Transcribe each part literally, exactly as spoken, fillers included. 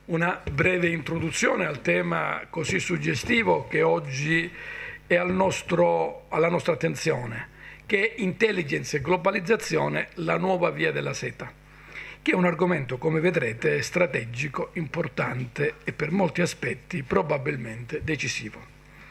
una breve introduzione al tema così suggestivo che oggi è al nostro, alla nostra attenzione, che è intelligence e globalizzazione, la nuova via della seta, che è un argomento, come vedrete, strategico, importante e per molti aspetti probabilmente decisivo.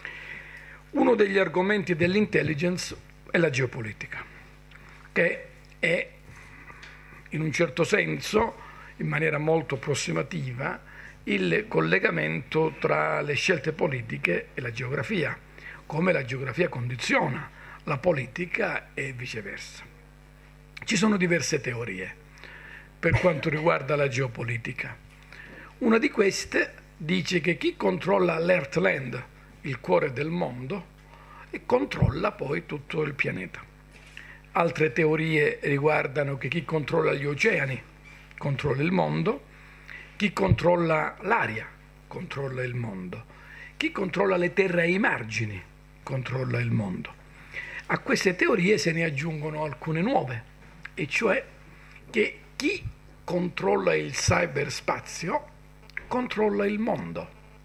Uno degli argomenti dell'intelligence è la geopolitica, che è in un certo senso, in maniera molto approssimativa, il collegamento tra le scelte politiche e la geografia, come la geografia condiziona la politica e viceversa. Ci sono diverse teorie per quanto riguarda la geopolitica. Una di queste dice che chi controlla l'Earthland, il cuore del mondo, e controlla poi tutto il pianeta. Altre teorie riguardano che chi controlla gli oceani controlla il mondo, chi controlla l'aria controlla il mondo, chi controlla le terre ai margini controlla il mondo. A queste teorie se ne aggiungono alcune nuove, e cioè che chi controlla il cyberspazio controlla il mondo.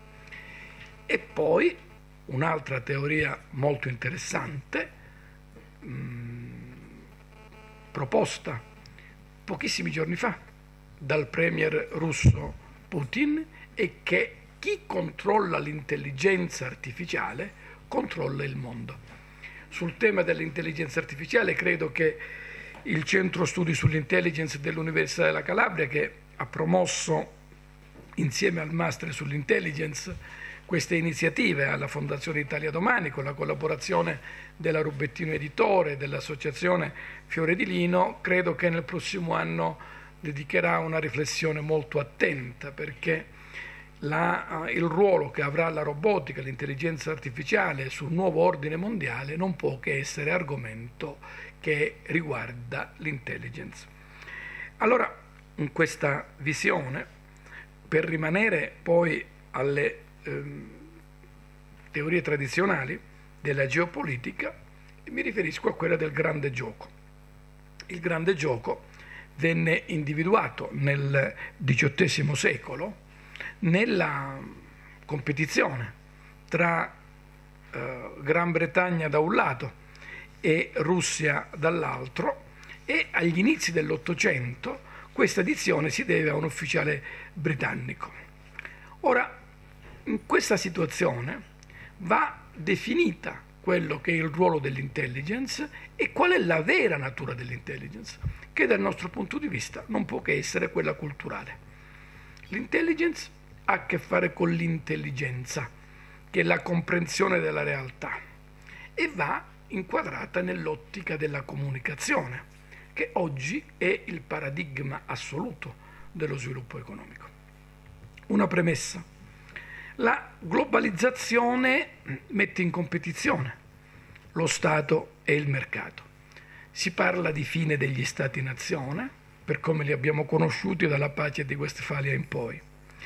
E poi un'altra teoria molto interessante, mh, proposta pochissimi giorni fa dal premier russo Putin, è che chi controlla l'intelligenza artificiale controlla il mondo. Sul tema dell'intelligenza artificiale credo che il Centro Studi sull'Intelligence dell'Università della Calabria, che ha promosso insieme al Master sull'Intelligence queste iniziative alla Fondazione Italia Domani, con la collaborazione della Rubettino Editore, dell'Associazione Fiore di Lino, credo che nel prossimo anno dedicherà una riflessione molto attenta, perché la, il ruolo che avrà la robotica, l'intelligenza artificiale sul nuovo ordine mondiale non può che essere argomento che riguarda l'intelligence. Allora, in questa visione, per rimanere poi alle ehm, teorie tradizionali della geopolitica, mi riferisco a quella del grande gioco. Il grande gioco venne individuato nel diciottesimo secolo nella competizione tra eh, Gran Bretagna da un lato e Russia dall'altro, e agli inizi dell'Ottocento questa edizione si deve a un ufficiale britannico. Ora, in questa situazione va definita quello che è il ruolo dell'intelligence e qual è la vera natura dell'intelligence, che dal nostro punto di vista non può che essere quella culturale. L'intelligence ha a che fare con l'intelligenza, che è la comprensione della realtà, e va inquadrata nell'ottica della comunicazione, che oggi è il paradigma assoluto dello sviluppo economico. Una premessa: la globalizzazione mette in competizione lo Stato e il mercato. Si parla di fine degli Stati-nazione, per come li abbiamo conosciuti dalla pace di Westfalia in poi,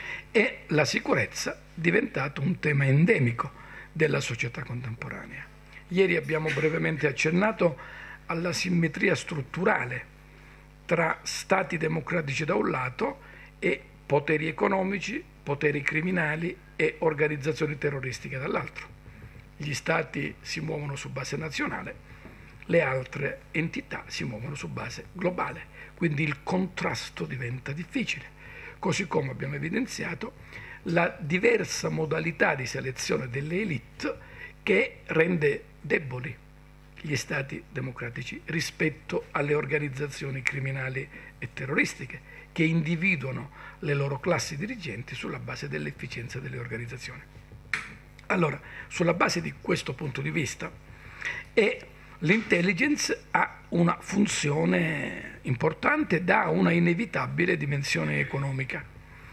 e la sicurezza è diventato un tema endemico della società contemporanea. Ieri abbiamo brevemente accennato alla simmetria strutturale tra stati democratici da un lato e poteri economici, poteri criminali e organizzazioni terroristiche dall'altro. Gli stati si muovono su base nazionale, le altre entità si muovono su base globale, quindi il contrasto diventa difficile, così come abbiamo evidenziato la diversa modalità di selezione delle élite che rende deboli gli stati democratici rispetto alle organizzazioni criminali e terroristiche, che individuano le loro classi dirigenti sulla base dell'efficienza delle organizzazioni. Allora, sulla base di questo punto di vista, e l'intelligence ha una funzione importante, dà una inevitabile dimensione economica.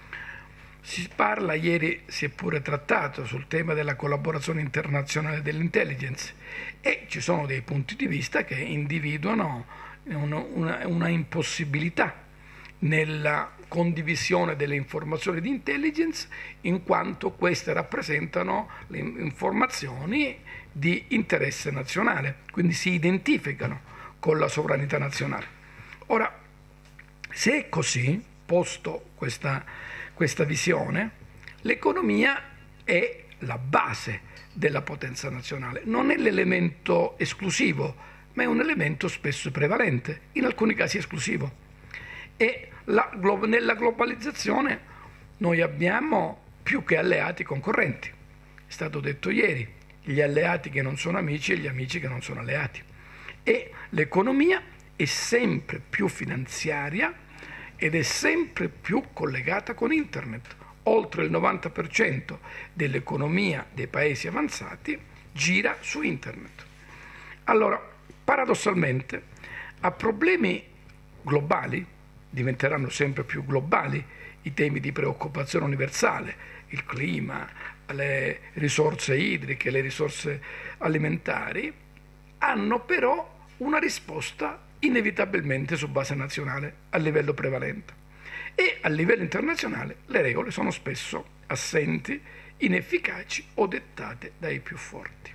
Si parla, ieri si è pure trattato sul tema della collaborazione internazionale dell'intelligence, e ci sono dei punti di vista che individuano una, una, una impossibilità nella condivisione delle informazioni di intelligence, in quanto queste rappresentano le informazioni di interesse nazionale, quindi si identificano con la sovranità nazionale. Ora, se è così, posto questa, questa visione, l'economia è la base della potenza nazionale, non è l'elemento esclusivo, ma è un elemento spesso prevalente, in alcuni casi esclusivo. E la, nella globalizzazione noi abbiamo più che alleati concorrenti. È stato detto ieri, gli alleati che non sono amici e gli amici che non sono alleati. E l'economia è sempre più finanziaria ed è sempre più collegata con Internet. Oltre il novanta per cento dell'economia dei paesi avanzati gira su Internet. Allora, paradossalmente, a problemi globali, diventeranno sempre più globali i temi di preoccupazione universale, il clima, le risorse idriche, le risorse alimentari, hanno però una risposta inevitabilmente su base nazionale a livello prevalente. E a livello internazionale le regole sono spesso assenti, inefficaci o dettate dai più forti.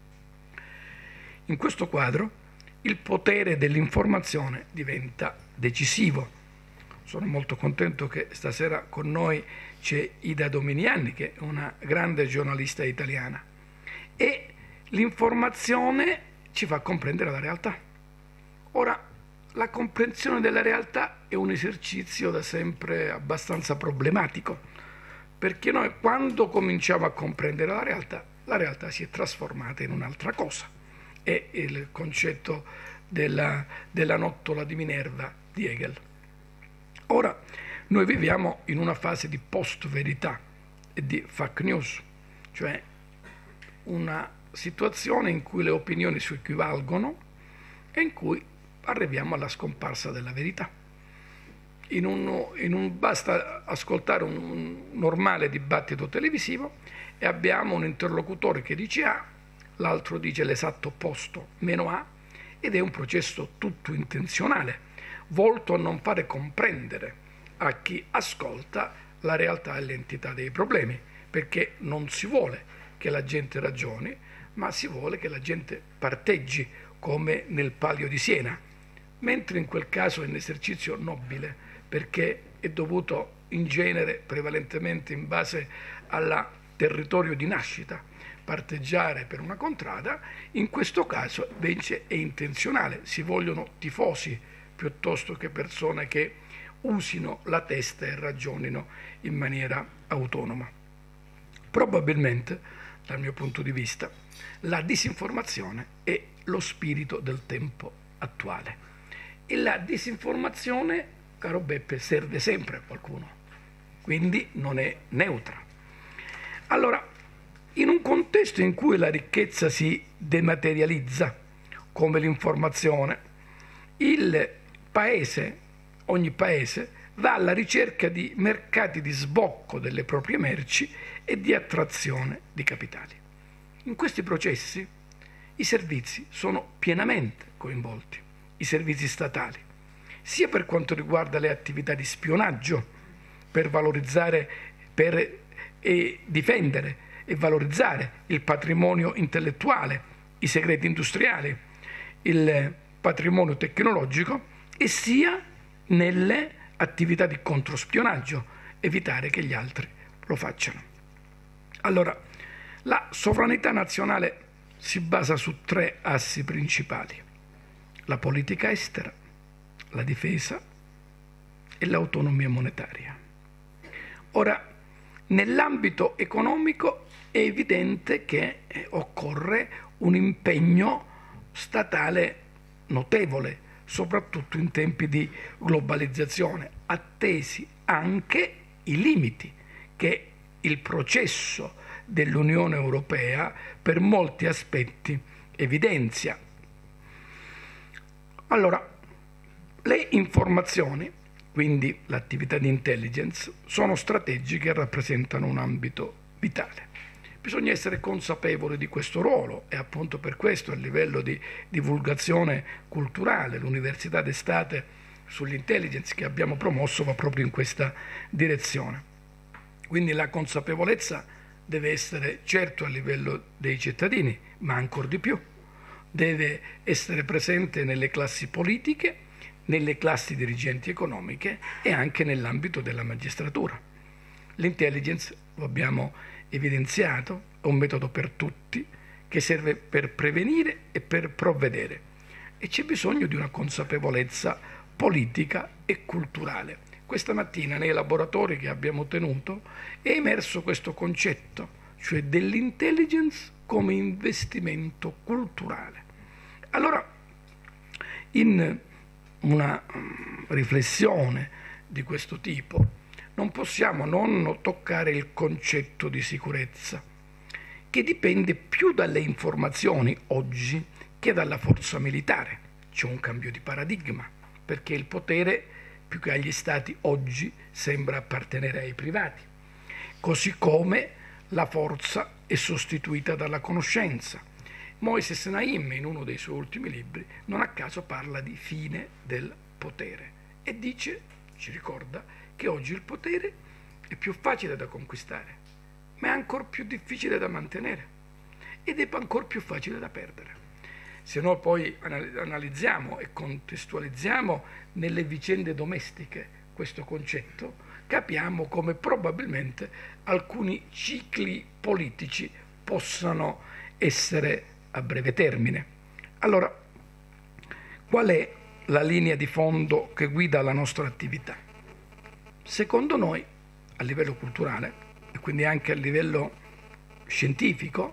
In questo quadro il potere dell'informazione diventa decisivo. Sono molto contento che stasera con noi c'è Ida Dominiani, che è una grande giornalista italiana, e l'informazione ci fa comprendere la realtà. Ora, la comprensione della realtà è un esercizio da sempre abbastanza problematico, perché noi quando cominciamo a comprendere la realtà, la realtà si è trasformata in un'altra cosa. È il concetto della, della nottola di Minerva di Hegel. Ora, noi viviamo in una fase di post-verità e di fake news, cioè una situazione in cui le opinioni si equivalgono e in cui arriviamo alla scomparsa della verità. In un, in un, basta ascoltare un, un normale dibattito televisivo e abbiamo un interlocutore che dice A, l'altro dice l'esatto opposto, meno A, ed è un processo tutto intenzionale, volto a non fare comprendere a chi ascolta la realtà e l'entità dei problemi, perché non si vuole che la gente ragioni, ma si vuole che la gente parteggi, come nel Palio di Siena, mentre in quel caso è un esercizio nobile, perché è dovuto in genere prevalentemente in base al territorio di nascita, parteggiare per una contrada. In questo caso invece è intenzionale, si vogliono tifosi piuttosto che persone che usino la testa e ragionino in maniera autonoma. Probabilmente, dal mio punto di vista, la disinformazione è lo spirito del tempo attuale. E la disinformazione, caro Beppe, serve sempre a qualcuno, quindi non è neutra. Allora, in un contesto in cui la ricchezza si dematerializza, come l'informazione, il paese, ogni paese, va alla ricerca di mercati di sbocco delle proprie merci e di attrazione di capitali. In questi processi i servizi sono pienamente coinvolti, i servizi statali, sia per quanto riguarda le attività di spionaggio, per valorizzare, per e difendere e valorizzare il patrimonio intellettuale, i segreti industriali, il patrimonio tecnologico, e sia nelle attività di controspionaggio, evitare che gli altri lo facciano. Allora, la sovranità nazionale si basa su tre assi principali: la politica estera, la difesa e l'autonomia monetaria. Ora, nell'ambito economico è evidente che eh, occorre un impegno statale notevole, soprattutto in tempi di globalizzazione, attesi anche i limiti che il processo dell'Unione Europea per molti aspetti evidenzia. Allora, le informazioni, quindi l'attività di intelligence, sono strategiche e rappresentano un ambito vitale. Bisogna essere consapevoli di questo ruolo e appunto per questo a livello di divulgazione culturale l'Università d'estate sull'intelligence che abbiamo promosso va proprio in questa direzione. Quindi la consapevolezza deve essere certo a livello dei cittadini, ma ancor di più deve essere presente nelle classi politiche, nelle classi dirigenti economiche e anche nell'ambito della magistratura. L'intelligence, lo abbiamo evidenziato, è un metodo per tutti che serve per prevenire e per provvedere, e c'è bisogno di una consapevolezza politica e culturale. Questa mattina nei laboratori che abbiamo tenuto è emerso questo concetto, cioè dell'intelligence come investimento culturale. Allora, in una riflessione di questo tipo non possiamo non toccare il concetto di sicurezza, che dipende più dalle informazioni oggi che dalla forza militare. C'è un cambio di paradigma, perché il potere, più che agli stati, oggi sembra appartenere ai privati, così come la forza è sostituita dalla conoscenza. Moises Naim, in uno dei suoi ultimi libri, non a caso parla di fine del potere e dice, ci ricorda, che oggi il potere è più facile da conquistare, ma è ancora più difficile da mantenere ed è ancora più facile da perdere. Se noi poi analizziamo e contestualizziamo nelle vicende domestiche questo concetto, capiamo come probabilmente alcuni cicli politici possano essere a breve termine. Allora, qual è la linea di fondo che guida la nostra attività? Secondo noi, a livello culturale e quindi anche a livello scientifico,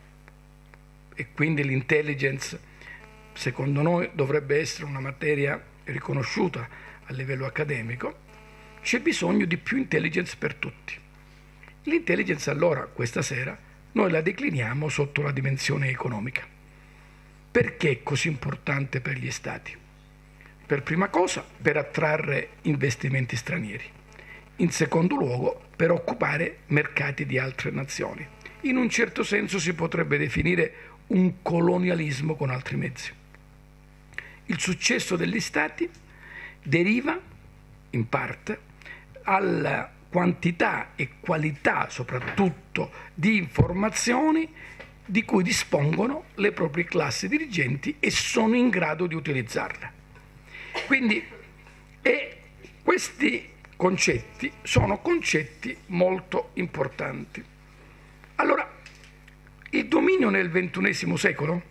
e quindi l'intelligence, secondo noi, dovrebbe essere una materia riconosciuta a livello accademico, c'è bisogno di più intelligence per tutti. L'intelligence, allora, questa sera, noi la decliniamo sotto la dimensione economica. Perché è così importante per gli Stati? Per prima cosa, per attrarre investimenti stranieri. In secondo luogo, per occupare mercati di altre nazioni. In un certo senso si potrebbe definire un colonialismo con altri mezzi. Il successo degli Stati deriva, in parte, alla quantità e qualità, soprattutto, di informazioni di cui dispongono le proprie classi dirigenti e sono in grado di utilizzarle. Quindi, e questi concetti sono concetti molto importanti. Allora, il dominio nel ventunesimo secolo,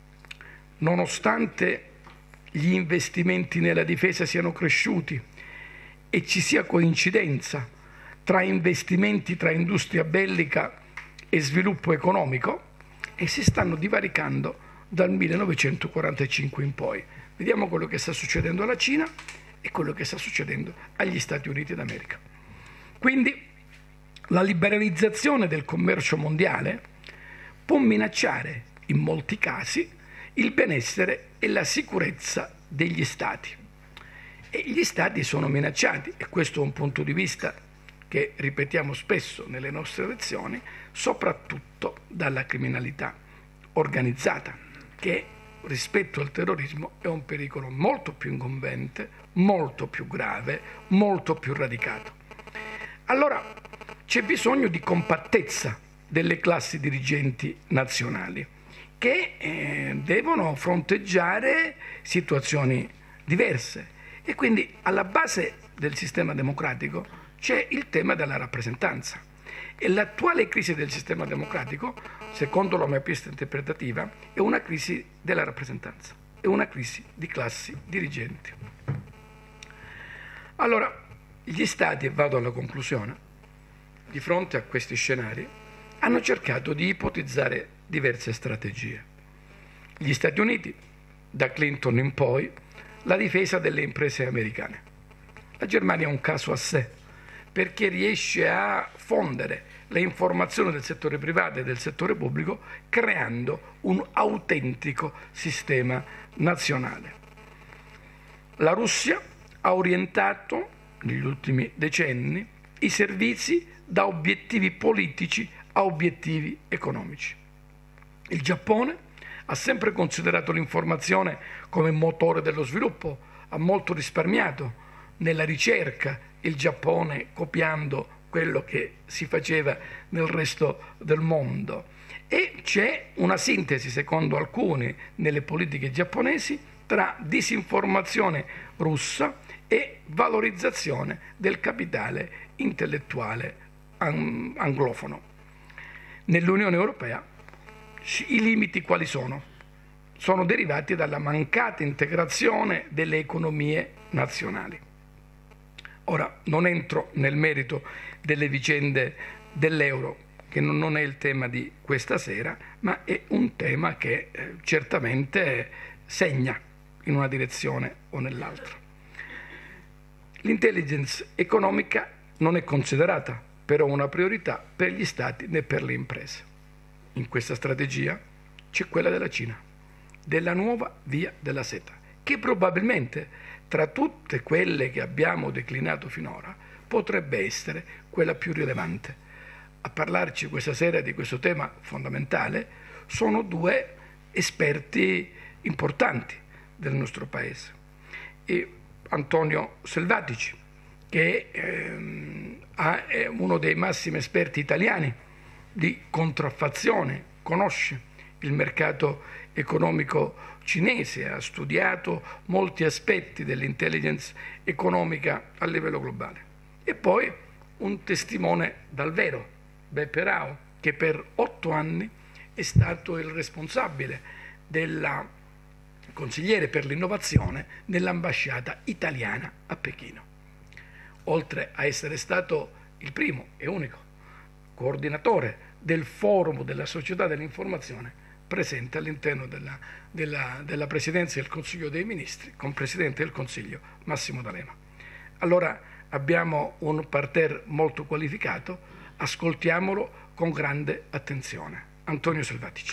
nonostante gli investimenti nella difesa siano cresciuti e ci sia coincidenza tra investimenti tra industria bellica e sviluppo economico, e si stanno divaricando dal millenovecentoquarantacinque in poi. Vediamo quello che sta succedendo alla Cina e quello che sta succedendo agli Stati Uniti d'America. Quindi la liberalizzazione del commercio mondiale può minacciare in molti casi il benessere e la sicurezza degli Stati. E gli Stati sono minacciati, e questo è un punto di vista che ripetiamo spesso nelle nostre lezioni, soprattutto dalla criminalità organizzata, che rispetto al terrorismo è un pericolo molto più incombente, molto più grave, molto più radicato. Allora c'è bisogno di compattezza delle classi dirigenti nazionali che eh, devono fronteggiare situazioni diverse, e quindi alla base del sistema democratico c'è il tema della rappresentanza. E l'attuale crisi del sistema democratico, secondo la mia pista interpretativa, è una crisi della rappresentanza, è una crisi di classi dirigenti. Allora, gli Stati, e vado alla conclusione, di fronte a questi scenari, hanno cercato di ipotizzare diverse strategie. Gli Stati Uniti, da Clinton in poi, la difesa delle imprese americane. La Germania è un caso a sé, perché riesce a fondere le informazioni del settore privato e del settore pubblico, creando un autentico sistema nazionale. La Russia ha orientato, negli ultimi decenni, i servizi da obiettivi politici a obiettivi economici. Il Giappone ha sempre considerato l'informazione come motore dello sviluppo, ha molto risparmiato nella ricerca il Giappone, copiando quello che si faceva nel resto del mondo. E c'è una sintesi, secondo alcuni, nelle politiche giapponesi tra disinformazione russa e valorizzazione del capitale intellettuale anglofono. Nell'Unione Europea i limiti quali sono? Sono derivati dalla mancata integrazione delle economie nazionali. Ora, non entro nel merito delle vicende dell'euro, che non è il tema di questa sera, ma è un tema che eh, certamente segna in una direzione o nell'altra. L'intelligence economica non è considerata però una priorità per gli Stati né per le imprese. In questa strategia c'è quella della Cina, della nuova via della seta, che probabilmente tra tutte quelle che abbiamo declinato finora potrebbe essere quella più rilevante. A parlarci questa sera di questo tema fondamentale sono due esperti importanti del nostro Paese. E Antonio Selvatici, che ehm, è uno dei massimi esperti italiani di contraffazione, conosce il mercato economico cinese, ha studiato molti aspetti dell'intelligence economica a livello globale. E poi un testimone dal vero, Beppe Rao, che per otto anni è stato il responsabile della consigliere per l'innovazione nell'ambasciata italiana a Pechino. Oltre a essere stato il primo e unico coordinatore del forum della società dell'informazione presente all'interno della, della, della Presidenza del Consiglio dei Ministri, con Presidente del Consiglio Massimo D'Alema. Allora abbiamo un parterre molto qualificato, ascoltiamolo con grande attenzione. Antonio Selvatici.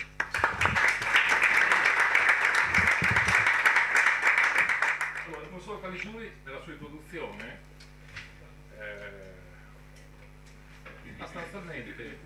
Allora, il professor Caligiuri, nella sua introduzione, eh, sostanzialmente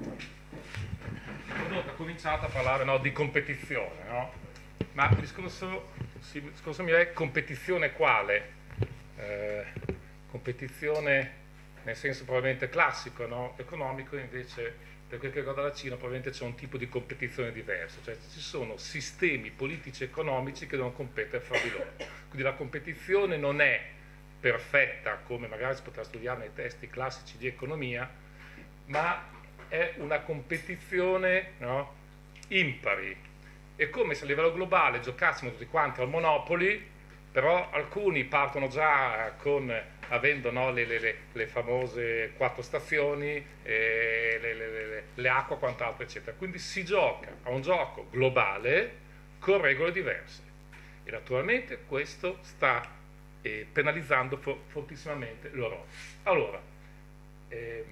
ha cominciato a parlare, no, di competizione, no? Ma il discorso, il discorso mio è competizione quale? Eh, competizione nel senso probabilmente classico, no? Economico, invece per quel che riguarda la Cina probabilmente c'è un tipo di competizione diverso, cioè ci sono sistemi politici e economici che devono competere fra di loro, quindi la competizione non è perfetta come magari si potrà studiare nei testi classici di economia, ma è una competizione, no, impari. È come se a livello globale giocassimo tutti quanti al Monopoli, però alcuni partono già con, avendo, no, le, le, le famose quattro stazioni, eh, le, le, le, le acque, quant'altro, eccetera. Quindi si gioca a un gioco globale con regole diverse. E naturalmente questo sta eh, penalizzando fo fortissimamente l'Europa. Allora, ehm,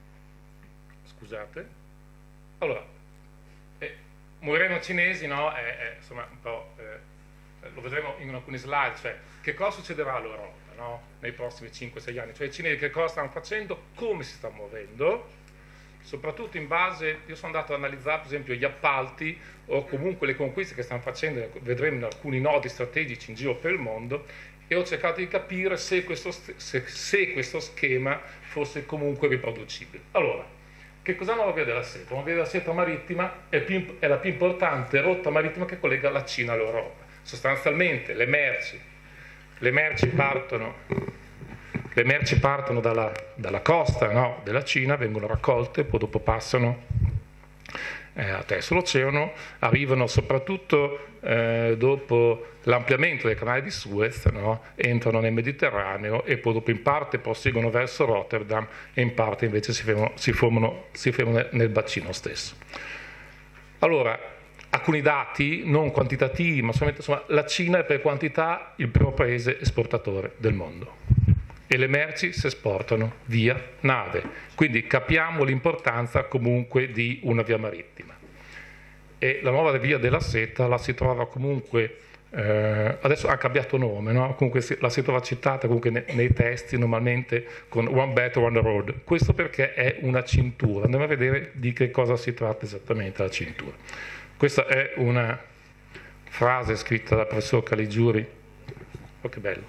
scusate, allora, eh, moriremo cinesi, no? È, è, insomma, un po', eh, lo vedremo in alcune slide, cioè che cosa succederà all'Europa, no? Nei prossimi cinque sei anni, cioè i cinesi che cosa stanno facendo, come si stanno muovendo, soprattutto in base, io sono andato ad analizzare per esempio gli appalti o comunque le conquiste che stanno facendo, vedremo in alcuni nodi strategici in giro per il mondo, e ho cercato di capire se questo, se, se questo schema fosse comunque riproducibile. Allora, che cos'è la nuova via della seta? La nuova via della seta marittima è, più, è la più importante rotta marittima che collega la Cina all'Europa. Sostanzialmente le merci, le merci partono, le merci partono dalla, dalla costa, no, della Cina, vengono raccolte, poi dopo passano eh, attraverso l'oceano, arrivano soprattutto eh, dopo l'ampliamento del canale di Suez, no, entrano nel Mediterraneo e poi dopo in parte proseguono verso Rotterdam e in parte invece si fermano, si formano, si fermano nel bacino stesso. Allora, alcuni dati non quantitativi, ma solamente, insomma, la Cina è per quantità il primo paese esportatore del mondo e le merci si esportano via nave, quindi capiamo l'importanza comunque di una via marittima. E la nuova via della seta la si trova comunque, eh, adesso ha cambiato nome, no? Comunque si, la si trova citata comunque nei, nei testi normalmente con One Belt, One Road, questo perché è una cintura, andiamo a vedere di che cosa si tratta esattamente la cintura. Questa è una frase scritta dal professor Caligiuri, oh che bello,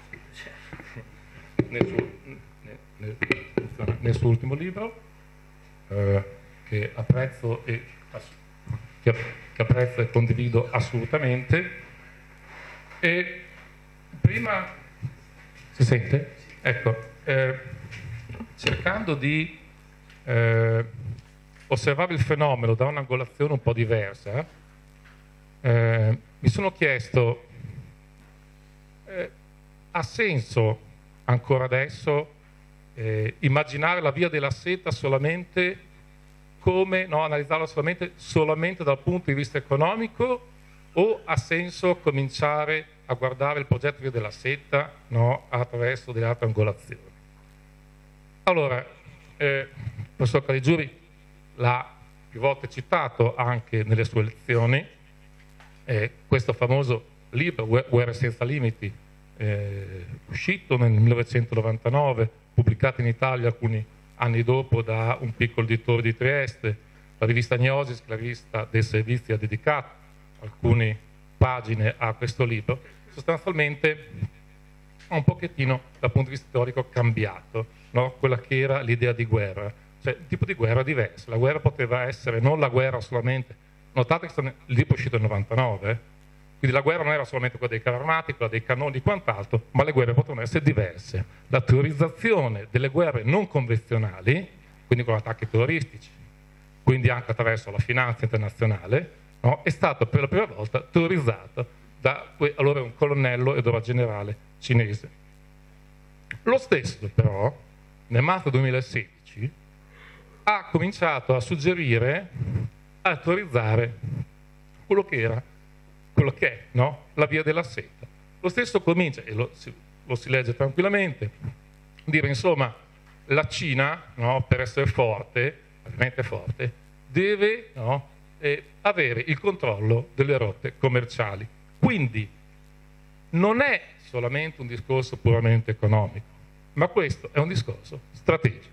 nel suo, nel, nel, nel suo ultimo libro, eh, che, apprezzo e, che, che apprezzo e condivido assolutamente, e prima si sente? Ecco, eh, cercando di eh, osservare il fenomeno da un'angolazione un po' diversa, eh, mi sono chiesto, eh, ha senso ancora adesso eh, immaginare la via della seta solamente come, no, analizzarla solamente, solamente dal punto di vista economico, o ha senso cominciare a guardare il progetto Via della Seta, no, attraverso delle altre angolazioni? Allora, eh, il professor Caligiuri l'ha più volte citato anche nelle sue lezioni, eh, questo famoso libro Guerre senza limiti, eh, uscito nel millenovecentonovantanove, pubblicato in Italia alcuni anni dopo da un piccolo editore di Trieste, la rivista Gnosis, la rivista dei servizi, ha dedicato alcune pagine a questo libro. Sostanzialmente ha un pochettino dal punto di vista storico cambiato, no? Quella che era l'idea di guerra, cioè un tipo di guerra diversa. La guerra poteva essere non la guerra solamente, notate che il libro è uscito nel novantanove, quindi la guerra non era solamente quella dei carri armati, quella dei cannoni e quant'altro, ma le guerre potevano essere diverse. La teorizzazione delle guerre non convenzionali, quindi con attacchi terroristici, quindi anche attraverso la finanza internazionale, no, è stata per la prima volta teorizzata da allora un colonnello ed ora generale cinese. Lo stesso però, nel marzo duemilasedici, ha cominciato a suggerire, a teorizzare quello che era quello che è, no? La via della seta. Lo stesso comincia, e lo si, lo si legge tranquillamente, dire insomma la Cina, no, per essere forte, ovviamente forte, deve, no, eh, avere il controllo delle rotte commerciali. Quindi non è solamente un discorso puramente economico, ma questo è un discorso strategico.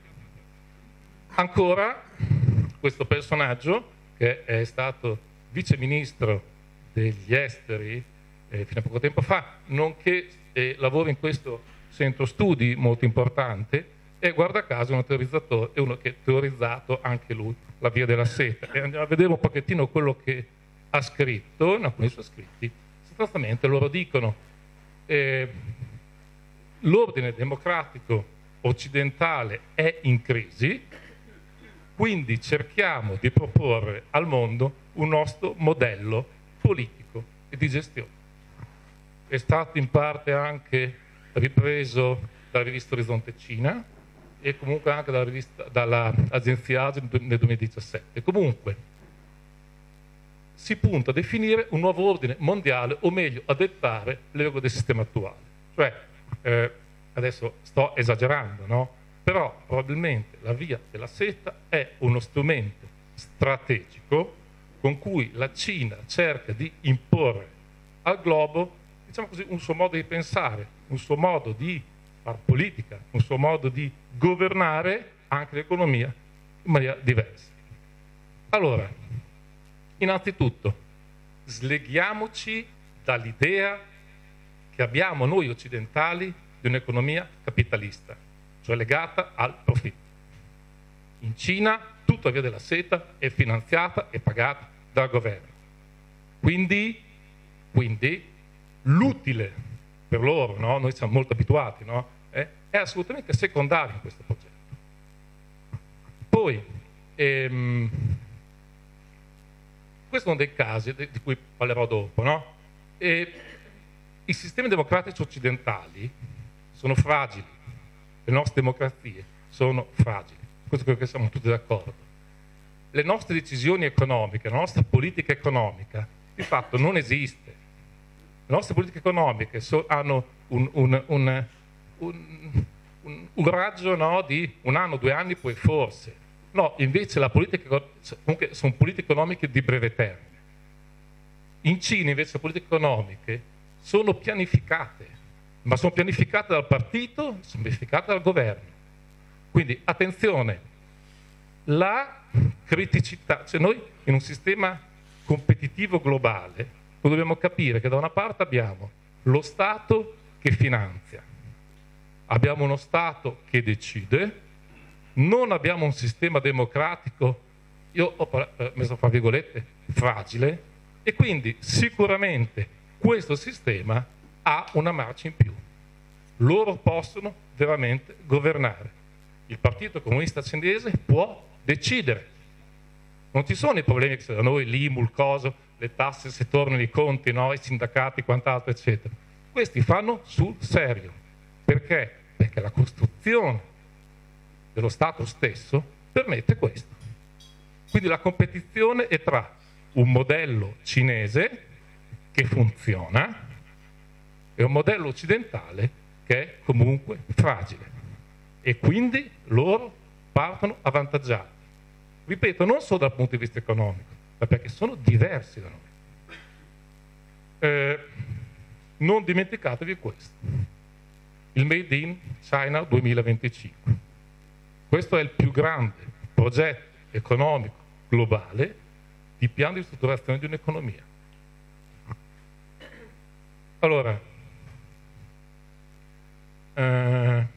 Ancora, questo personaggio, che è stato viceministro degli esteri eh, fino a poco tempo fa, nonché eh, lavora in questo centro studi molto importante, e guarda caso è un teorizzatore, è uno che ha teorizzato anche lui la via della seta. E andiamo a vedere un pochettino quello che ha scritto, in alcuni suoi scritti. Sostanzialmente loro dicono eh, l'ordine democratico occidentale è in crisi, quindi cerchiamo di proporre al mondo un nostro modello politico e di gestione. È stato in parte anche ripreso dalla rivista Orizzonte Cina e comunque anche dalla rivista, dall'agenzia Asia nel duemiladiciassette. Comunque si punta a definire un nuovo ordine mondiale, o meglio a dettare le regole del sistema attuale. Cioè, eh, adesso sto esagerando, no? Però probabilmente la via della seta è uno strumento strategico con cui la Cina cerca di imporre al globo, diciamo così, un suo modo di pensare, un suo modo di fare politica, un suo modo di governare anche l'economia in maniera diversa. Allora, innanzitutto, sleghiamoci dall'idea che abbiamo noi occidentali di un'economia capitalista, cioè legata al profitto. In Cina tutta la via della seta è finanziata e pagata dal governo. Quindi, quindi l'utile per loro, no? Noi siamo molto abituati, no? eh, è assolutamente secondario in questo progetto. Poi, ehm, questo è uno dei casi di, di cui parlerò dopo, no? E i sistemi democratici occidentali sono fragili, le nostre democrazie sono fragili, questo credo che siamo tutti d'accordo. Le nostre decisioni economiche, la nostra politica economica, di fatto non esiste. Le nostre politiche economiche so, hanno un, un, un, un, un, un raggio, no, di un anno, due anni, poi forse. No, invece la politica, comunque sono politiche economiche di breve termine. In Cina invece le politiche economiche sono pianificate, ma sono pianificate dal partito, sono pianificate dal governo. Quindi attenzione, la criticità, cioè noi in un sistema competitivo globale dobbiamo capire che da una parte abbiamo lo Stato che finanzia, abbiamo uno Stato che decide, non abbiamo un sistema democratico, io ho messo fra virgolette, fragile, e quindi sicuramente questo sistema ha una marcia in più. Loro possono veramente governare. Il Partito Comunista Cinese può decidere. Non ci sono i problemi che da noi, l'I M U, il coso, le tasse se tornano i conti, no? I sindacati, quant'altro, eccetera. Questi fanno sul serio. Perché? Perché la costruzione dello Stato stesso permette questo. Quindi la competizione è tra un modello cinese che funziona e un modello occidentale che è comunque fragile. E quindi loro partono avvantaggiati. Ripeto, non solo dal punto di vista economico, ma perché sono diversi da noi. Eh, non dimenticatevi questo. Il Made in China duemilaventicinque. Questo è il più grande progetto economico globale di piano di strutturazione di un'economia. Allora, eh,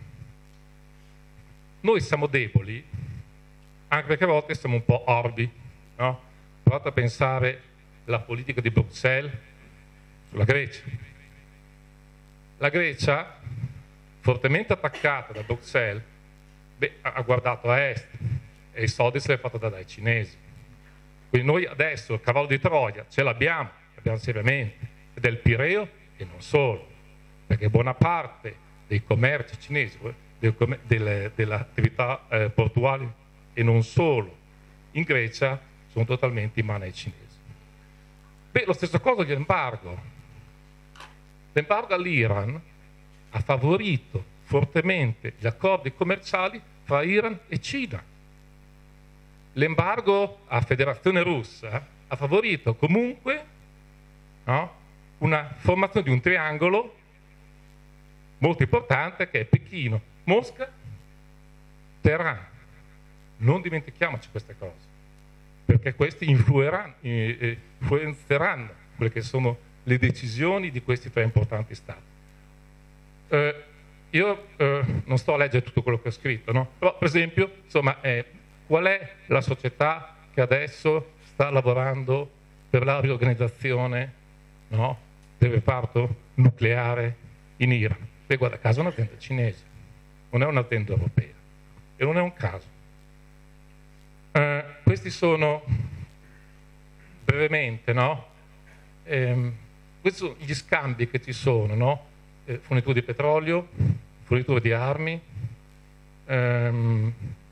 noi siamo deboli, anche perché a volte siamo un po' orbi, no? Provate a pensare alla politica di Bruxelles sulla Grecia. La Grecia, fortemente attaccata da Bruxelles, beh, ha guardato a est e i soldi se li ha fatti dai cinesi. Quindi noi adesso il cavallo di Troia ce l'abbiamo, l'abbiamo seriamente, ed è il Pireo e non solo, perché buona parte dei commerci cinesi, del, delle, delle attività eh, portuali e non solo in Grecia sono totalmente in mano ai cinesi. Beh, lo stesso cosa dell'embargo. L'embargo all'Iran ha favorito fortemente gli accordi commerciali fra Iran e Cina. L'embargo a Federazione Russa ha favorito comunque, no, una formazione di un triangolo molto importante che è Pechino, Mosca, Teheran. Non dimentichiamoci queste cose, perché questi influenzeranno quelle che sono le decisioni di questi tre importanti stati. Eh, io eh, non sto a leggere tutto quello che ho scritto, no? Però per esempio, insomma, eh, qual è la società che adesso sta lavorando per la riorganizzazione, no, del reparto nucleare in Iran? Beh, guarda caso è un'azienda cinese, non è un'azienda europea e non è un caso. Eh, questi sono brevemente, no? Eh, questi sono gli scambi che ci sono, no? Eh, fornitura di petrolio, fornitura di armi. Ehm,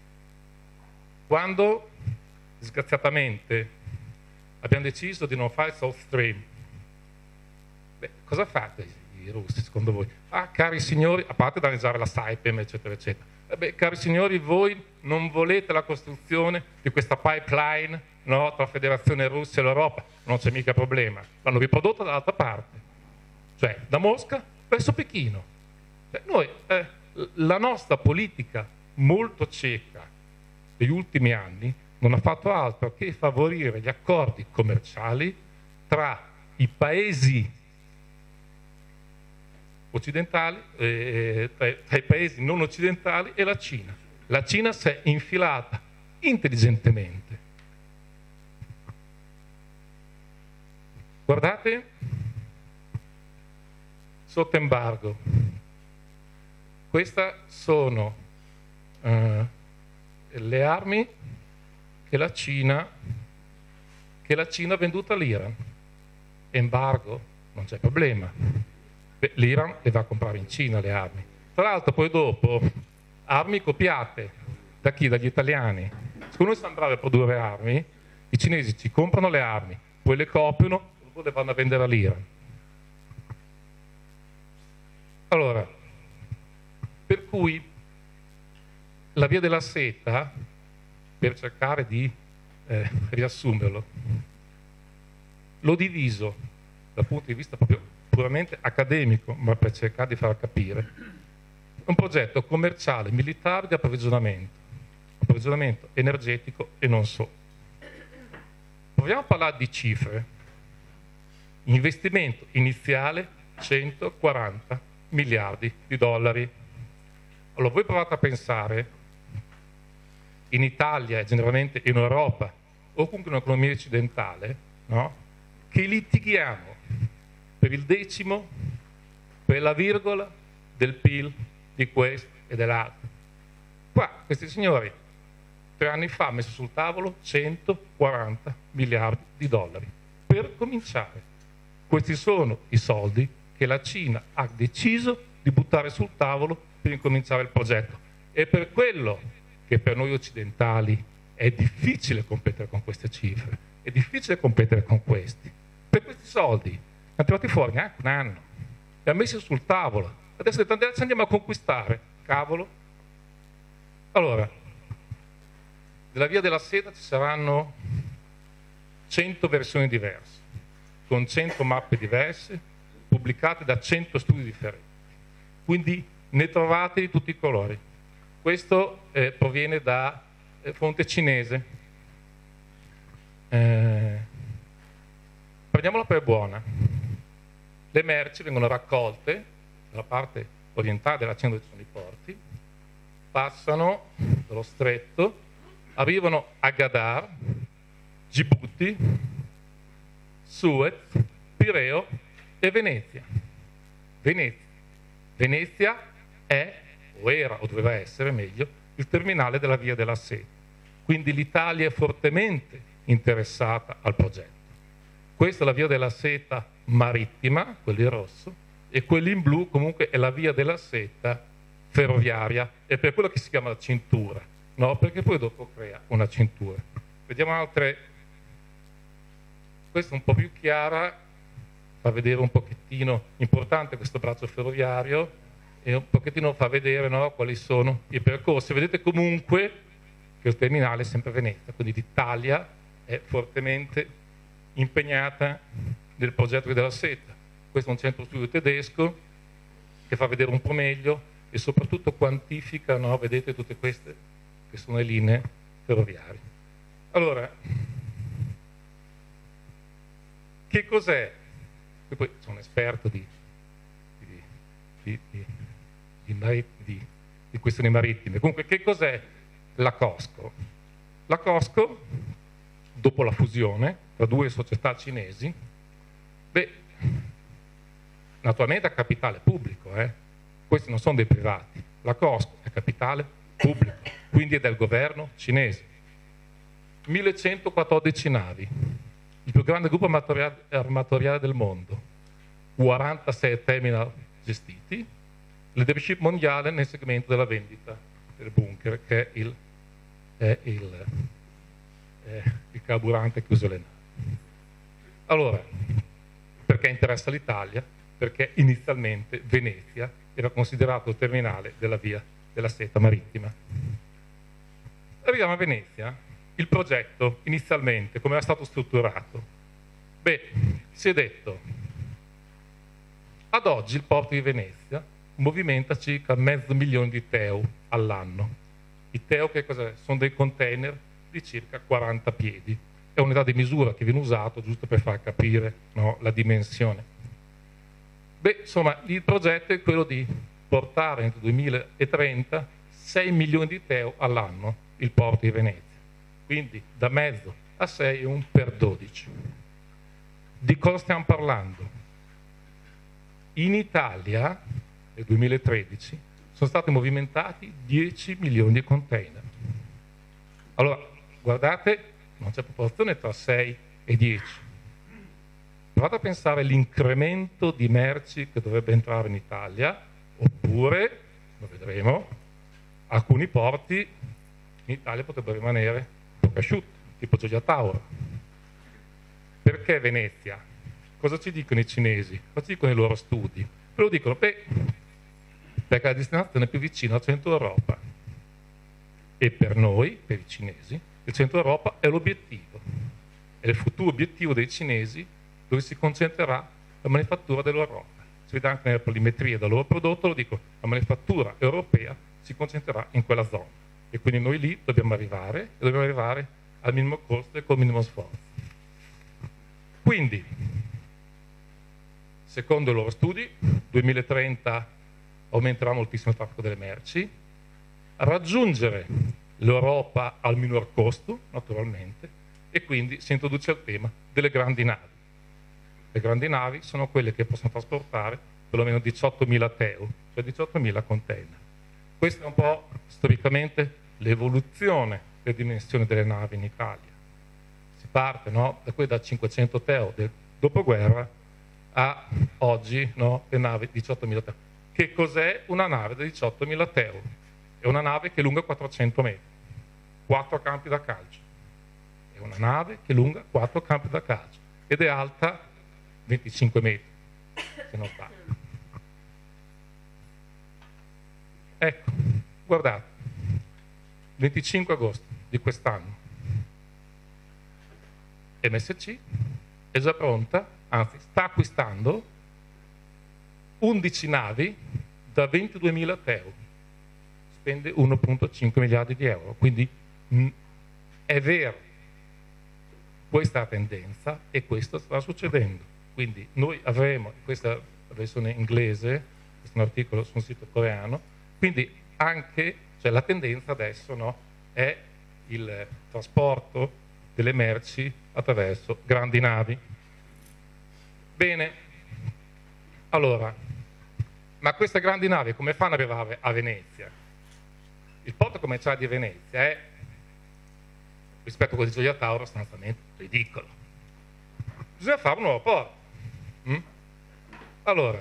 quando disgraziatamente abbiamo deciso di non fare South Stream, beh, cosa fate i russi secondo voi? Ah, cari signori, a parte danneggiare la Saipem, eccetera, eccetera. Eh beh, cari signori, voi non volete la costruzione di questa pipeline, no, tra Federazione Russia e l'Europa? Non c'è mica problema. L'hanno riprodotta dall'altra parte, cioè da Mosca verso Pechino. Cioè, noi, eh, la nostra politica molto cieca degli ultimi anni non ha fatto altro che favorire gli accordi commerciali tra i paesi occidentali, eh, tra, tra i paesi non occidentali e la Cina. La Cina si è infilata intelligentemente. Guardate, sotto embargo, queste sono eh, le armi che la Cina che la Cina ha venduto all'Iran. Embargo, non c'è problema. L'Iran le va a comprare in Cina le armi. Tra l'altro poi dopo armi copiate da chi? Dagli italiani. Siccome noi siamo bravi a produrre armi, i cinesi ci comprano le armi, poi le copiano e poi le vanno a vendere all'Iran. Allora, per cui la via della seta, per cercare di eh, riassumerlo, l'ho diviso dal punto di vista proprio puramente accademico, ma per cercare di far capire, un progetto commerciale, militare di approvvigionamento, approvvigionamento energetico e non solo. Proviamo a parlare di cifre. Investimento iniziale centoquaranta miliardi di dollari. Allora voi provate a pensare, in Italia e generalmente in Europa, o comunque in un'economia occidentale, no? Che litighiamo per il decimo quella virgola del P I L di questo e dell'altro. Qua questi signori tre anni fa hanno messo sul tavolo centoquaranta miliardi di dollari per cominciare. Questi sono i soldi che la Cina ha deciso di buttare sul tavolo per incominciare il progetto. E per quello che per noi occidentali è difficile competere con queste cifre, è difficile competere con questi. Per questi soldi hanno tirati fuori neanche un anno, li hanno messi sul tavolo. Adesso ci andiamo a conquistare, cavolo. Allora, della Via della Seta ci saranno cento versioni diverse, con cento mappe diverse, pubblicate da cento studi differenti. Quindi ne trovate di tutti i colori. Questo eh, proviene da eh, fonte cinese. Eh, prendiamola per buona. Le merci vengono raccolte dalla parte orientale della Cina dove ci sono i porti, passano dallo stretto, arrivano a Gadar, Djibouti, Suez, Pireo e Venezia. Venezia. Venezia è, o era, o doveva essere meglio, il terminale della Via della Seta. Quindi l'Italia è fortemente interessata al progetto. Questa è la Via della Seta marittima, quella in rosso, e quella in blu comunque è la Via della Seta ferroviaria, è per quello che si chiama la cintura, no? Perché poi dopo crea una cintura. Vediamo altre. Questa è un po' più chiara, fa vedere un pochettino, importante questo braccio ferroviario, e un pochettino fa vedere, no, quali sono i percorsi. Vedete comunque che il terminale è sempre Venezia, quindi l'Italia è fortemente impegnata nel progetto della Seta. Questo è un centro studio tedesco che fa vedere un po' meglio e soprattutto quantifica, no, vedete tutte queste che sono le linee ferroviarie. Allora, che cos'è? Io poi sono un esperto di, di, di, di, di, mari, di, di questioni marittime. Comunque, che cos'è la Cosco? La Cosco, dopo la fusione tra due società cinesi, beh, naturalmente è capitale pubblico, eh? Questi non sono dei privati. La Cosco è capitale pubblico, quindi è del governo cinese. millecentoquattordici navi, il più grande gruppo armatoriale del mondo, quarantasei terminal gestiti, leadership mondiale nel segmento della vendita del bunker, che è il, è il, è il carburante che usa le navi. Allora, perché interessa l'Italia? Perché inizialmente Venezia era considerato il terminale della Via della Seta marittima. Arriviamo a Venezia. Il progetto inizialmente come era stato strutturato? Beh, si è detto, ad oggi il porto di Venezia movimenta circa mezzo milione di T E U all'anno. I T E U che cos'è? Sono dei container di circa quaranta piedi. È un'unità di misura che viene usato giusto per far capire, no, la dimensione. Beh, insomma, il progetto è quello di portare entro il duemilatrenta sei milioni di T E U all'anno il porto di Venezia. Quindi da mezzo a sei è un per dodici. Di cosa stiamo parlando? In Italia nel duemilatredici sono stati movimentati dieci milioni di container. Allora, guardate, non c'è proporzione tra sei e dieci. Provate a pensare all'incremento di merci che dovrebbe entrare in Italia, oppure, lo vedremo, alcuni porti in Italia potrebbero rimanere asciutto, tipo Gioia Tauro. Perché Venezia? Cosa ci dicono i cinesi? Cosa ci dicono i loro studi? Ve lo dicono, beh, perché la destinazione più vicina al centro Europa. E per noi, per i cinesi, il centro Europa è l'obiettivo. È il futuro obiettivo dei cinesi dove si concentrerà la manifattura dell'Europa. Si vede anche nella polimetria del loro prodotto, lo dico, la manifattura europea si concentrerà in quella zona. E quindi noi lì dobbiamo arrivare, e dobbiamo arrivare al minimo costo e col minimo sforzo. Quindi, secondo i loro studi, duemilatrenta aumenterà moltissimo il traffico delle merci, raggiungere l'Europa al minor costo, naturalmente, e quindi si introduce il tema delle grandi navi. Le grandi navi sono quelle che possono trasportare perlomeno diciottomila TEU, cioè diciottomila container. Questa è un po' storicamente l'evoluzione delle dimensioni delle navi in Italia. Si parte, no, da qui da cinquecento TEU del dopoguerra a oggi, no, le navi diciottomila TEU. Che cos'è una nave da diciottomila TEU? È una nave che è lunga quattrocento metri, quattro campi da calcio. È una nave che è lunga quattro campi da calcio ed è alta venticinque metri, se non sbaglio. Ecco, guardate, venticinque agosto di quest'anno, M S C è già pronta, anzi sta acquistando undici navi da ventiduemila TEU, spende uno virgola cinque miliardi di euro, quindi mh, è vero, questa è la tendenza e questo sta succedendo. Quindi noi avremo, questa è la versione inglese, questo è un articolo su un sito coreano, quindi anche, cioè la tendenza adesso, no, è il trasporto delle merci attraverso grandi navi. Bene, allora, ma queste grandi navi come fanno ad arrivare a Venezia? Il porto commerciale di Venezia è, rispetto a quello di Gioia Tauro, sostanzialmente ridicolo. Bisogna fare un nuovo porto. Mm? Allora,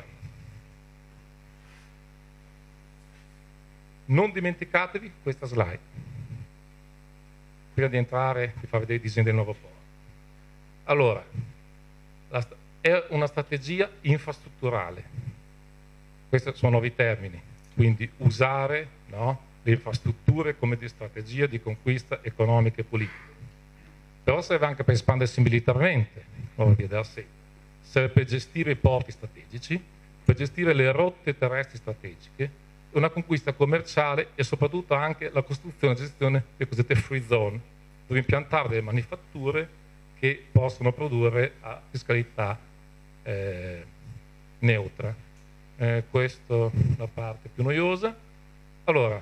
non dimenticatevi questa slide prima di entrare e far vedere i disegni del nuovo porto. Allora, la, è una strategia infrastrutturale. Questi sono nuovi termini, quindi usare, no, le infrastrutture come di strategia di conquista economica e politica. Però serve anche per espandersi militarmente, nuova via della seta. Serve per gestire i porti strategici, per gestire le rotte terrestri strategiche, una conquista commerciale e soprattutto anche la costruzione e gestione delle cosiddette free zone, dove impiantare delle manifatture che possono produrre a fiscalità eh, neutra. Eh, questa è la parte più noiosa. Allora,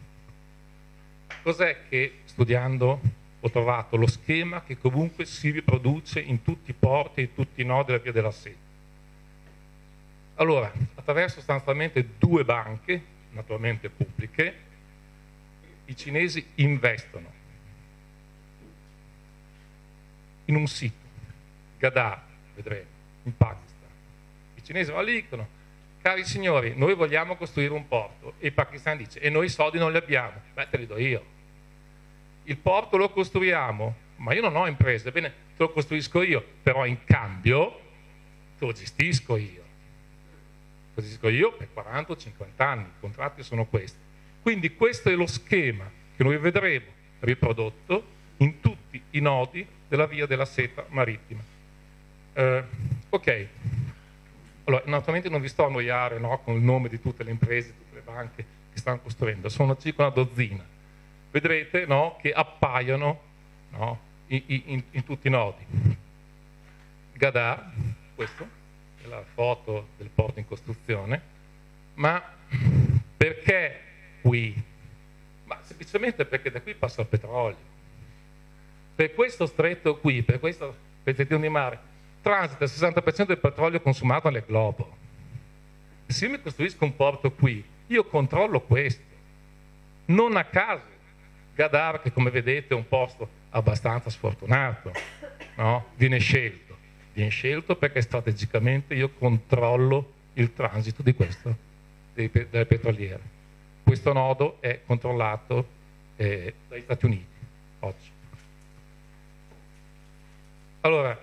cos'è che studiando ho trovato? Lo schema che comunque si riproduce in tutti i porti e in tutti i nodi della via della seta. Allora, attraverso sostanzialmente due banche, naturalmente pubbliche, i cinesi investono in un sito, Gadar, vedremo, in Pakistan. I cinesi vanno lì e dicono: cari signori, noi vogliamo costruire un porto. E il Pakistan dice: e noi i soldi non li abbiamo. Beh, te li do io. Il porto lo costruiamo, ma io non ho imprese, ebbene, te lo costruisco io, però in cambio te lo gestisco io. Lo gestisco io per quaranta o cinquanta anni, i contratti sono questi. Quindi questo è lo schema che noi vedremo riprodotto in tutti i nodi della via della seta marittima. Eh, ok. Allora, naturalmente non vi sto a annoiare, no, con il nome di tutte le imprese, tutte le banche che stanno costruendo, sono circa una dozzina. Vedrete, no, che appaiono, no, in, in, in tutti i nodi. Gadar, questo è la foto del porto in costruzione, ma perché qui? Ma semplicemente perché da qui passa il petrolio. Per questo stretto qui, per questo pezzettino di mare, transita il sessanta per cento del petrolio consumato nel globo. Se io mi costruisco un porto qui, io controllo questo. Non a caso Gadar, che come vedete è un posto abbastanza sfortunato, no? Viene scelto. Viene scelto perché strategicamente io controllo il transito di questo, dei, delle petroliere. Questo nodo è controllato eh, dagli Stati Uniti oggi. Allora,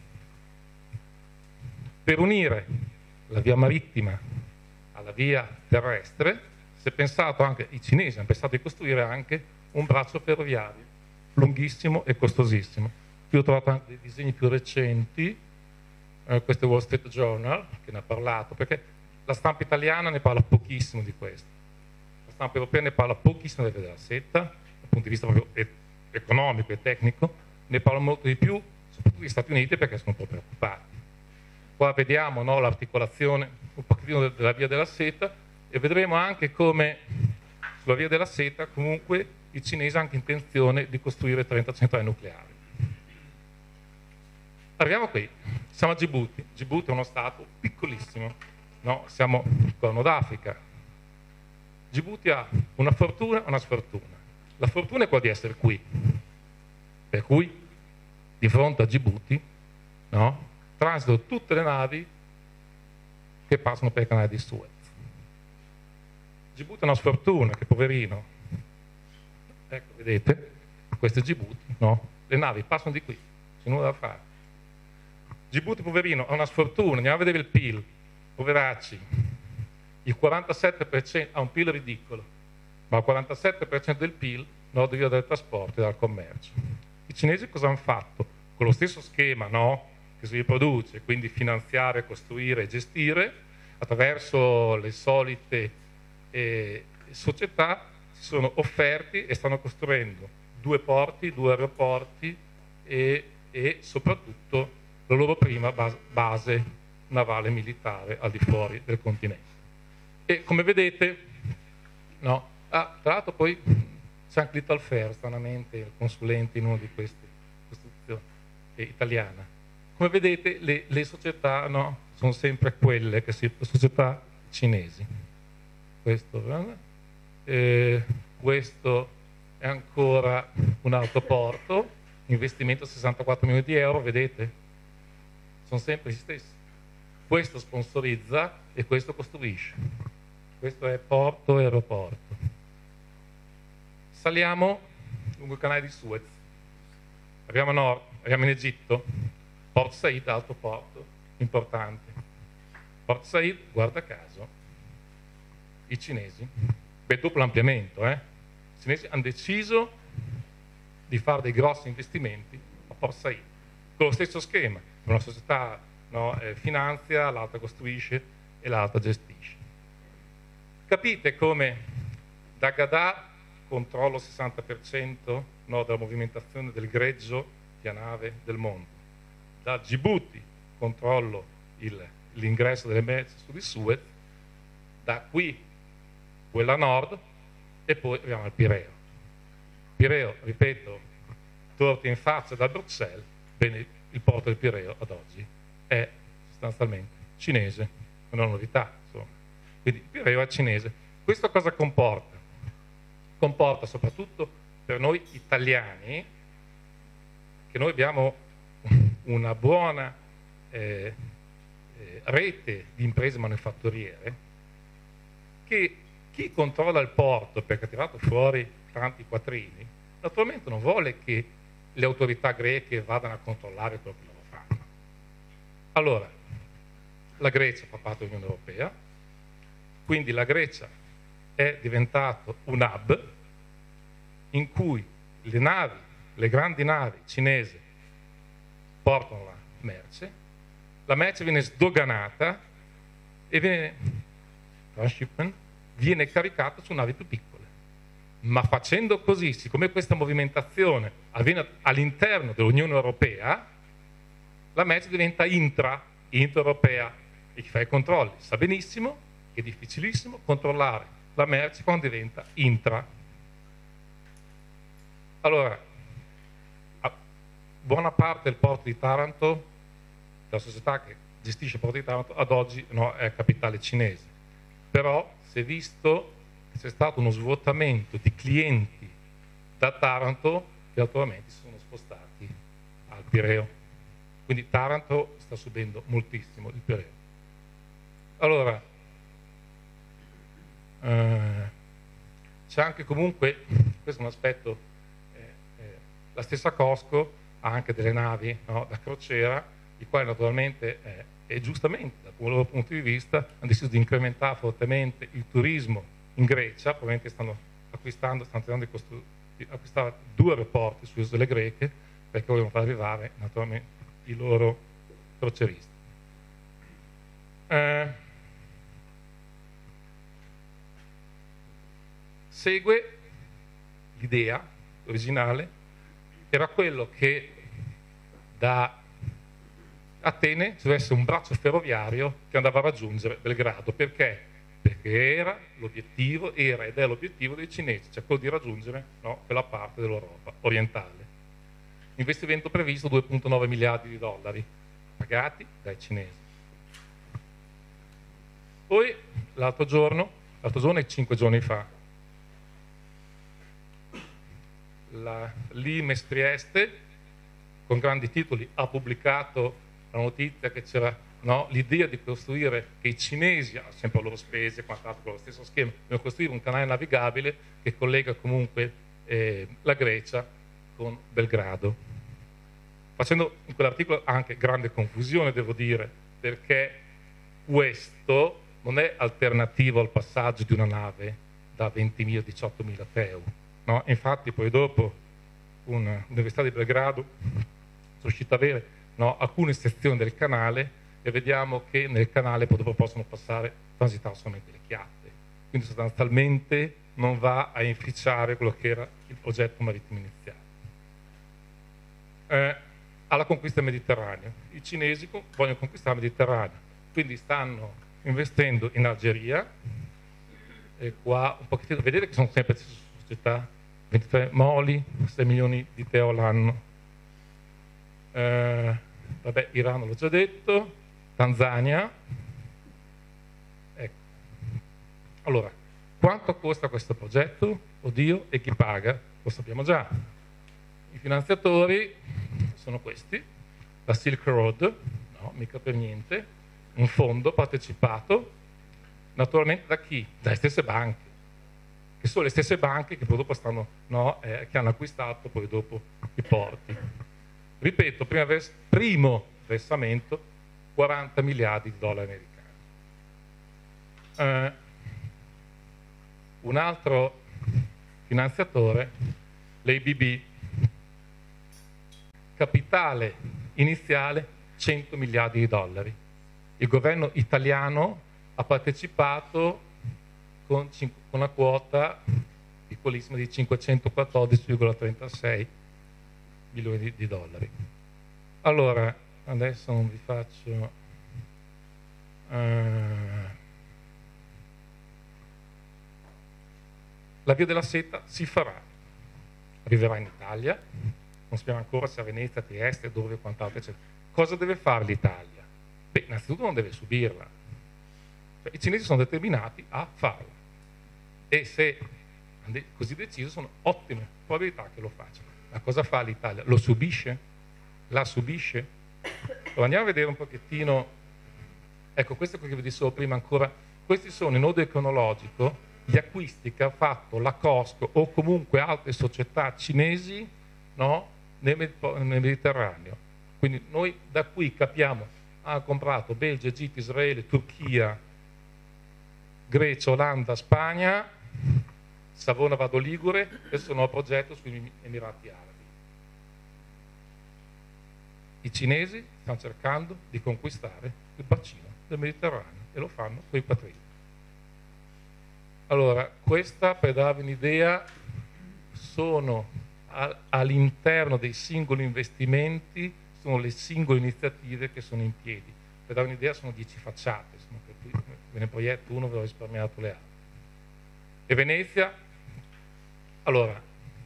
per unire la via marittima alla via terrestre, si è pensato anche, i cinesi hanno pensato di costruire anche un braccio ferroviario lunghissimo e costosissimo. Qui ho trovato anche dei disegni più recenti, eh, questo è Wall Street Journal che ne ha parlato, perché la stampa italiana ne parla pochissimo di questo, la stampa europea ne parla pochissimo della via della seta, dal punto di vista proprio e- economico e tecnico, ne parla molto di più, soprattutto gli Stati Uniti, perché sono un po' preoccupati. Qua vediamo, no, l'articolazione un pochettino della via della seta e vedremo anche come sulla via della seta comunque i cinesi hanno anche intenzione di costruire trenta centrali nucleari. Arriviamo qui, siamo a Djibouti. Djibouti è uno stato piccolissimo, no? Siamo Corno d'Africa. Djibouti ha una fortuna e una sfortuna. La fortuna è quella di essere qui, per cui di fronte a Djibouti, no? Transitano tutte le navi che passano per il canale di Suez. Djibouti è una sfortuna, che poverino. Ecco, vedete, questo è Djibouti, no? Le navi passano di qui, c'è nulla da fare. Djibouti, poverino, ha una sfortuna, andiamo a vedere il P I L, poveracci. Il quarantasette per cento ha un P I L ridicolo, ma il quarantasette per cento del P I L no, deriva dal trasporto e dal commercio. I cinesi cosa hanno fatto? Con lo stesso schema, no? Che si riproduce, quindi finanziare, costruire e gestire, attraverso le solite eh, società si sono offerti e stanno costruendo due porti, due aeroporti e, e soprattutto la loro prima base, base navale militare al di fuori del continente. E come vedete, no, ah, tra l'altro poi c'è anche l'Italfer, stranamente, il consulente in una di queste costruzioni eh, italiana. Come vedete le, le società, no, sono sempre quelle che si, società cinesi. Questo, eh, questo è ancora un autoporto, investimento sessantaquattro milioni di euro, vedete? Sono sempre gli stessi. Questo sponsorizza e questo costruisce. Questo è porto e aeroporto. Saliamo lungo il canale di Suez. Arriviamo a nord, arriviamo in Egitto. Port Said, altro porto importante. Port Said, guarda caso, i cinesi, per dopo l'ampliamento, eh, i cinesi hanno deciso di fare dei grossi investimenti a Port Said, con lo stesso schema, una società no, eh, finanzia, l'altra costruisce e l'altra gestisce. Capite come da Gadà controllo il sessanta per cento no, della movimentazione del greggio via nave del mondo. Da Djibouti controllo l'ingresso delle merci su di Suez, da qui quella a nord e poi arriviamo al Pireo. Pireo, ripeto, torti in faccia da Bruxelles, bene, il porto del Pireo ad oggi è sostanzialmente cinese, non è una novità, insomma. Quindi il Pireo è cinese. Questo cosa comporta? Comporta soprattutto per noi italiani, che noi abbiamo una buona eh, eh, rete di imprese manifatturiere, che chi controlla il porto perché ha tirato fuori tanti quattrini, naturalmente non vuole che le autorità greche vadano a controllare quello che loro fanno. Allora, la Grecia fa parte dell'Unione Europea, quindi la Grecia è diventato un hub in cui le navi, le grandi navi cinesi portano la merce, la merce viene sdoganata e viene, transshipment, viene caricata su navi più piccole. Ma facendo così, siccome questa movimentazione avviene all'interno dell'Unione Europea, la merce diventa intra, intra-europea, e chi fa i controlli sa benissimo che è difficilissimo controllare la merce quando diventa intra. Allora, buona parte del porto di Taranto, la società che gestisce il porto di Taranto, ad oggi no, è capitale cinese. Però si è visto che c'è stato uno svuotamento di clienti da Taranto che naturalmente si sono spostati al Pireo. Quindi Taranto sta subendo moltissimo il Pireo. Allora, eh, c'è anche comunque, questo è un aspetto, eh, eh, la stessa Cosco ha anche delle navi no, da crociera, i quali naturalmente eh, e giustamente dal loro punto di vista hanno deciso di incrementare fortemente il turismo in Grecia, probabilmente stanno acquistando, stanno tentando di, di acquistare due aeroporti sulle isole greche perché vogliono far arrivare naturalmente i loro croceristi. Eh, segue l'idea originale, era quello che da Atene ci deve essere un braccio ferroviario che andava a raggiungere Belgrado. Perché? Perché era l'obiettivo, era ed è l'obiettivo dei cinesi, cioè quello di raggiungere no, quella parte dell'Europa orientale. Investimento previsto due virgola nove miliardi di dollari, pagati dai cinesi. Poi l'altro giorno, l'altro giorno è cinque giorni fa, la Limes Trieste, con grandi titoli, ha pubblicato la notizia che c'era, no, l'idea di costruire, che i cinesi, sempre a loro spese, quant'altro con lo stesso schema, di costruire un canale navigabile che collega comunque eh, la Grecia con Belgrado. Facendo in quell'articolo anche grande confusione, devo dire, perché questo non è alternativo al passaggio di una nave da ventimila a diciottomila TEU. No? Infatti poi dopo l'Università di Belgrado sono riuscita ad avere, no, alcune sezioni del canale e vediamo che nel canale poi dopo possono passare, transitare solamente le chiatte. Quindi sostanzialmente non va a inficiare quello che era il progetto marittimo iniziale. Eh, alla conquista del Mediterraneo. I cinesi vogliono conquistare il Mediterraneo, quindi stanno investendo in Algeria, e qua un pochettino, vedete che sono sempre le stesse società, ventitré Moli, sei milioni di TEU l'anno. Eh, vabbè, Iran l'ho già detto, Tanzania. Ecco. Allora, quanto costa questo progetto? Oddio, e chi paga? Lo sappiamo già. I finanziatori sono questi, la Silk Road, no, mica per niente, un fondo partecipato, naturalmente da chi? Dalle stesse banche, che sono le stesse banche che poi dopo stanno, no, eh, che hanno acquistato poi dopo i porti. Ripeto, prima vers- primo versamento, quaranta miliardi di dollari americani. Eh, un altro finanziatore, l'A B B, capitale iniziale cento miliardi di dollari. Il governo italiano ha partecipato con, con una quota piccolissima di cinquecentoquattordici virgola trentasei milioni di, di dollari. Allora, adesso non vi faccio... Uh, la via della seta si farà, arriverà in Italia, non sappiamo ancora se a Venezia, a Trieste, dove e quant'altro, eccetera. Cosa deve fare l'Italia? Beh, innanzitutto non deve subirla. Cioè, i cinesi sono determinati a farla. E se così deciso, sono ottime probabilità che lo facciano. Ma cosa fa l'Italia? Lo subisce? La subisce? Allora, andiamo a vedere un pochettino. Ecco, questo è quello che vi dicevo prima ancora. Questi sono in ordine cronologico gli acquisti che ha fatto la Costco o comunque altre società cinesi, no, nel, nel Mediterraneo. Quindi noi da qui capiamo, ha comprato Belgio, Egitto, Israele, Turchia, Grecia, Olanda, Spagna, Savona, Vado Ligure e sono a progetto sugli Emirati Arabi. I cinesi stanno cercando di conquistare il bacino del Mediterraneo e lo fanno con i quattrini. Allora, questa per darvi un'idea sono all'interno dei singoli investimenti, sono le singole iniziative che sono in piedi. Per darvi un'idea sono dieci facciate, sono per cui ve ne proietto uno, ve l'ho risparmiato le altre. E Venezia, allora,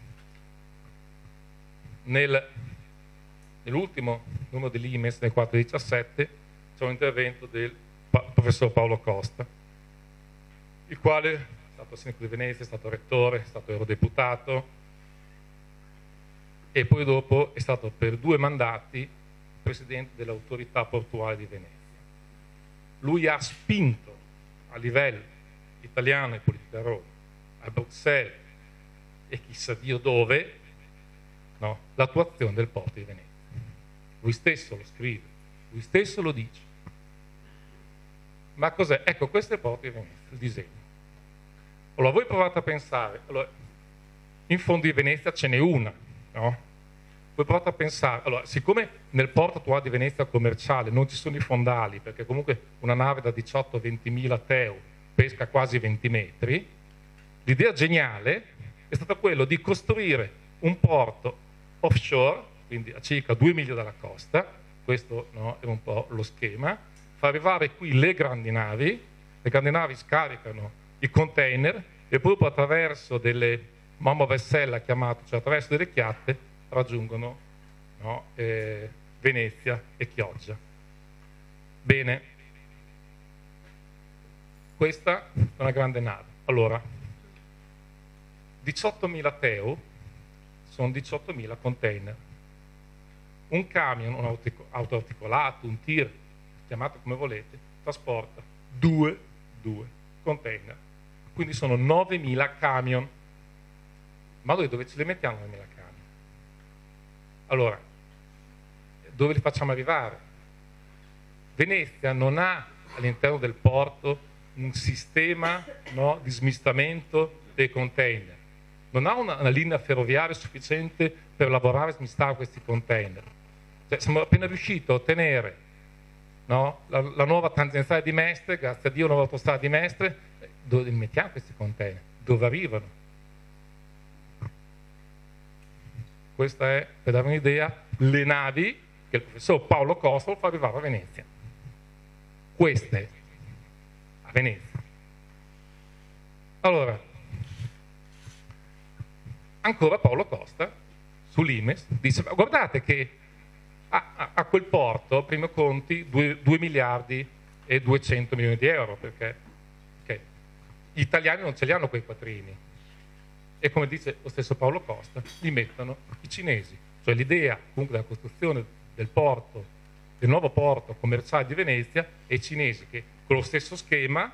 nel, nell'ultimo numero dell'I M E S, nel quattrocentodiciassette, c'è un intervento del pa- professor Paolo Costa, il quale è stato sindaco di Venezia, è stato rettore, è stato eurodeputato e poi dopo è stato per due mandati presidente dell'autorità portuale di Venezia. Lui ha spinto a livello italiano e politico a Roma, a Bruxelles e chissà Dio dove, no, l'attuazione del porto di Venezia. Lui stesso lo scrive, lui stesso lo dice. Ma cos'è? Ecco, questo è il porto di Venezia, il disegno. Allora, voi provate a pensare, allora, in fondo di Venezia ce n'è una, no? Voi provate a pensare, allora, siccome nel porto attuale di Venezia commerciale non ci sono i fondali, perché comunque una nave da diciotto a ventimila TEU pesca quasi venti metri, l'idea geniale è stata quella di costruire un porto offshore, quindi a circa due miglia dalla costa, questo, no, è un po' lo schema, far arrivare qui le grandi navi, le grandi navi scaricano i container e poi attraverso delle mamma vessella chiamato, cioè attraverso delle chiatte raggiungono, no, eh, Venezia e Chioggia. Bene, questa è una grande nave. Allora, diciottomila T E U sono diciottomila container. Un camion, un autoarticolato, un tir, chiamate come volete, trasporta due, due container. Quindi sono novemila camion. Ma noi dove ce li mettiamo novemila camion? Allora, dove li facciamo arrivare? Venezia non ha all'interno del porto un sistema, no, di smistamento dei container. Non ha una, una linea ferroviaria sufficiente per lavorare e smistare questi container. Cioè, siamo appena riusciti a ottenere, no, la, la nuova tangenziale di Mestre, grazie a Dio, una nuova autostrada di Mestre. Dove li mettiamo questi container? Dove arrivano? Questa è, per dare un'idea, le navi che il professor Paolo Costa fa arrivare a Venezia. Queste a Venezia. Allora, ancora Paolo Costa sull'Imes dice: ma guardate che a, a, a quel porto, prima conti, due miliardi e duecento milioni di euro, perché okay, gli italiani non ce li hanno quei quattrini. E come dice lo stesso Paolo Costa, li mettono i cinesi. Cioè l'idea comunque della costruzione del porto, del nuovo porto commerciale di Venezia, e i cinesi che con lo stesso schema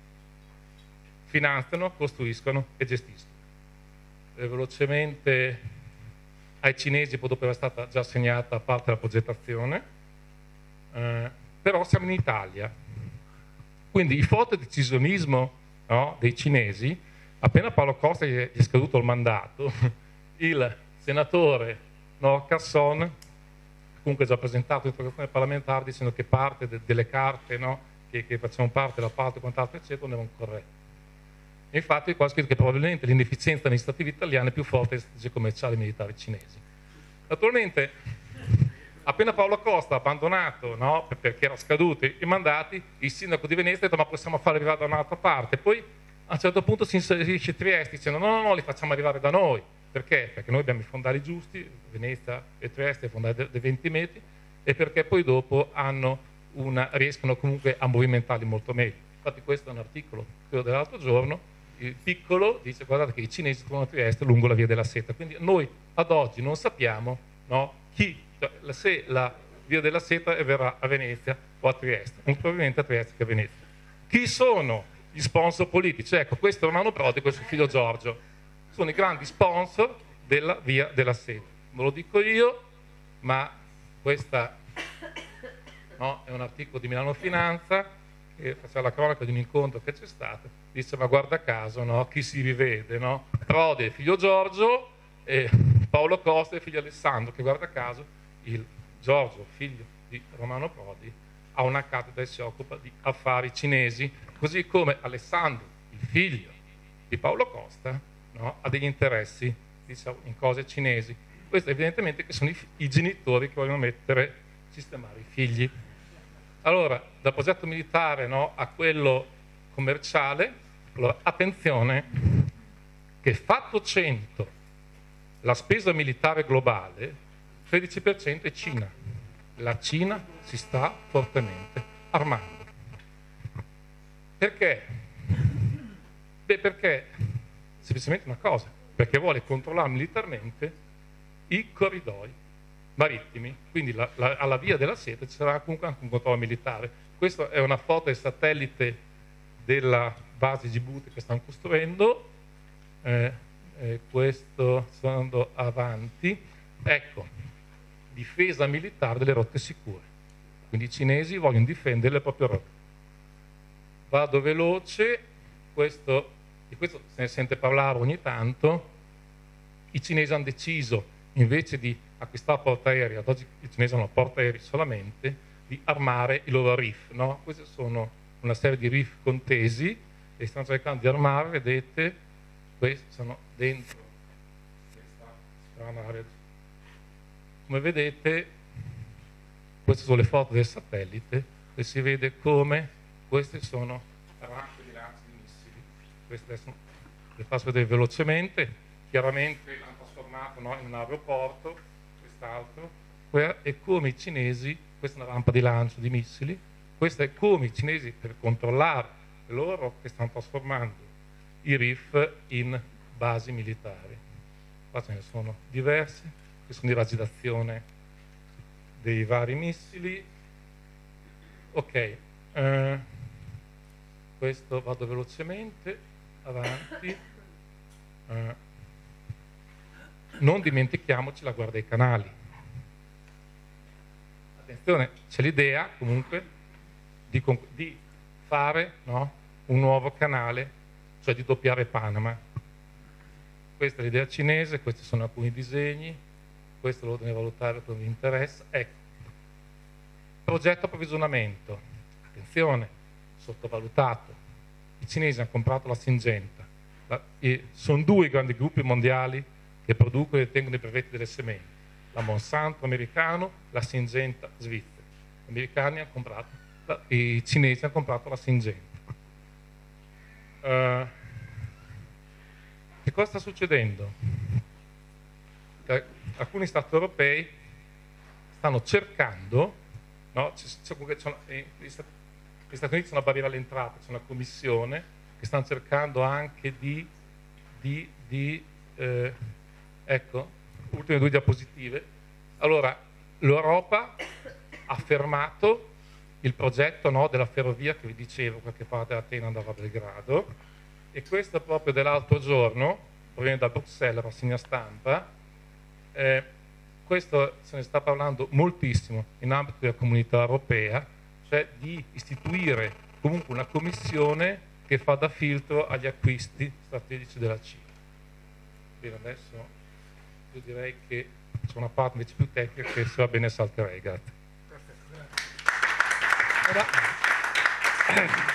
finanziano, costruiscono e gestiscono. E velocemente ai cinesi, poi dopo era stata già assegnata parte della progettazione, eh, però siamo in Italia. Quindi il forte decisionismo, no, dei cinesi, appena Paolo Costa gli è, gli è scaduto il mandato, il senatore, no, Casson, comunque già presentato l'interrogazione parlamentare dicendo che parte de, delle carte, no, che, che facevano parte dell'appalto e quant'altro eccetera non erano corrette. E infatti qua è scritto che probabilmente l'inefficienza amministrativa italiana è più forte delle strategie commerciali e militari cinesi. Naturalmente, appena Paolo Costa ha abbandonato, no, perché era scaduto i mandati, il sindaco di Venezia ha detto: ma possiamo farli arrivare da un'altra parte. Poi a un certo punto si inserisce Trieste dicendo: no, no, no, li facciamo arrivare da noi. Perché? Perché noi abbiamo i fondali giusti, Venezia e Trieste, i fondali dei venti metri, e perché poi dopo hanno una, riescono comunque a movimentarli molto meglio. Infatti questo è un articolo, quello dell'altro giorno, il piccolo dice: guardate che i cinesi trovano Trieste lungo la via della seta. Quindi noi ad oggi non sappiamo, no, chi, cioè, se la via della seta verrà a Venezia o a Trieste, molto probabilmente a Trieste che a Venezia. Chi sono gli sponsor politici? Ecco, questo è Romano Prodi e questo è figlio Giorgio. Sono i grandi sponsor della via della seta. Non lo dico io, ma questa, no, è un articolo di Milano Finanza che faceva la cronaca di un incontro che c'è stato. Dice: ma guarda caso, no, chi si rivede, no? Prodi è figlio Giorgio e Paolo Costa è figlio Alessandro, che guarda caso il Giorgio, figlio di Romano Prodi, ha una cattedra e si occupa di affari cinesi, così come Alessandro, il figlio di Paolo Costa, no, ha degli interessi, diciamo, in cose cinesi. Questo evidentemente che sono i, i genitori che vogliono mettere, sistemare i figli. Allora, dal progetto militare, no, a quello commerciale, allora, attenzione che fatto cento la spesa militare globale, tredici per cento è Cina. La Cina si sta fortemente armando. Perché? Beh, perché semplicemente una cosa, perché vuole controllare militarmente i corridoi marittimi, quindi la, la, alla via della seta ci sarà comunque anche un controllo militare. Questa è una foto del satellite della base Djibouti che stanno costruendo, eh, eh, questo sto andando avanti, ecco, difesa militare delle rotte sicure, quindi i cinesi vogliono difendere le proprie rotte. Vado veloce, questo, di questo se ne sente parlare ogni tanto. I cinesi hanno deciso, invece di acquistare portaerei, ad oggi i cinesi hanno portaerei solamente, di armare i loro R I F, no? Queste sono una serie di R I F contesi e stanno cercando di armare, vedete, questi sono dentro questa strana area. Come vedete, queste sono le foto del satellite e si vede come queste sono rampe di lancio di missili. Queste adesso le faccio vedere velocemente. Chiaramente l'hanno trasformato, no, in un aeroporto, quest'altro, e come i cinesi, questa è una rampa di lancio di missili, questa è come i cinesi, per controllare loro che stanno trasformando i R I F in basi militari. Qua ce ne sono diverse, che sono i razzi d'azione dei vari missili. Ok, eh, questo vado velocemente avanti. Eh, non dimentichiamoci la guardia ai canali. Attenzione, c'è l'idea comunque di, di fare, no, un nuovo canale, cioè di doppiare Panama. Questa è l'idea cinese, questi sono alcuni disegni, questo lo deve valutare come vi interessa. Ecco, progetto approvvigionamento, attenzione, sottovalutato. I cinesi hanno comprato la Syngenta, la, e sono due grandi gruppi mondiali che producono e detengono i brevetti delle sementi, la Monsanto americano, la Syngenta svizzera. Gli americani hanno comprato, la, i cinesi hanno comprato la Syngenta. Uh, che cosa sta succedendo? Eh, alcuni stati europei stanno cercando, no, c- c- c- eh, gli, Stati, gli Stati Uniti sono a barriera all'entrata, c'è una commissione che stanno cercando anche di, di, di eh, ecco, ultime due diapositive. Allora, l'Europa ha fermato il progetto, no, della ferrovia che vi dicevo, qualche parte da Atene andava a Belgrado, e questo proprio dell'altro giorno, proviene da Bruxelles, rassegna stampa. Eh, questo se ne sta parlando moltissimo in ambito della comunità europea, cioè di istituire comunque una commissione che fa da filtro agli acquisti strategici della Cina. Bene, adesso io direi che c'è una parte invece più tecnica che se va bene salterei. Grazie. Perfetto, grazie.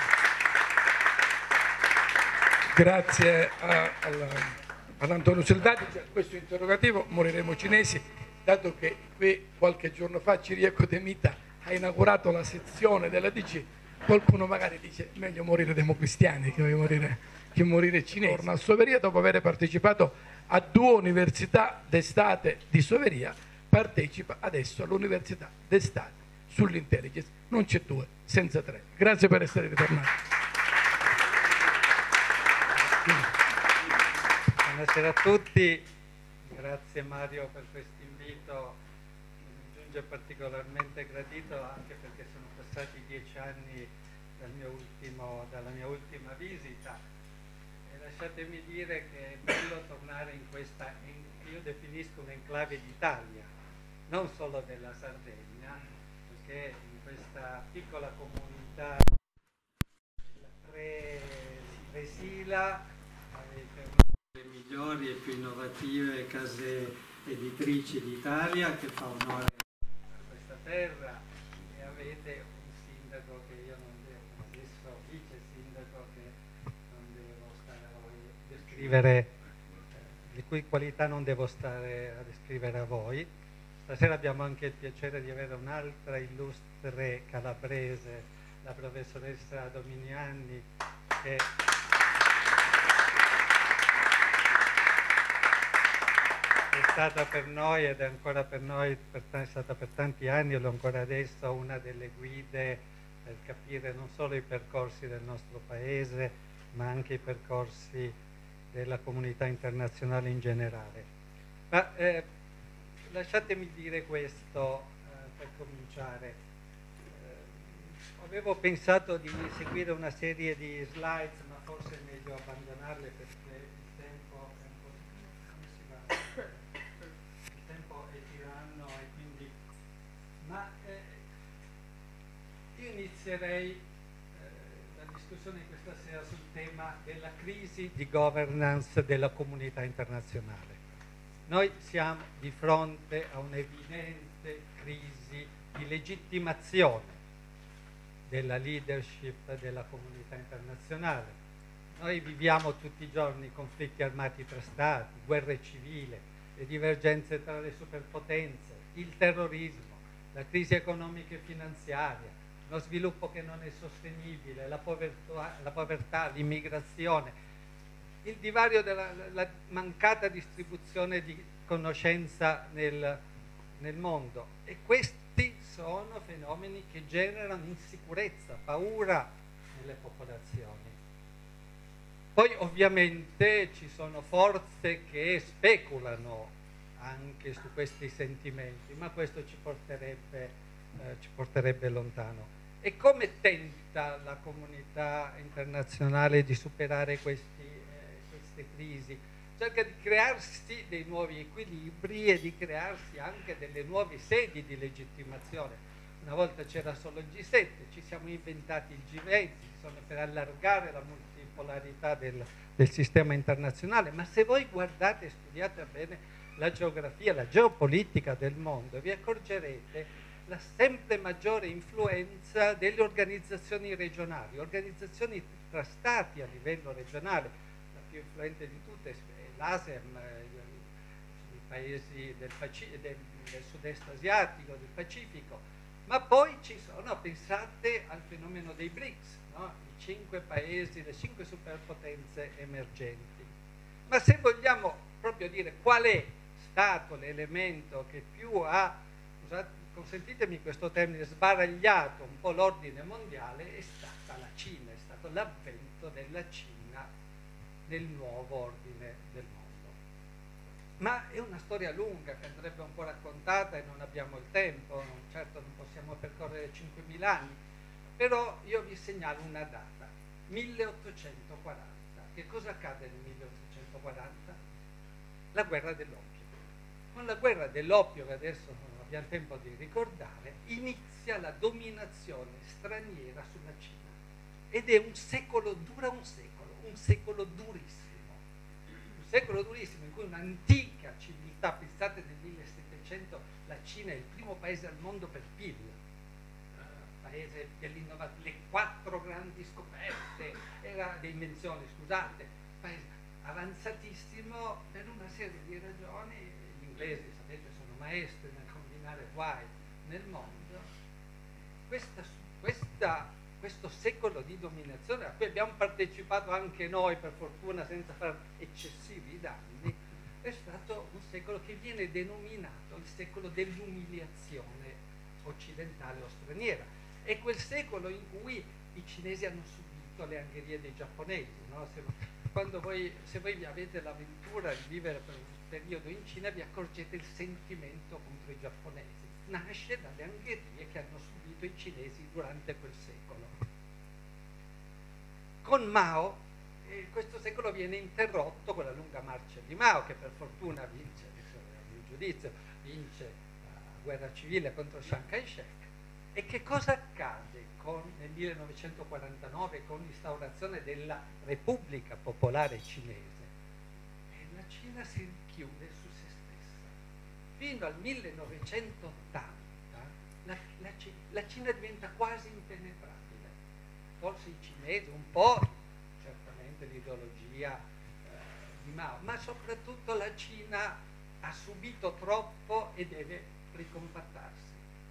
Grazie a, alla, ad Antonio Soldati, a questo interrogativo moriremo cinesi, dato che qui qualche giorno fa Ciriaco De Mita ha inaugurato la sezione della D C, qualcuno magari dice meglio morire democristiani che morire, che morire cinesi. Torna a Soveria dopo aver partecipato a due università d'estate di Soveria, partecipa adesso all'università d'estate sull'intelligence. Non c'è due senza tre. Grazie per essere ritornati. Buonasera a tutti, grazie Mario per questo invito, mi giunge particolarmente gradito anche perché sono passati dieci anni dal mio ultimo, dalla mia ultima visita e lasciatemi dire che è bello tornare in questa, in, io definisco un'enclave d'Italia, non solo della Sardegna, perché in questa piccola comunità tre Resila avete una delle migliori e più innovative case editrici d'Italia che fa onore a questa terra e avete un sindaco che io non devo, adesso vice sindaco che non devo stare a voi descrivere, eh, le cui qualità non devo stare a descrivere a voi. Stasera abbiamo anche il piacere di avere un'altra illustre calabrese, la professoressa Dominiani, che è stata per noi ed è ancora per noi, per, è stata per tanti anni e lo ancora adesso una delle guide per capire non solo i percorsi del nostro paese ma anche i percorsi della comunità internazionale in generale. Ma eh, lasciatemi dire questo eh, per cominciare. Eh, avevo pensato di seguire una serie di slides ma forse è meglio abbandonarle perché il tempo è un po'... come si va? Il tempo è tiranno e quindi... Ma eh, io inizierei eh, la discussione questa sera sul tema della crisi di governance della comunità internazionale. Noi siamo di fronte a un'evidente crisi di legittimazione della leadership della comunità internazionale. Noi viviamo tutti i giorni conflitti armati tra stati, guerre civili, le divergenze tra le superpotenze, il terrorismo, la crisi economica e finanziaria, lo sviluppo che non è sostenibile, la povertà, la povertà, l'immigrazione, il divario della la mancata distribuzione di conoscenza nel, nel mondo. E questi sono fenomeni che generano insicurezza, paura nelle popolazioni. Poi ovviamente ci sono forze che speculano anche su questi sentimenti, ma questo ci porterebbe, eh, ci porterebbe lontano. E come tenta la comunità internazionale di superare questi, eh, queste crisi? Cerca di crearsi dei nuovi equilibri e di crearsi anche delle nuove sedi di legittimazione. Una volta c'era solo il G sette, ci siamo inventati il G venti, insomma, per allargare la multipolarità del, del sistema internazionale, ma se voi guardate e studiate bene la geografia, la geopolitica del mondo, vi accorgerete la sempre maggiore influenza delle organizzazioni regionali, organizzazioni tra stati a livello regionale. La più influente di tutte è l'ASEM, i paesi del, del, del sud-est asiatico, del Pacifico, ma poi ci sono, pensate al fenomeno dei BRICS, no? I cinque paesi, le cinque superpotenze emergenti. Ma se vogliamo proprio dire qual è stato l'elemento che più ha, scusate, consentitemi questo termine, sbaragliato un po' l'ordine mondiale, è stata la Cina, è stato l'avvento della Cina nel nuovo ordine del mondo. Ma è una storia lunga che andrebbe un po' raccontata e non abbiamo il tempo, certo non possiamo percorrere cinquemila anni, però io vi segnalo una data, milleottocentoquaranta. Che cosa accade nel milleottocentoquaranta? La guerra dell'oppio. Con la guerra dell'oppio, che adesso non abbiamo tempo di ricordare, inizia la dominazione straniera sulla Cina. Ed è un secolo, dura un secolo, un secolo durissimo. Un secolo durissimo in cui un'antica civiltà, pensate nel millesettecento, la Cina è il primo paese al mondo per P I L, uh, paese dell'innovazione, le quattro grandi scoperte, era di invenzioni, scusate, paese avanzatissimo per una serie di ragioni. Gli inglesi, sapete, sono maestri nel combinare guai nel mondo. Questa, questa, questo secolo di dominazione a cui abbiamo partecipato anche noi, per fortuna senza fare eccessivi danni, è stato un secolo che viene denominato il secolo dell'umiliazione occidentale o straniera. È quel secolo in cui i cinesi hanno subito le angherie dei giapponesi, no? Se, quando voi, se voi avete l'avventura di vivere per un periodo in Cina, vi accorgete il sentimento contro i giapponesi. Nasce dalle angherie che hanno subito i cinesi durante quel secolo. Con Mao, eh, questo secolo viene interrotto con la lunga marcia di Mao, che per fortuna vince, in giudizio, vince la guerra civile contro Chiang Kai-shek. E che cosa accade con, nel millenovecentoquarantanove con l'instaurazione della Repubblica Popolare Cinese? E la Cina si richiude su se stessa. Fino al millenovecentottanta la, la, la Cina diventa quasi impenetrabile. Forse i cinesi un po', certamente l'ideologia eh, di Mao, ma soprattutto la Cina ha subito troppo e deve ricompattarsi.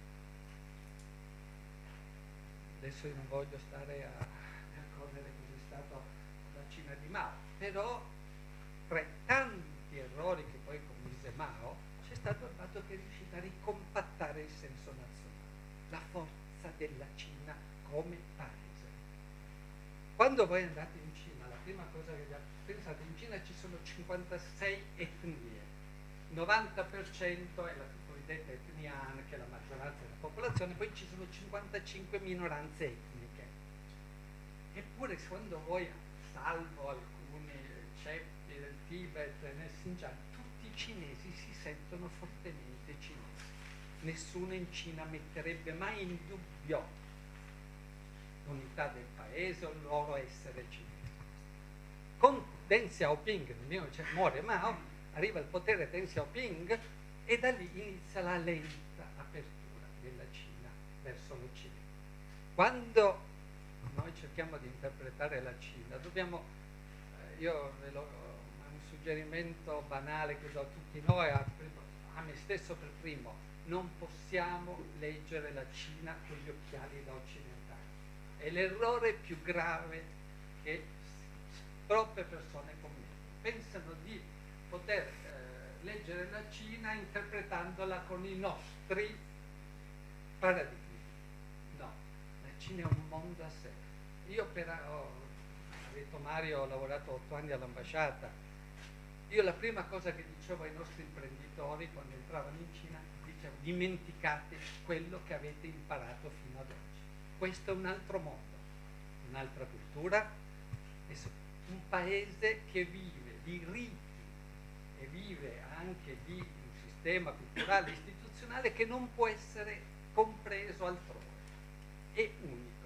Adesso io non voglio stare a ricorrere così è stato la Cina di Mao, però tra i tanti errori che poi commise Mao c'è stato il fatto che è riuscita a ricompattare il senso nazionale, la forza della Cina come paese. Quando voi andate in Cina, la prima cosa che pensate, in Cina ci sono cinquantasei etnie, il novanta per cento è la cosiddetta etnia Han, che è la maggioranza della popolazione, poi ci sono cinquantacinque minoranze etniche. Eppure quando voi, salvo alcuni ceppi del Tibet e nel Xinjiang, tutti i cinesi si sentono fortemente cinesi. Nessuno in Cina metterebbe mai in dubbio l'unità del paese o il loro essere cinese. Con Deng Xiaoping, nel millenovecento, muore Mao, arriva al potere Deng Xiaoping e da lì inizia la lenta apertura della Cina verso l'Occidente. Quando noi cerchiamo di interpretare la Cina, dobbiamo, eh, io ve lo, un suggerimento banale che do a tutti noi, a, a me stesso per primo, non possiamo leggere la Cina con gli occhiali da occidentali. È l'errore più grave che troppe persone commettono. Pensano di poter eh, leggere la Cina interpretandola con i nostri paradigmi. No, la Cina è un mondo a sé. io per, ho, ha detto Mario, ho lavorato otto anni all'ambasciata. Io la prima cosa che dicevo ai nostri imprenditori quando entravano in Cina, dicevo: dimenticate quello che avete imparato fino ad oggi. Questo è un altro mondo, un'altra cultura, un paese che vive di riti e vive anche di un sistema culturale istituzionale che non può essere compreso altrove, è unico.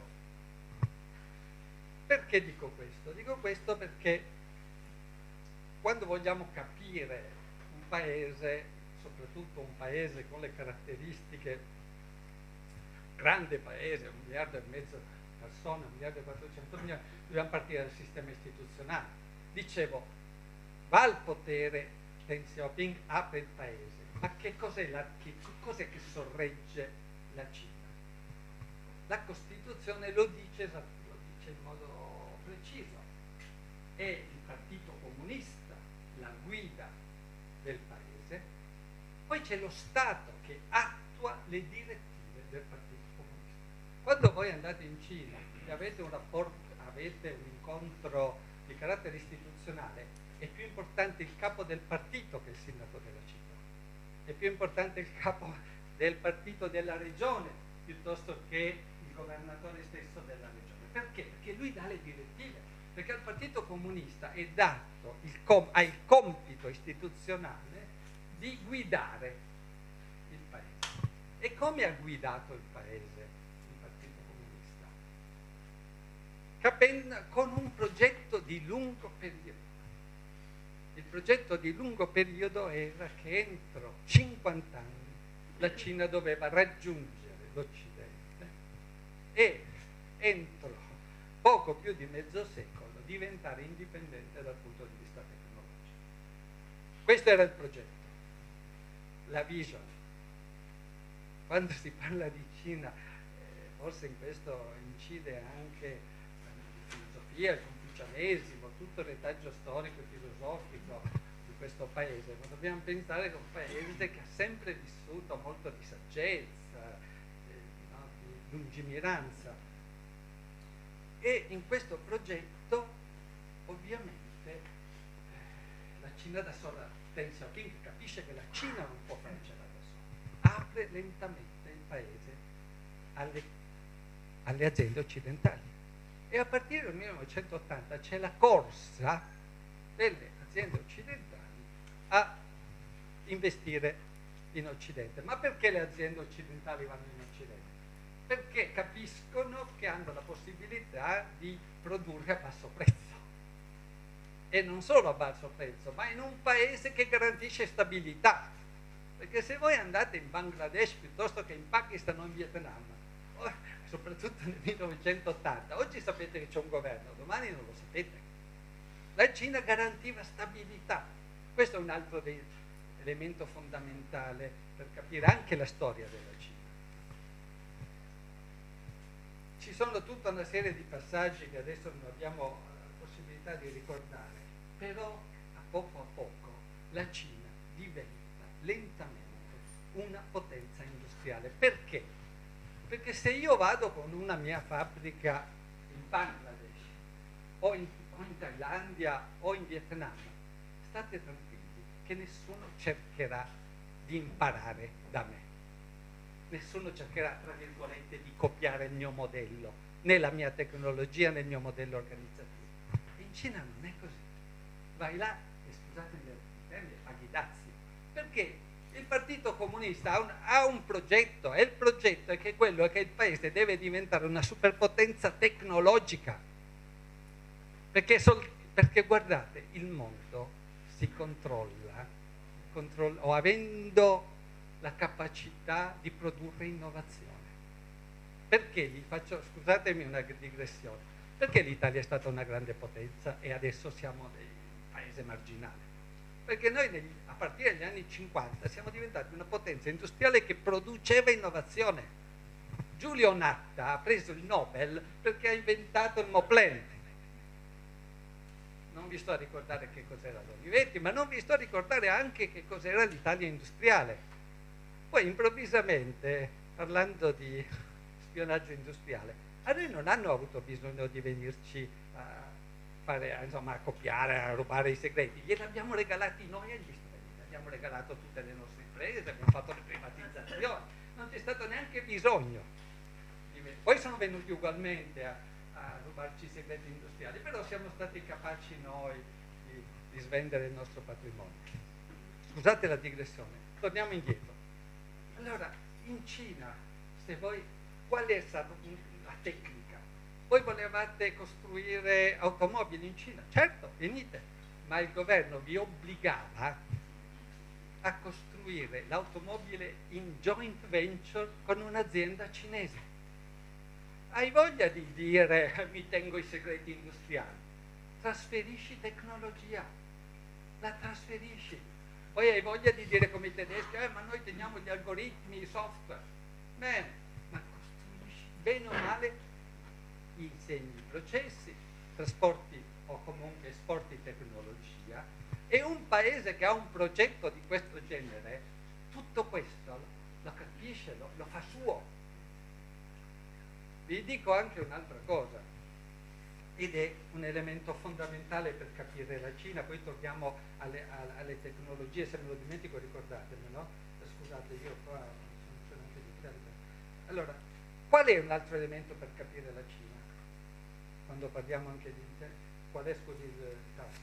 Perché dico questo? Dico questo perché quando vogliamo capire un paese, soprattutto un paese con le caratteristiche, grande paese, un miliardo e mezzo di persone, un miliardo e quattrocento milioni, dobbiamo partire dal sistema istituzionale. Dicevo, va al potere Deng Xiaoping, apre il paese, ma che cos'è, la, che, cos'è che sorregge la Cina? La Costituzione lo dice, lo dice in modo preciso, è il Partito Comunista la guida del paese, poi c'è lo Stato che attua le direttive del Partito Comunista. Quando voi andate in Cina e avete un rapporto, avete un incontro di carattere istituzionale, è più importante il capo del partito che il sindaco della città, è più importante il capo del partito della regione piuttosto che il governatore stesso della regione. Perché? Perché lui dà le direttive, perché al Partito Comunista è dato il com- ha il compito istituzionale di guidare il paese. E come ha guidato il paese il Partito Comunista? Capen- con un progetto di lungo periodo. Il progetto di lungo periodo era che entro cinquanta anni la Cina doveva raggiungere l'Occidente e entro poco più di mezzo secolo diventare indipendente dal punto di vista tecnologico. Questo era il progetto, la vision. Quando si parla di Cina, eh, forse in questo incide anche la filosofia, il confucianesimo, tutto il retaggio storico e filosofico di questo paese, ma dobbiamo pensare che è un paese che ha sempre vissuto molto di saggezza, eh, no, di lungimiranza. E in questo progetto ovviamente eh, la Cina da sola, Deng Xiaoping capisce che la Cina non può farcela da sola, apre lentamente il paese alle, alle aziende occidentali e a partire del millenovecentottanta c'è la corsa delle aziende occidentali a investire in Occidente. Ma perché le aziende occidentali vanno in Occidente? Perché capiscono che hanno la possibilità di produrre a basso prezzo. E non solo a basso prezzo, ma in un paese che garantisce stabilità. Perché se voi andate in Bangladesh piuttosto che in Pakistan o in Vietnam, soprattutto nel millenovecentottanta, oggi sapete che c'è un governo, domani non lo sapete. La Cina garantiva stabilità. Questo è un altro dei, elemento fondamentale per capire anche la storia della Cina. Ci sono tutta una serie di passaggi che adesso non abbiamo la possibilità di ricordare, però a poco a poco la Cina diventa lentamente una potenza industriale. Perché? Perché se io vado con una mia fabbrica in Bangladesh o in, o in Thailandia o in Vietnam, state tranquilli che nessuno cercherà di imparare da me. Nessuno cercherà, tra virgolette, di copiare il mio modello, né la mia tecnologia, né il mio modello organizzativo. E in Cina non è così. Vai là e, scusatemi il termine, paghi dazi. Perché il Partito Comunista ha un, ha un progetto, e il progetto è che quello è che il paese deve diventare una superpotenza tecnologica. Perché, sol, perché guardate, il mondo si controlla, controlla o avendo la capacità di produrre innovazione. Perché gli faccio, scusatemi una digressione, perché l'Italia è stata una grande potenza e adesso siamo un paese marginale? Perché noi negli, a partire dagli anni cinquanta siamo diventati una potenza industriale che produceva innovazione. Giulio Natta ha preso il Nobel perché ha inventato il Moplen. Non vi sto a ricordare che cos'era l'Olivetti, ma non vi sto a ricordare anche che cos'era l'Italia industriale. Poi improvvisamente, parlando di spionaggio industriale, A noi non hanno avuto bisogno di venirci a fare, insomma, a copiare, a rubare i segreti, glieli abbiamo regalati noi agli stranieri, abbiamo regalato tutte le nostre imprese, abbiamo fatto le privatizzazioni, non c'è stato neanche bisogno. Poi sono venuti ugualmente a, a rubarci i segreti industriali, però siamo stati capaci noi di, di svendere il nostro patrimonio. Scusate la digressione, torniamo indietro. Allora, in Cina, se voi, qual è stata la tecnica? Voi volevate costruire automobili in Cina? Certo, venite, ma il governo vi obbligava a costruire l'automobile in joint venture con un'azienda cinese. Hai voglia di dire mi tengo i segreti industriali? Trasferisci tecnologia, la trasferisci. Poi hai voglia di dire come i tedeschi, eh, ma noi teniamo gli algoritmi, i software. Bene, ma costruisci bene o male, insegni i processi, trasporti o comunque esporti tecnologia, e un paese che ha un progetto di questo genere, tutto questo lo capisce, lo, lo fa suo. Vi dico anche un'altra cosa, ed è un elemento fondamentale per capire la Cina, poi torniamo alle, alle tecnologie, se me lo dimentico ricordatemelo, scusate, io qua non sono anche di carica. Allora, qual è un altro elemento per capire la Cina? Quando parliamo anche di inter... qual è, scusi, il tasto?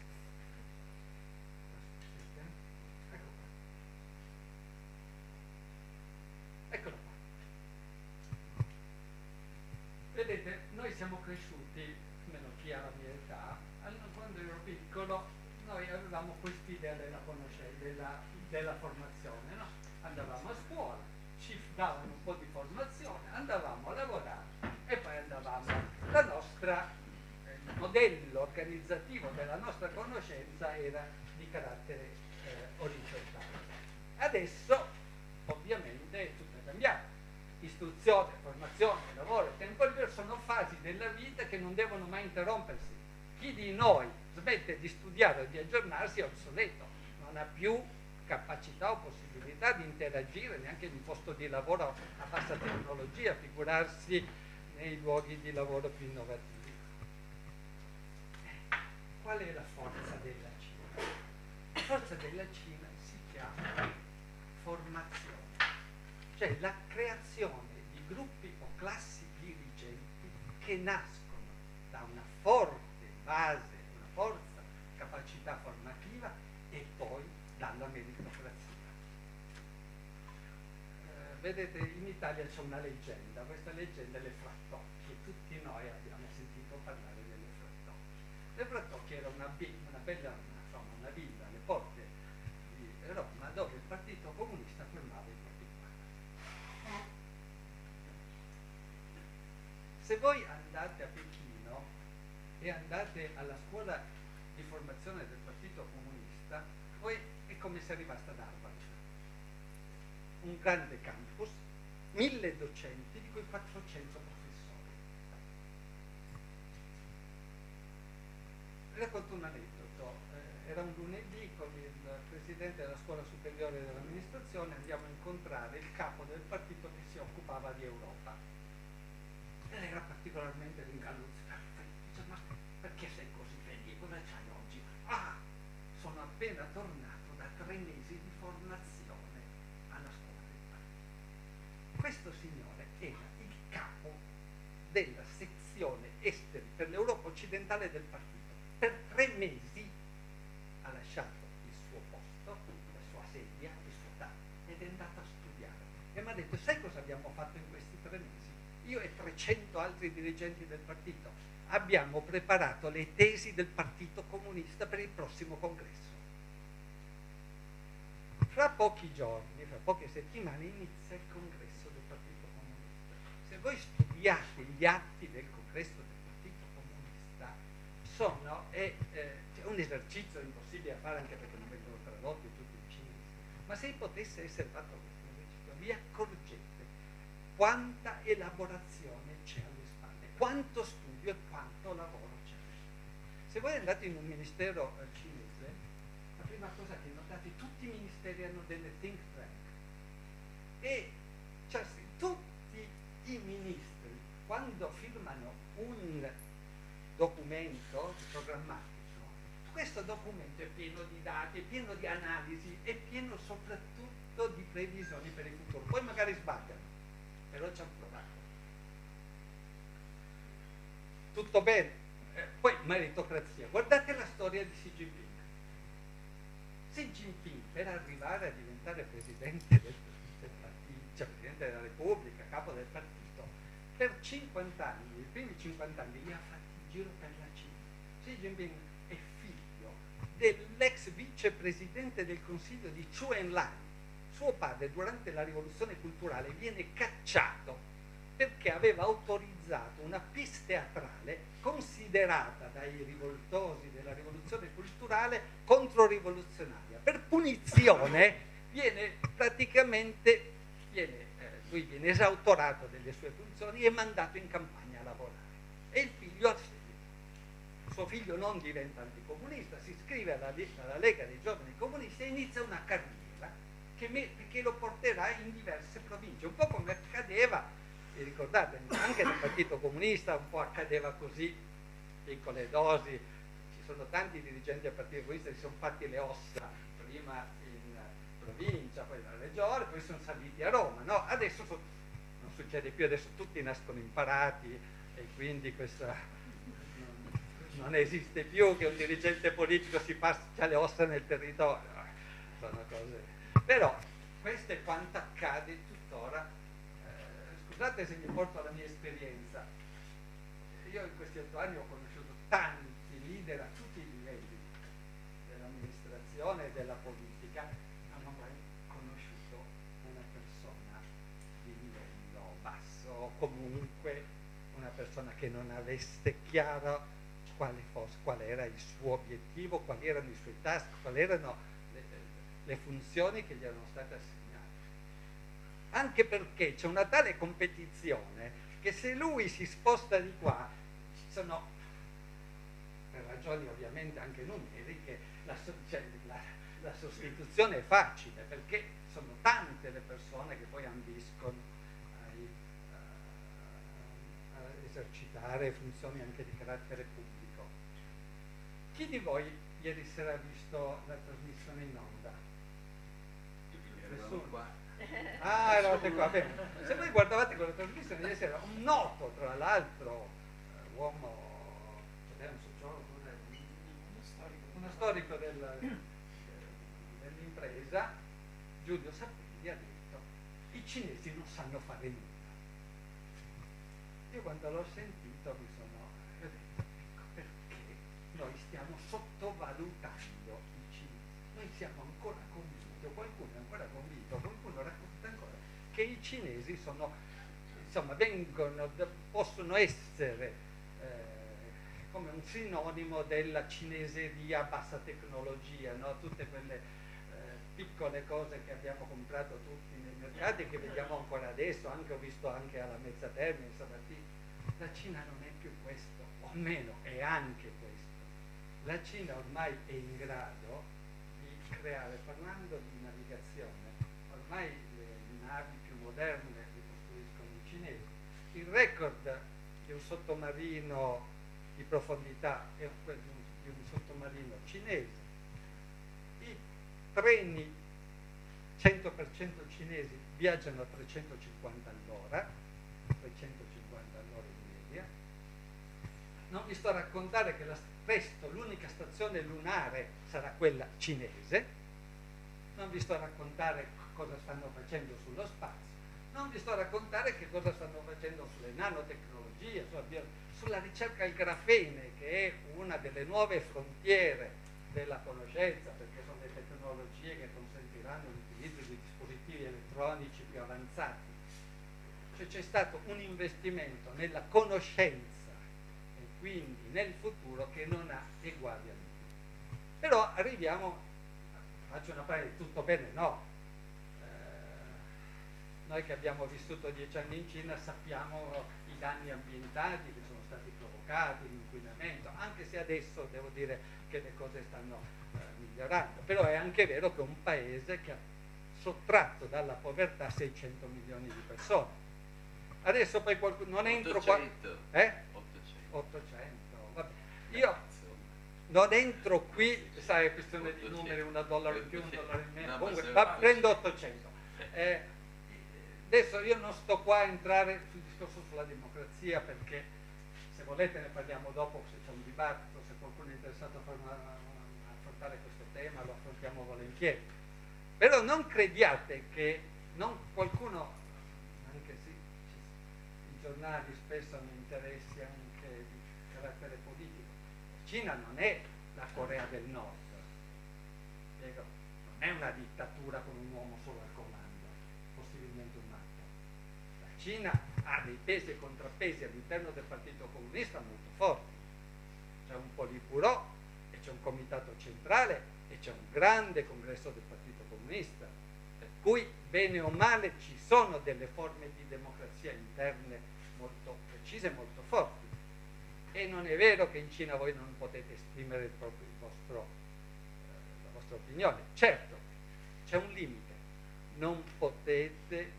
Ecco qua. Eccolo qua. Vedete, noi siamo cresciuti, almeno chi ha la mia età, quando ero piccolo noi avevamo quest'idea della conoscenza, della, della formazione, no? Andavamo a scuola, ci davano un po' di formazione, andavamo a lavorare e poi andavamo. La nostra, eh, il modello organizzativo della nostra conoscenza era di carattere eh, orizzontale. Adesso ovviamente tutto è cambiato. Istruzione, formazione, lavoro, tempo libero sono fasi della vita che non devono mai interrompersi. Chi di noi smette di studiare o di aggiornarsi è obsoleto, non ha più capacità o possibilità di interagire neanche in un posto di lavoro a bassa tecnologia, figurarsi nei luoghi di lavoro più innovativi. Qual è la forza della Cina? La forza della Cina si chiama formazione. Cioè la creazione di gruppi o classi dirigenti che nascono da una forte base, una forte capacità formativa e poi dalla meritocrazia. Eh, vedete, in Italia c'è una leggenda, questa leggenda è le frattocchie, tutti noi abbiamo sentito parlare delle frattocchie. Le frattocchie era una, una bella, insomma, una villa alle porte di Roma dove il Partito Comunista formava i propri quadri. Se voi andate a Pechino e andate alla scuola di formazione del Partito Comunista, poi è come se arrivaste ad Harvard. Un grande campus, mille docenti, di cui quattrocento professori. Vi racconto un aneddoto. Eh, era un lunedì con il presidente della scuola superiore dell'amministrazione, andiamo a incontrare il capo del partito che si occupava di Europa. Ed era particolarmente ringalluzzato. Dice, ma perché sei così felice? Cosa c'hai oggi? Ah, sono appena tornato da tre mesi di formazione alla scuola del partito. Questo signore era il capo della sezione esteri per l'Europa occidentale del partito. Per tre mesi ha lasciato il suo posto, la sua sedia, il suo tavolo, ed è andato a studiare. E mi ha detto, sai cosa abbiamo fatto in questi tre mesi? Io e trecento altri dirigenti del partito abbiamo preparato le tesi del Partito Comunista per il prossimo congresso. Fra pochi giorni, fra poche settimane, inizia il congresso del Partito Comunista. Se voi studiate gli atti del congresso del Partito Comunista, sono è, eh, c'è un esercizio impossibile da fare anche perché non vengono tradotti tutti in cinese, ma se potesse essere fatto questo esercizio, vi accorgete quanta elaborazione c'è alle spalle, quanto studio e quanto lavoro c'è. Se voi andate in un ministero eh, cinese, la prima cosa che notate, tutti i ministeri hanno delle think tank e cioè, tutti i ministri quando firmano questo documento è pieno di dati, è pieno di analisi, è pieno soprattutto di previsioni per il futuro. Poi magari sbagliano, però ci hanno provato. Tutto bene. Eh, poi meritocrazia. Guardate la storia di Xi Jinping. Xi Jinping, per arrivare a diventare presidente del, del partito, cioè presidente della Repubblica, capo del partito, per cinquanta anni, i primi cinquanta anni li ha fatti in giro per la Cina. Xi Jinping è figlio dell'ex vicepresidente del Consiglio di Zhou Enlai. Suo padre durante la rivoluzione culturale viene cacciato perché aveva autorizzato una pièce teatrale considerata dai rivoltosi della rivoluzione culturale controrivoluzionaria. Per punizione viene praticamente, viene, eh, lui viene esautorato delle sue funzioni e mandato in campagna a lavorare. E il figlio ha seguito. Suo figlio non diventa anticomunista, si iscrive alla, alla Lega dei Giovani Comunisti e inizia una carriera che, me, che lo porterà in diverse province, un po' come accadeva. Vi ricordate, anche nel Partito Comunista un po' accadeva così, piccole dosi, ci sono tanti dirigenti del Partito Comunista che si sono fatti le ossa, prima in provincia, poi nella regione, poi sono saliti a Roma, no? Adesso so, non succede più, adesso tutti nascono imparati e quindi questa non, non esiste più che un dirigente politico si faccia le ossa nel territorio, sono cose. Però questo è quanto accade tuttora. Scusate se mi porto alla mia esperienza, io in questi otto anni ho conosciuto tanti leader a tutti i livelli dell'amministrazione e della politica, ma non ho mai conosciuto una persona di livello basso o comunque una persona che non avesse chiaro quale, fosse, qual era il suo obiettivo, quali erano i suoi task, quali erano le, le funzioni che gli erano state assegnate. Anche perché c'è una tale competizione che se lui si sposta di qua, ci sono, per ragioni ovviamente anche numeriche, la, cioè, la, la sostituzione è facile, perché sono tante le persone che poi ambiscono ai, a, a esercitare funzioni anche di carattere pubblico. Chi di voi ieri sera ha visto la trasmissione in onda? Nessuno? Qua. Ah, eravate qua, bene. Se voi guardavate quella trasmissione ieri sera, un noto tra l'altro eh, uomo, cioè un sociologo, uno storico del, dell'impresa, Giulio Sapelli, ha detto: i cinesi non sanno fare nulla. Io quando l'ho sentito mi sono ho detto: ecco perché noi stiamo sottovalutando i cinesi. Noi siamo ancora convinti, o qualcuno è ancora convinto, qualcuno racconta ancora che i cinesi sono, insomma, vengono, possono essere eh, come un sinonimo della cineseria a bassa tecnologia, no? Tutte quelle eh, piccole cose che abbiamo comprato tutti nei mercati e che vediamo ancora adesso, anche ho visto anche alla mezza termine, insomma, la Cina non è più questo, o meno è anche questo. La Cina ormai è in grado di creare, parlando di navigazione, ormai le navi più moderne le costruiscono i cinesi. Il record di un sottomarino di profondità è quello di un sottomarino cinese. I treni cento per cento cinesi viaggiano a trecentocinquanta all'ora, trecentocinquanta all'ora in media. Non vi sto a raccontare che la, presto l'unica stazione lunare sarà quella cinese, non vi sto a raccontare cosa stanno facendo sullo spazio, non vi sto a raccontare che cosa stanno facendo sulle nanotecnologie, sulla, bio, sulla ricerca al grafene, che è una delle nuove frontiere della conoscenza, perché sono le tecnologie che consentiranno l'utilizzo di dispositivi elettronici più avanzati. Cioè c'è stato un investimento nella conoscenza e quindi nel futuro che non ha eguali al mondo. Però arriviamo, faccio una parola, tutto bene, no? Noi che abbiamo vissuto dieci anni in Cina sappiamo i danni ambientali che sono stati provocati, l'inquinamento, anche se adesso devo dire che le cose stanno eh, migliorando. Però è anche vero che è un paese che ha sottratto dalla povertà seicento milioni di persone. Adesso poi qualcuno, non entro qua... Eh? ottocento. ottocento, vabbè. Io, non entro qui, sai, è questione di numeri, un dollaro in più, un dollaro in meno, comunque va, prendo ottocento. Eh, adesso io non sto qua a entrare sul discorso sulla democrazia, perché se volete ne parliamo dopo, se c'è un dibattito, se qualcuno è interessato a, fare una, a affrontare questo tema, lo affrontiamo volentieri. Però non crediate che non qualcuno, anche se i giornali spesso hanno interessi anche di carattere politico, la Cina non è la Corea del Nord, spiego, non è una dittatura con un uomo solo al comando, possibilmente un altro. La Cina ha dei pesi e contrappesi all'interno del Partito Comunista molto forti. C'è un Politburo e c'è un comitato centrale e c'è un grande congresso del Partito Comunista, per cui bene o male ci sono delle forme di democrazia interne molto precise e molto forti. E non è vero che in Cina voi non potete esprimere il proprio, il vostro, eh, la vostra opinione. Certo, c'è un limite, non potete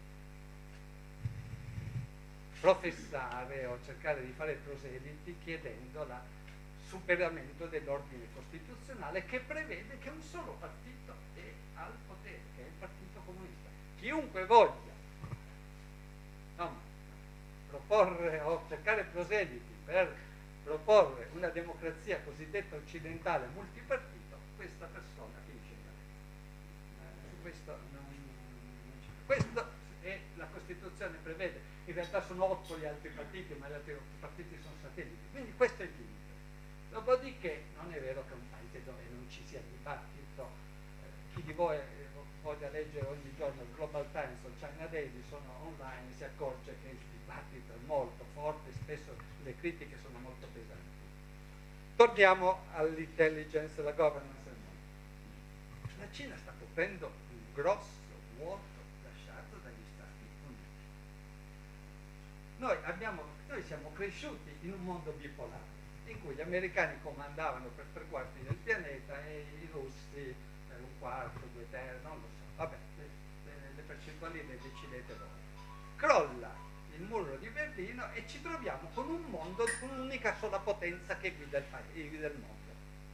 professare o cercare di fare proseliti chiedendo il superamento dell'ordine costituzionale, che prevede che un solo partito è al potere, che è il Partito Comunista. Chiunque voglia no, proporre o cercare proseliti per proporre una democrazia cosiddetta occidentale multipartito, questa persona finisce in galera. Eh, questo, non, non questo è, la Costituzione prevede, in realtà sono otto gli altri partiti, ma gli altri partiti sono satelliti, quindi questo è il limite. Dopodiché non è vero che un paese dove non ci sia dibattito, eh, chi di voi eh, voglia leggere ogni giorno il Global Times o il China Daily, sono online, si accorge che il dibattito è molto forte, spesso le critiche sono molto pesanti. Torniamo all'intelligence e alla governance del mondo. La Cina sta coprendo un grosso vuoto lasciato dagli Stati Uniti. Noi, abbiamo, noi siamo cresciuti in un mondo bipolare, in cui gli americani comandavano per tre quarti del pianeta e i russi per un quarto, due terzi, non lo so, vabbè, le, le, le percentuali le decidete voi. Crolla il muro di Berlino e ci troviamo con un mondo, con un'unica sola potenza che guida il, guida il mondo.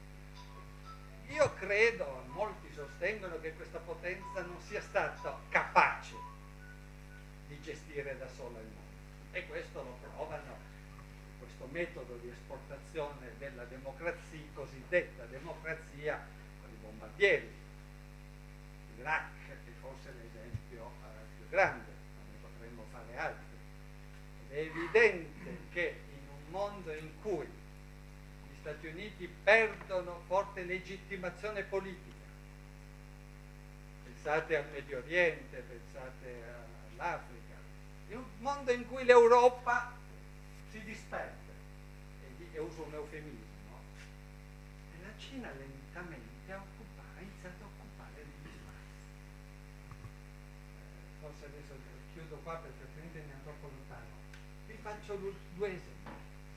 Io credo, molti sostengono che questa potenza non sia stata capace di gestire da sola il mondo, e questo lo provano questo metodo di esportazione della democrazia, cosiddetta democrazia, con i bombardieri. L'Iraq è forse l'esempio eh, più grande, ma ne potremmo fare altri. Ed è evidente che in un mondo in cui gli Stati Uniti perdono forte legittimazione politica, pensate al Medio Oriente, pensate all'Africa, in un mondo in cui l'Europa si disperde, e uso un eufemismo, e la Cina lentamente ha, occupato, ha iniziato a occupare degli spazi. Eh, forse adesso chiudo qua perché altrimenti andiamo troppo lontano. Vi faccio due esempi.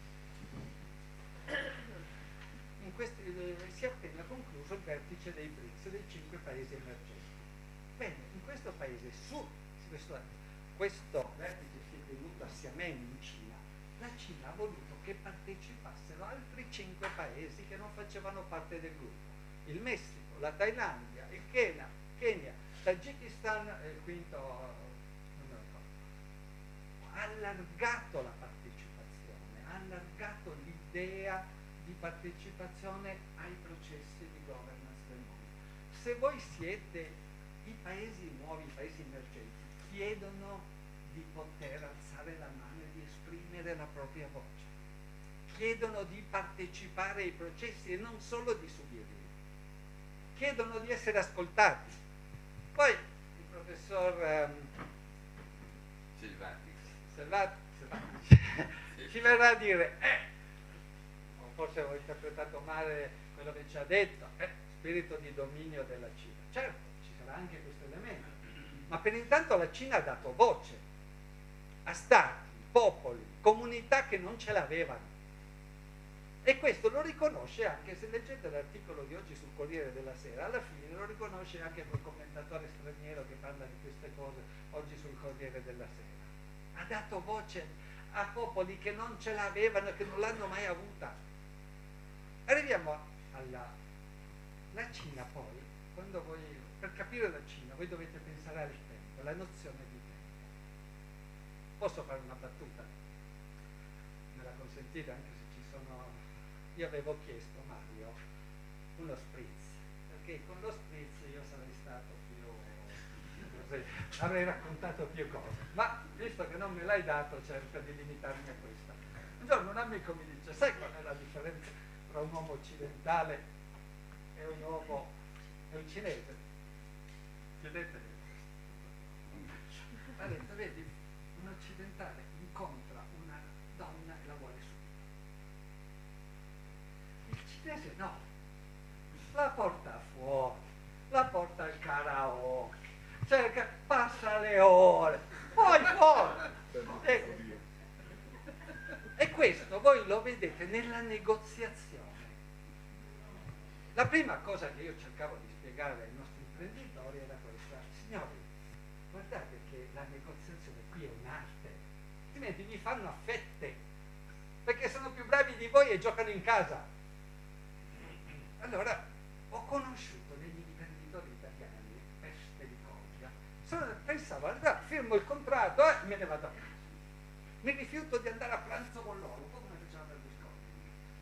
In questi, eh, si è appena concluso il vertice dei BRICS, dei cinque paesi emergenti. Bene, in questo paese, su questo, questo vertice si è tenuto a Xiamen in Cina, la Cina ha voluto che partecipassero altri cinque paesi che non facevano parte del gruppo: il Messico, la Thailandia, il Kenya, Kenya Tagikistan e il quinto non me lo ricordo. Ha allargato la partecipazione, ha allargato l'idea di partecipazione ai processi di governance del mondo. Se voi siete i paesi nuovi, i paesi emergenti, chiedono di poter alzare la mano e di esprimere la propria voce, chiedono di partecipare ai processi e non solo di subirli, chiedono di essere ascoltati. Poi il professor um, Selvatics ci verrà a dire eh, forse ho interpretato male quello che ci ha detto, eh, spirito di dominio della Cina. Certo, ci sarà anche questo elemento, ma per intanto la Cina ha dato voce a stati, popoli, comunità che non ce l'avevano, e questo lo riconosce anche, se leggete l'articolo di oggi sul Corriere della Sera, alla fine lo riconosce anche quel commentatore straniero che parla di queste cose oggi sul Corriere della Sera. Ha dato voce a popoli che non ce l'avevano e che non l'hanno mai avuta. Arriviamo a alla... La Cina poi, quando voi, per capire la Cina, voi dovete pensare al tempo, la nozione di tempo. Posso fare una battuta? Me la consentite, anche se ci sono... Io avevo chiesto, Mario, uno spritz, perché con lo spritz io sarei stato più... così, avrei raccontato più cose, ma visto che non me l'hai dato cerco di limitarmi a questa. Un giorno un amico mi dice, sai qual è la differenza tra un uomo occidentale e un uomo e un cinese? Chiedetevi questo. Ha detto, vedi, un occidentale incontra una donna e la vuole subito. Il cinese no, la porta fuori, la porta al karaoke, cerca, passa le ore, poi fuori. E, e questo voi lo vedete nella negoziazione. La prima cosa che io cercavo di spiegare ai nostri imprenditori era questa: signori, guardate che la negoziazione qui è un'arte, altrimenti vi fanno a fette, perché sono più bravi di voi e giocano in casa. Allora, ho conosciuto degli imprenditori italiani, peste di copia, pensavo, allora firmo il contratto e me ne vado a casa. Mi rifiuto di andare a pranzo con loro, un po' come facciamo per biscotti.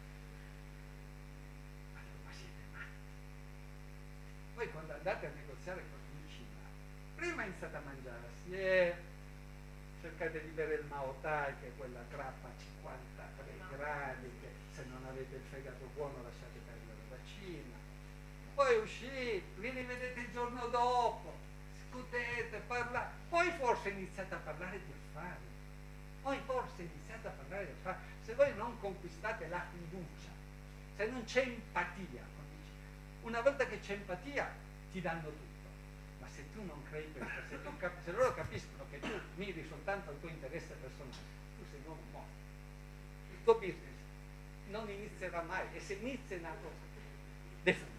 Ma siete matti. Poi quando andate a negoziare con in Cina, prima iniziate a mangiare assieme, cercate di bere il Maotai, che è quella grappa a cinquantatré gradi, che se non avete il fegato buono lasciate perdere la Cina. Poi uscite, vi rivedete il giorno dopo, discutete, parlate, poi forse iniziate a parlare di affari. Poi forse iniziate a parlare di affari. Se voi non conquistate la fiducia, se non c'è empatia, una volta che c'è empatia ti danno tutto, ma se tu non crei questo, se, tu cap- se loro capiscono che tu miri soltanto al tuo interesse personale, tu sei un uomo morto, il tuo business non inizierà mai, e se inizia è una cosa defunta.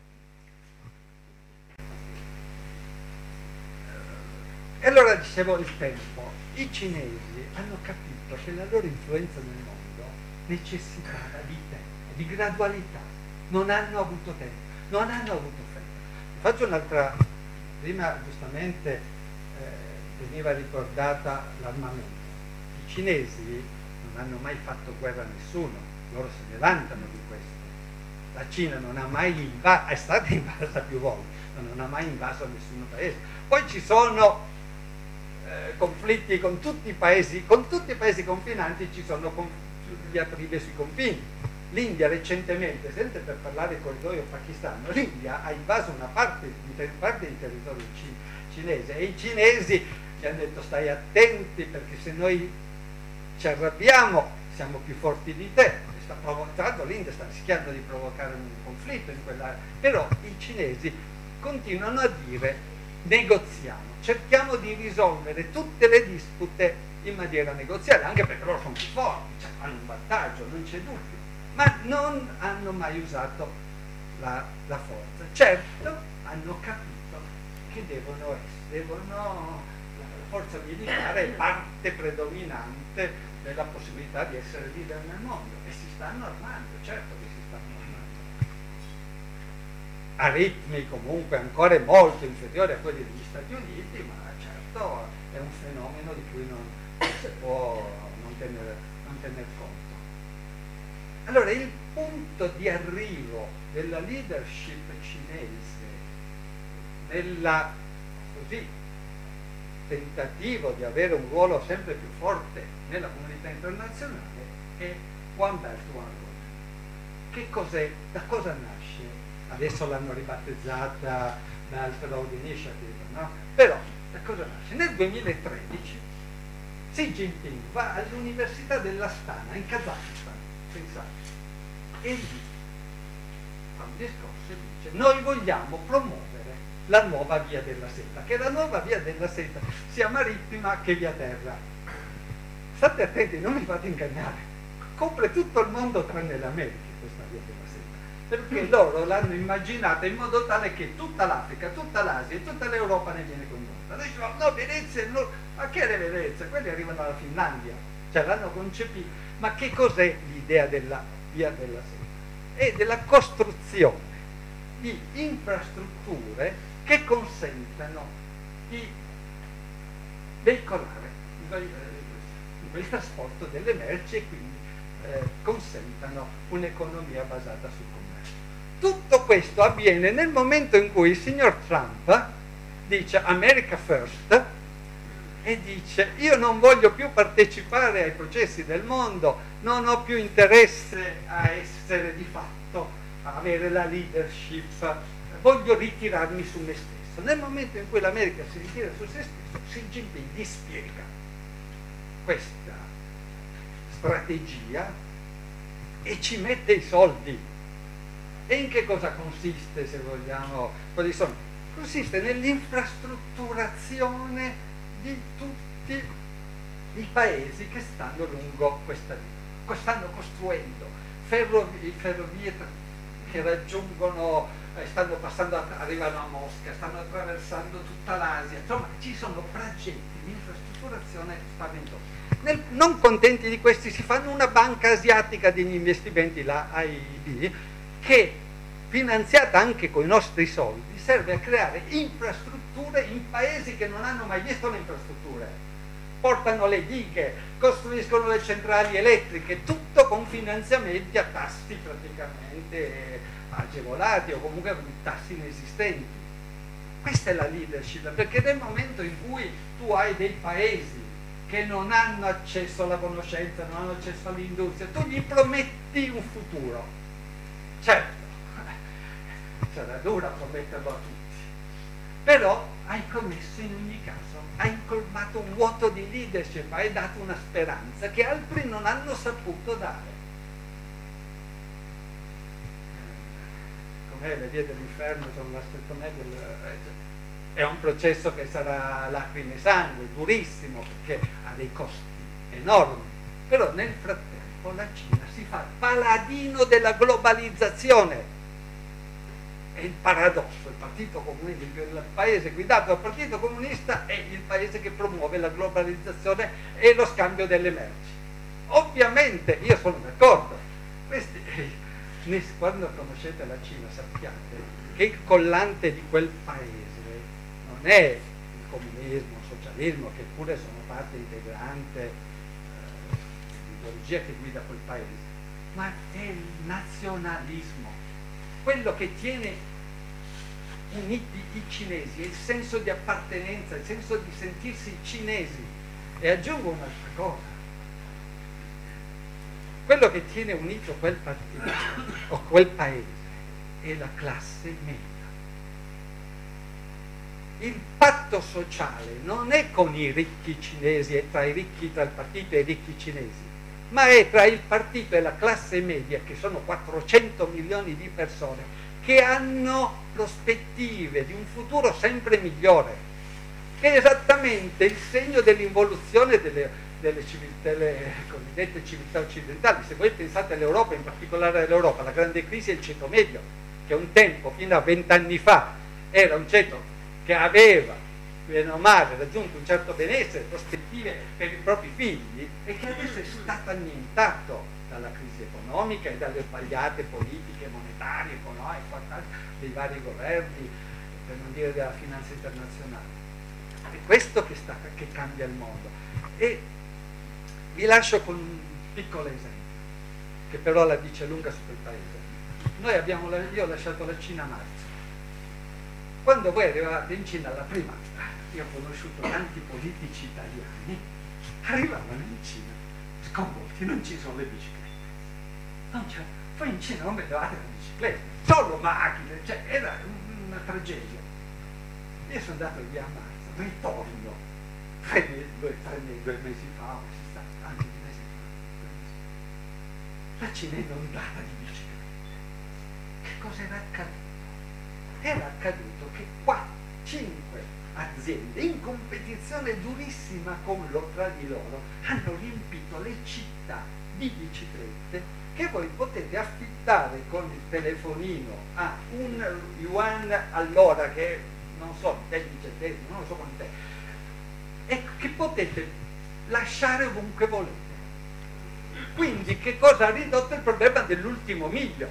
E allora dicevo il tempo, i cinesi hanno capito che la loro influenza nel mondo necessitava di tempo, di gradualità, non hanno avuto tempo, non hanno avuto fretta. Faccio un'altra, prima giustamente eh, veniva ricordata l'armamento. I cinesi non hanno mai fatto guerra a nessuno, loro se ne vantano di questo. La Cina non ha mai invaso, è stata invasa più volte, ma non ha mai invaso nessun paese. Poi ci sono eh, conflitti con tutti i paesi, con tutti i paesi confinanti ci sono conf- diatribe sui confini. L'India recentemente, sempre per parlare del corridoio pakistano, l'India ha invaso una parte, parte del territorio ci- cinese e i cinesi gli hanno detto stai attenti perché se noi ci arrabbiamo siamo più forti di te. Sta provocando, l'India sta rischiando di provocare un conflitto in quell'area, però i cinesi continuano a dire negoziamo, cerchiamo di risolvere tutte le dispute in maniera negoziale, anche perché loro sono più forti, cioè hanno un vantaggio, non c'è dubbio, ma non hanno mai usato la, la forza. Certo, hanno capito che devono essere, devono, la forza militare è parte predominante della possibilità di essere leader nel mondo, e si stanno armando, certo che si stanno armando, a ritmi comunque ancora molto inferiori a quelli degli Stati Uniti, ma certo è un fenomeno di cui non si può non tener, non tener conto. Allora il punto di arrivo della leadership cinese nella così tentativo di avere un ruolo sempre più forte nella comunità internazionale è One Belt One Road. Che cos'è? Da cosa nasce? Adesso l'hanno ribattezzata Belt Road Initiative, no? Però da cosa nasce? Nel duemilatredici Xi Jinping va all'Università dell'Astana in Kazakistan, pensate, e lì fa un discorso e dice noi vogliamo promuovere la nuova via della seta, che la nuova via della seta sia marittima che via terra. State attenti, non mi fate ingannare, copre tutto il mondo tranne l'America questa via della seta, perché loro l'hanno immaginata in modo tale che tutta l'Africa, tutta l'Asia e tutta l'Europa ne viene condotta. Noi diciamo no, Venezia, no, ma che è Venezia? Quelli arrivano dalla Finlandia, cioè l'hanno concepita. Ma che cos'è l'idea della via della seta? è della costruzione di infrastrutture che consentano di veicolare il trasporto delle merci e quindi eh, consentano un'economia basata sul commercio. Tutto questo avviene nel momento in cui il signor Trump dice America First e dice io non voglio più partecipare ai processi del mondo, non ho più interesse a essere di fatto, a avere la leadership, voglio ritirarmi su me stesso. Nel momento in cui l'America si ritira su se stesso, Xi Jinping dispiega questa strategia e ci mette i soldi. E in che cosa consiste, se vogliamo? Quali sono? Consiste nell'infrastrutturazione di tutti i paesi che stanno lungo questa via. Stanno costruendo ferrovie, ferrovie che raggiungono, eh, stanno passando, arrivano a Mosca, stanno attraversando tutta l'Asia, insomma ci sono progetti di infrastrutturazione spaventosi. Nel, non contenti di questi si fanno una banca asiatica degli investimenti, la A I B, che finanziata anche con i nostri soldi serve a creare infrastrutture in paesi che non hanno mai visto le infrastrutture. Portano le dighe, costruiscono le centrali elettriche, tutto con finanziamenti a tassi praticamente agevolati o comunque con tassi inesistenti. Questa è la leadership, perché nel momento in cui tu hai dei paesi che non hanno accesso alla conoscenza, non hanno accesso all'industria, tu gli prometti un futuro. Certo, sarà dura prometterlo a tutti, però hai commesso in ogni caso, hai colmato un vuoto di leadership, hai dato una speranza che altri non hanno saputo dare. Com'è le vie dell'inferno sono la com'è del, è un processo che sarà lacrime e sangue, durissimo, perché ha dei costi enormi, però nel frattempo la Cina si fa paladino della globalizzazione. È il paradosso, il Partito Comunista, il paese guidato dal Partito Comunista è il paese che promuove la globalizzazione e lo scambio delle merci. Ovviamente io sono d'accordo, questi, quando conoscete la Cina sappiate che il collante di quel paese non è il comunismo, il socialismo, che pure sono parte integrante eh, dell'ideologia che guida quel paese, ma è il nazionalismo. Quello che tiene uniti i cinesi è il senso di appartenenza, il senso di sentirsi cinesi. E aggiungo un'altra cosa, quello che tiene unito quel partito o quel paese è la classe media. Il patto sociale non è con i ricchi cinesi, è tra i ricchi, tra il partito e i ricchi cinesi, ma è tra il partito e la classe media, che sono quattrocento milioni di persone, che hanno prospettive di un futuro sempre migliore, che è esattamente il segno dell'involuzione delle, delle, delle cosiddette civiltà occidentali. Se voi pensate all'Europa, in particolare all'Europa, la grande crisi è il ceto medio, che un tempo, fino a vent'anni fa, era un ceto che aveva bene o male raggiunto un certo benessere, prospettive per i propri figli, e che adesso è stato annientato dalla crisi economica e dalle sbagliate politiche monetarie, economiche, dei vari governi, per non dire della finanza internazionale. È questo che, sta, che cambia il mondo. E vi lascio con un piccolo esempio, che però la dice lunga su quel paese. Noi abbiamo, io ho lasciato la Cina a marzo. Quando voi arrivate in Cina la prima, io ho conosciuto tanti politici italiani, arrivavano in Cina sconvolti, non ci sono le biciclette. Non c'è. Poi in Cina non vedevate le biciclette, solo macchine, cioè era una tragedia. Io sono andato via a marzo, ritorno, tre, due, tre, due mesi fa, anche due mesi fa, la Cina è inondata di biciclette. Che cosa era accaduto? Era accaduto che qua cinque aziende in competizione durissima con loro tra di loro hanno riempito le città di biciclette che voi potete affittare con il telefonino a un yuan all'ora, che non so, dieci centesimi, non lo so quant'è, e che potete lasciare ovunque volete. Quindi che cosa ha ridotto il problema dell'ultimo miglio?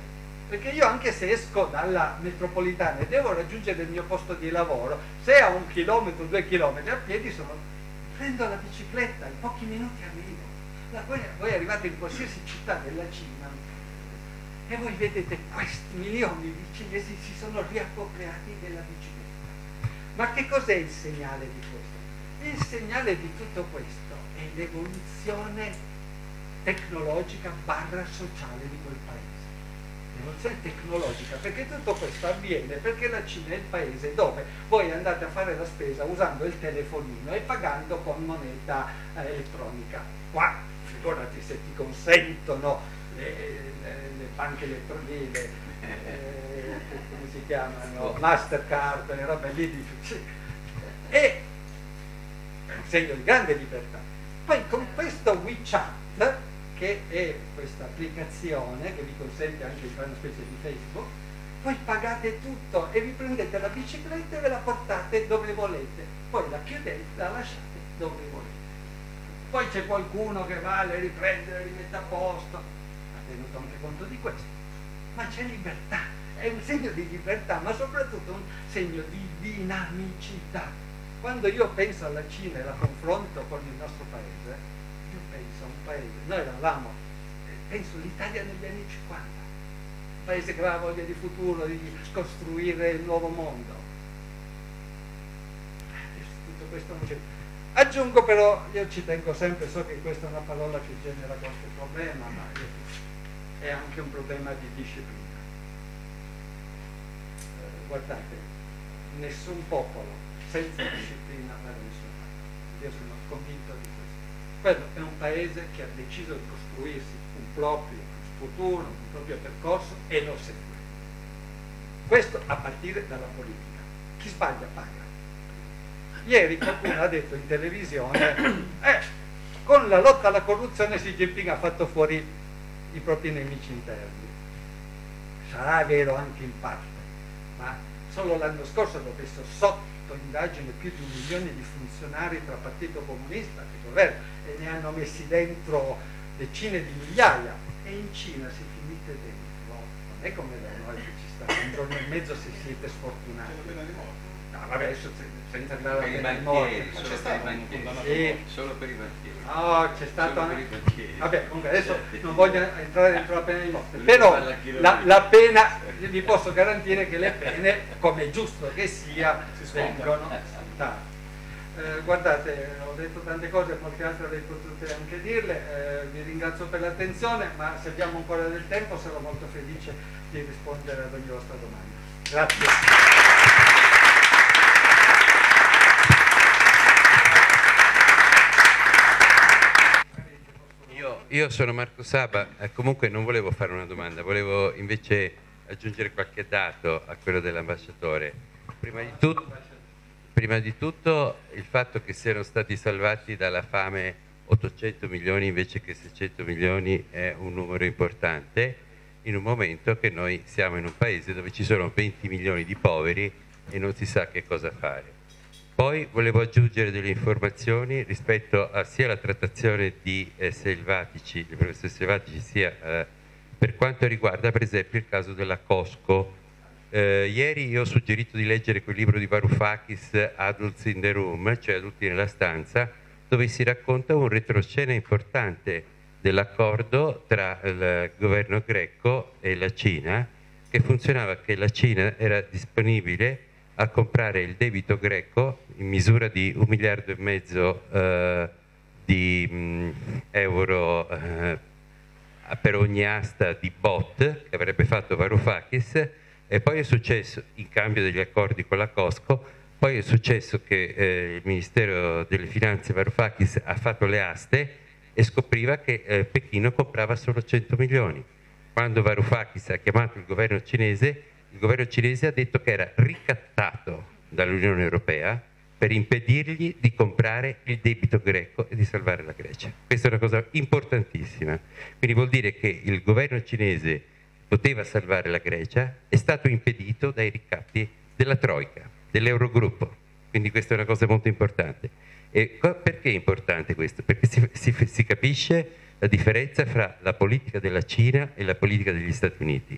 perché io anche se esco dalla metropolitana e devo raggiungere il mio posto di lavoro, se a un chilometro, due chilometri a piedi, sono, prendo la bicicletta, in pochi minuti arrivo. La, voi, voi arrivate in qualsiasi città della Cina e voi vedete questi milioni di cinesi si sono riappropriati della bicicletta. Ma che cos'è il segnale di questo? Il segnale di tutto questo è l'evoluzione tecnologica barra sociale di quel paese. L'evoluzione tecnologica, perché tutto questo avviene perché la Cina è il paese dove voi andate a fare la spesa usando il telefonino e pagando con moneta eh, elettronica. Qua, figurati se ti consentono le, le, le banche elettroniche, eh, come si chiamano, Mastercard, le robe lì, di, e è un segno di grande libertà. Poi con questo WeChat, che è questa applicazione che vi consente anche di fare una specie di Facebook, voi pagate tutto e vi prendete la bicicletta e ve la portate dove volete, poi la chiudete, la lasciate dove volete. Poi c'è qualcuno che va, le riprende, le rimette a posto, ha tenuto anche conto di questo, ma c'è libertà, è un segno di libertà, ma soprattutto un segno di dinamicità. Quando io penso alla Cina e la confronto con il nostro paese, io penso a un paese, noi eravamo, penso all'Italia negli anni cinquanta, un paese che aveva voglia di futuro, di costruire il nuovo mondo. Tutto questo non c'è. Aggiungo però, io ci tengo sempre, so che questa è una parola che genera qualche problema, ma è anche un problema di disciplina. Eh, guardate, nessun popolo senza disciplina va da nessuna parte. Io sono convinto di questo. Quello è un paese che ha deciso di costruirsi un proprio futuro, un proprio percorso e lo segue. Questo a partire dalla politica. Chi sbaglia paga. Ieri qualcuno ha detto in televisione eh, con la lotta alla corruzione Xi Jinping ha fatto fuori i propri nemici interni. Sarà vero anche in parte, ma solo l'anno scorso hanno messo sotto indagine più di un milione di funzionari tra Partito Comunista e Governo e ne hanno messi dentro decine di migliaia, e in Cina si finite dentro, non è come da noi che ci sta un giorno e mezzo se siete sfortunati. No, vabbè, adesso senza andare a pena di morte. Solo per i banchieri. Sì. Solo per i banchieri. No, c'è stato Solo anche... per i banchieri. Vabbè, comunque adesso non voglio entrare dentro la pena di morte, però la, la pena, vi posso garantire che le pene, come è giusto che sia, vengono scontate. Eh, guardate, ho detto tante cose, molte altre avrei potute anche dirle, eh, vi ringrazio per l'attenzione, ma se abbiamo ancora del tempo sarò molto felice di rispondere ad ogni vostra domanda. Grazie. Io, io sono Marco Saba, eh, comunque non volevo fare una domanda, volevo invece aggiungere qualche dato a quello dell'ambasciatore. Prima di tutto, prima di tutto il fatto che siano stati salvati dalla fame ottocento milioni invece che seicento milioni è un numero importante, in un momento che noi siamo in un paese dove ci sono venti milioni di poveri e non si sa che cosa fare. Poi volevo aggiungere delle informazioni rispetto a sia la trattazione di eh, selvatici, di professori selvatici, sia eh, per quanto riguarda per esempio il caso della Costco. Eh, ieri io ho suggerito di leggere quel libro di Varoufakis, Adults in the Room, cioè Adulti nella stanza, dove si racconta un retroscena importante dell'accordo tra il governo greco e la Cina, che funzionava che la Cina era disponibile a comprare il debito greco in misura di un miliardo e mezzo eh, di mh, euro eh, per ogni asta di B O T che avrebbe fatto Varoufakis, e poi è successo, in cambio degli accordi con la Costco, poi è successo che eh, il Ministero delle Finanze Varoufakis ha fatto le aste e scopriva che eh, Pechino comprava solo cento milioni. Quando Varoufakis ha chiamato il governo cinese, il governo cinese ha detto che era ricattato dall'Unione Europea per impedirgli di comprare il debito greco e di salvare la Grecia. Questa è una cosa importantissima. Quindi vuol dire che il governo cinese poteva salvare la Grecia, è stato impedito dai ricatti della Troika, dell'Eurogruppo. Quindi questa è una cosa molto importante. E perché è importante questo? Perché si, si, si capisce la differenza fra la politica della Cina e la politica degli Stati Uniti.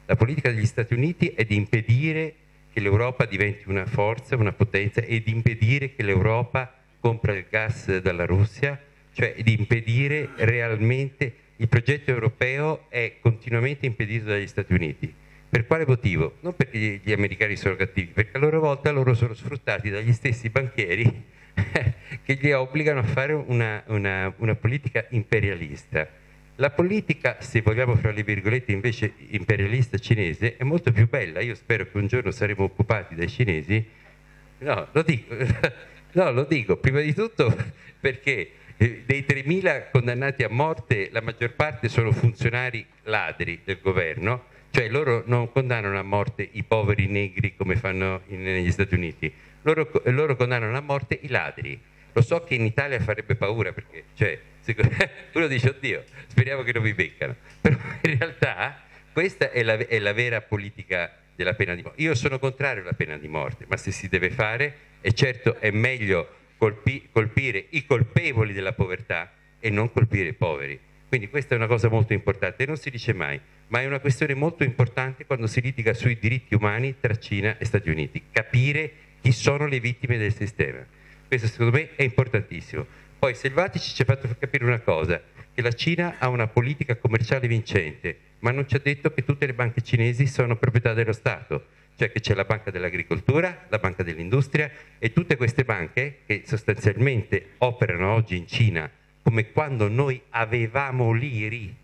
La politica degli Stati Uniti è di impedire che l'Europa diventi una forza, una potenza, e di impedire che l'Europa compra il gas dalla Russia, cioè di impedire realmente. Il progetto europeo è continuamente impedito dagli Stati Uniti. Per quale motivo? Non perché gli americani sono cattivi, perché a loro volta loro sono sfruttati dagli stessi banchieri che li obbligano a fare una, una, una politica imperialista. La politica, se vogliamo fra le virgolette invece imperialista cinese, è molto più bella. Io spero che un giorno saremo occupati dai cinesi. No, lo dico, no, lo dico prima di tutto perché dei tremila condannati a morte la maggior parte sono funzionari ladri del governo, cioè loro non condannano a morte i poveri negri come fanno in, negli Stati Uniti, loro, loro condannano a morte i ladri. Lo so che in Italia farebbe paura perché cioè, uno dice oddio, speriamo che non vi beccano, però in realtà questa è la, è la vera politica della pena di morte. Io sono contrario alla pena di morte, ma se si deve fare, e certo è meglio colpi, colpire i colpevoli della povertà e non colpire i poveri. Quindi questa è una cosa molto importante, non si dice mai, ma è una questione molto importante quando si litiga sui diritti umani tra Cina e Stati Uniti, capire chi sono le vittime del sistema. Questo secondo me è importantissimo. Poi Selvatici ci ha fatto capire una cosa, che la Cina ha una politica commerciale vincente, ma non ci ha detto che tutte le banche cinesi sono proprietà dello Stato, cioè che c'è la banca dell'agricoltura, la banca dell'industria e tutte queste banche che sostanzialmente operano oggi in Cina come quando noi avevamo l'I R I,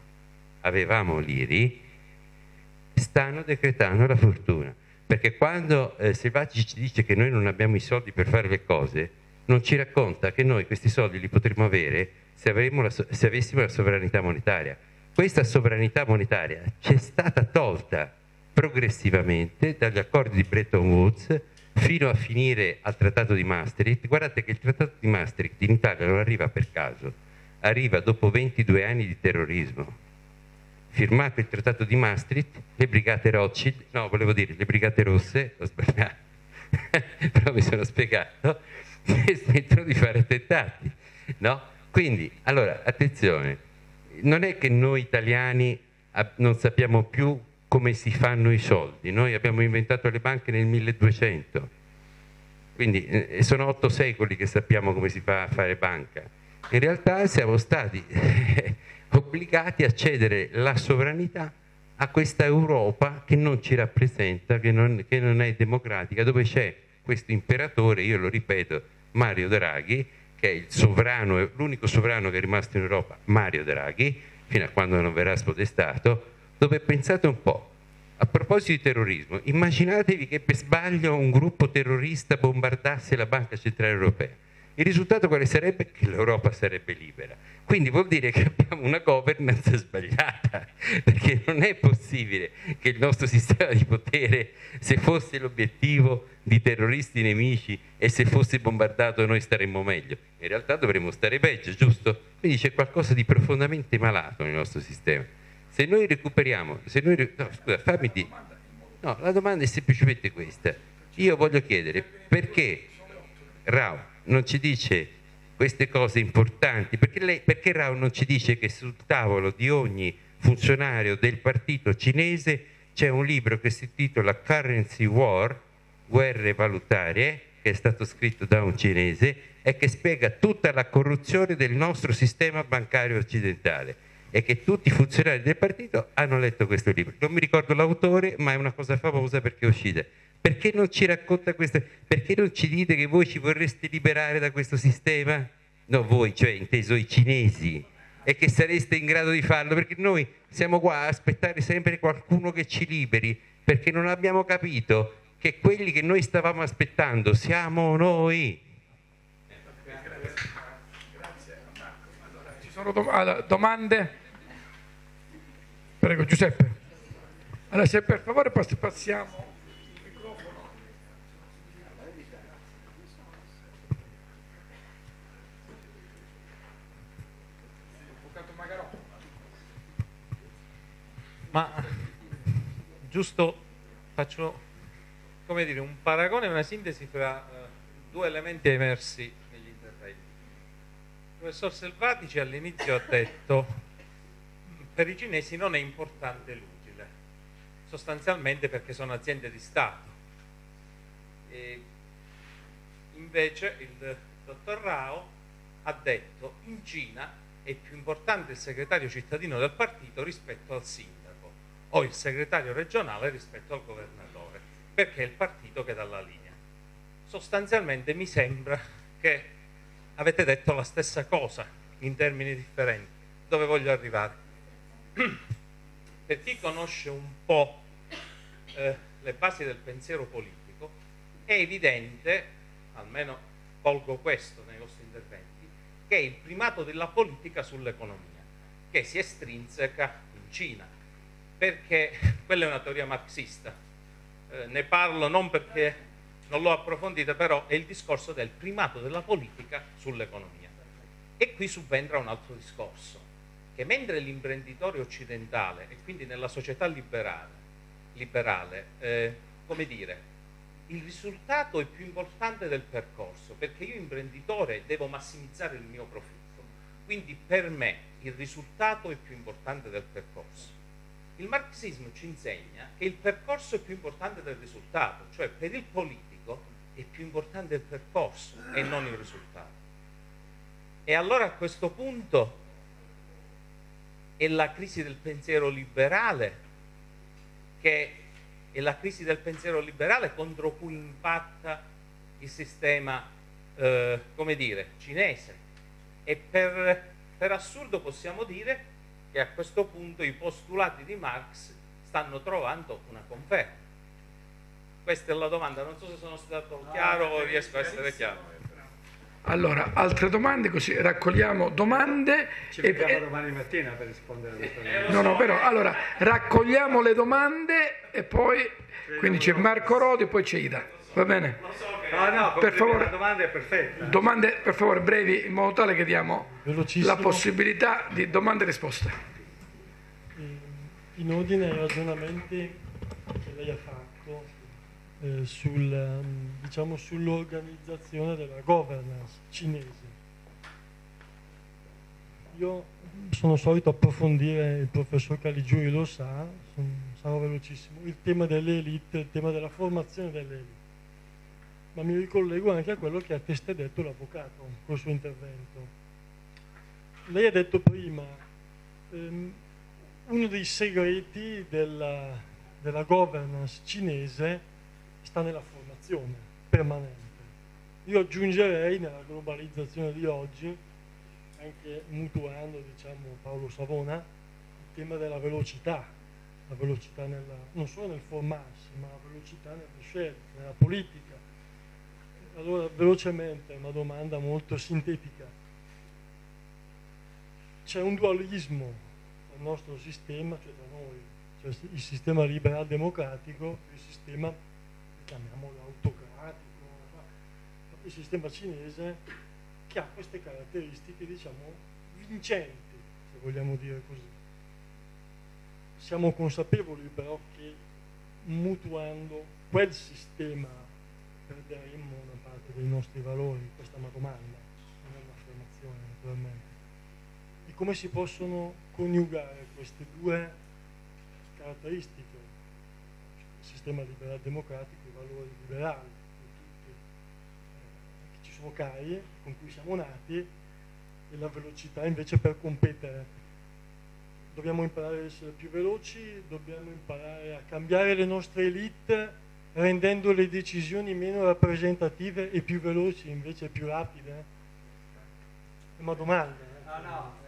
avevamo l'I R I, stanno decretando la fortuna. Perché quando eh, Selvatici ci dice che noi non abbiamo i soldi per fare le cose, non ci racconta che noi questi soldi li potremmo avere se, avremmo la, se avessimo la sovranità monetaria. Questa sovranità monetaria ci è stata tolta progressivamente dagli accordi di Bretton Woods fino a finire al Trattato di Maastricht. Guardate che il Trattato di Maastricht in Italia non arriva per caso, arriva dopo ventidue anni di terrorismo. Firmato il Trattato di Maastricht, le brigate Rothschild, no, volevo dire le brigate rosse, ho sbagliato, però mi sono spiegato, smettono di fare attentati, no? Quindi, allora, attenzione, non è che noi italiani non sappiamo più come si fanno i soldi, noi abbiamo inventato le banche nel milleduecento, quindi eh, sono otto secoli che sappiamo come si fa a fare banca. In realtà siamo stati obbligati a cedere la sovranità a questa Europa che non ci rappresenta, che non, che non è democratica, dove c'è questo imperatore, io lo ripeto, Mario Draghi, che è il sovrano, l'unico sovrano che è rimasto in Europa, Mario Draghi, fino a quando non verrà spodestato, dove pensate un po', a proposito di terrorismo, immaginatevi che per sbaglio un gruppo terrorista bombardasse la Banca Centrale Europea. Il risultato quale sarebbe? Che l'Europa sarebbe libera. Quindi vuol dire che abbiamo una governance sbagliata, perché non è possibile che il nostro sistema di potere, se fosse l'obiettivo di terroristi nemici e se fosse bombardato noi staremmo meglio. In realtà dovremmo stare peggio, giusto? Quindi c'è qualcosa di profondamente malato nel nostro sistema. Se noi recuperiamo, se noi, no, scusa, fammi dire, no, la domanda è semplicemente questa. Io voglio chiedere perché Rao non ci dice queste cose importanti, perché, lei, perché Rao non ci dice che sul tavolo di ogni funzionario del partito cinese c'è un libro che si intitola Currency War, guerre valutarie, che è stato scritto da un cinese e che spiega tutta la corruzione del nostro sistema bancario occidentale, e che tutti i funzionari del partito hanno letto questo libro. Non mi ricordo l'autore, ma è una cosa famosa perché è uscita. Perché non ci racconta questo? Perché non ci dite che voi ci vorreste liberare da questo sistema? No, voi, cioè inteso i cinesi, e che sareste in grado di farlo, perché noi siamo qua a aspettare sempre qualcuno che ci liberi, perché non abbiamo capito che quelli che noi stavamo aspettando siamo noi. Grazie Marco. Allora, ci sono dom- domande? Prego Giuseppe. Allora, se per favore passiamo il microfono. Ma giusto faccio, come dire, un paragone, una sintesi fra uh, due elementi emersi negli interventi. Il professor Selvatici all'inizio ha detto per i cinesi non è importante l'utile, sostanzialmente perché sono aziende di Stato. E invece il dottor Rao ha detto in Cina è più importante il segretario cittadino del partito rispetto al sindaco o il segretario regionale rispetto al governatore, perché è il partito che dà la linea. Sostanzialmente mi sembra che avete detto la stessa cosa in termini differenti. Dove voglio arrivare? Per chi conosce un po' eh, le basi del pensiero politico, è evidente, almeno colgo questo nei vostri interventi, che è il primato della politica sull'economia, che si estrinseca in Cina, perché quella è una teoria marxista. Eh, ne parlo non perché non l'ho approfondita, però è il discorso del primato della politica sull'economia. E qui subentra un altro discorso, che mentre l'imprenditore occidentale, e quindi nella società liberale, liberale eh, come dire, il risultato è più importante del percorso, perché io imprenditore devo massimizzare il mio profitto, quindi per me il risultato è più importante del percorso. Il marxismo ci insegna che il percorso è più importante del risultato, cioè per il politico è più importante il percorso e non il risultato. E allora a questo punto è la crisi del pensiero liberale che è la crisi del pensiero liberale contro cui impatta il sistema, eh, come dire, cinese. E per, per assurdo possiamo dire che a questo punto i postulati di Marx stanno trovando una conferma. Questa è la domanda, non so se sono stato chiaro o riesco a essere chiaro. Allora, altre domande, così raccogliamo domande. Ci e vediamo domani mattina per rispondere a questa domanda. No, no, però, allora, raccogliamo le domande e poi, quindi c'è Marco Rodi e poi c'è Ida, va bene? No, no, per favore, la domanda è perfetta. Domande, per favore, brevi, in modo tale che diamo Velocissimo. la possibilità di domande e risposte. In ordine ai ragionamenti che lei ha fatto eh, sul, diciamo, sull'organizzazione della governance cinese. Io sono solito approfondire, il professor Caligiuri lo sa, son, sarò velocissimo, il tema delle elite, il tema della formazione delle elite. Ma mi ricollego anche a quello che ha testé detto l'avvocato col suo intervento. Lei ha detto prima, ehm, uno dei segreti della, della governance cinese sta nella formazione permanente. Io aggiungerei nella globalizzazione di oggi, anche mutuando, diciamo, Paolo Savona, il tema della velocità, la velocità nella, non solo nel formarsi, ma la velocità nelle scelte, nella politica. Allora, velocemente, una domanda molto sintetica. C'è un dualismo nel nostro sistema, cioè tra noi, cioè il sistema liberal democratico, il sistema, chiamiamolo autocratico, il sistema cinese, che ha queste caratteristiche, diciamo, vincenti, se vogliamo dire così. Siamo consapevoli però che mutuando quel sistema perderemmo una parte dei nostri valori. Questa è una domanda, non è un'affermazione naturalmente. E come si possono coniugare queste due caratteristiche? Il sistema liberal democratico, i valori liberali, tutti, eh, che ci sono cari, con cui siamo nati, e la velocità invece per competere. Dobbiamo imparare ad essere più veloci, dobbiamo imparare a cambiare le nostre elite, rendendo le decisioni meno rappresentative e più veloci, invece più rapide? È una domanda. Eh?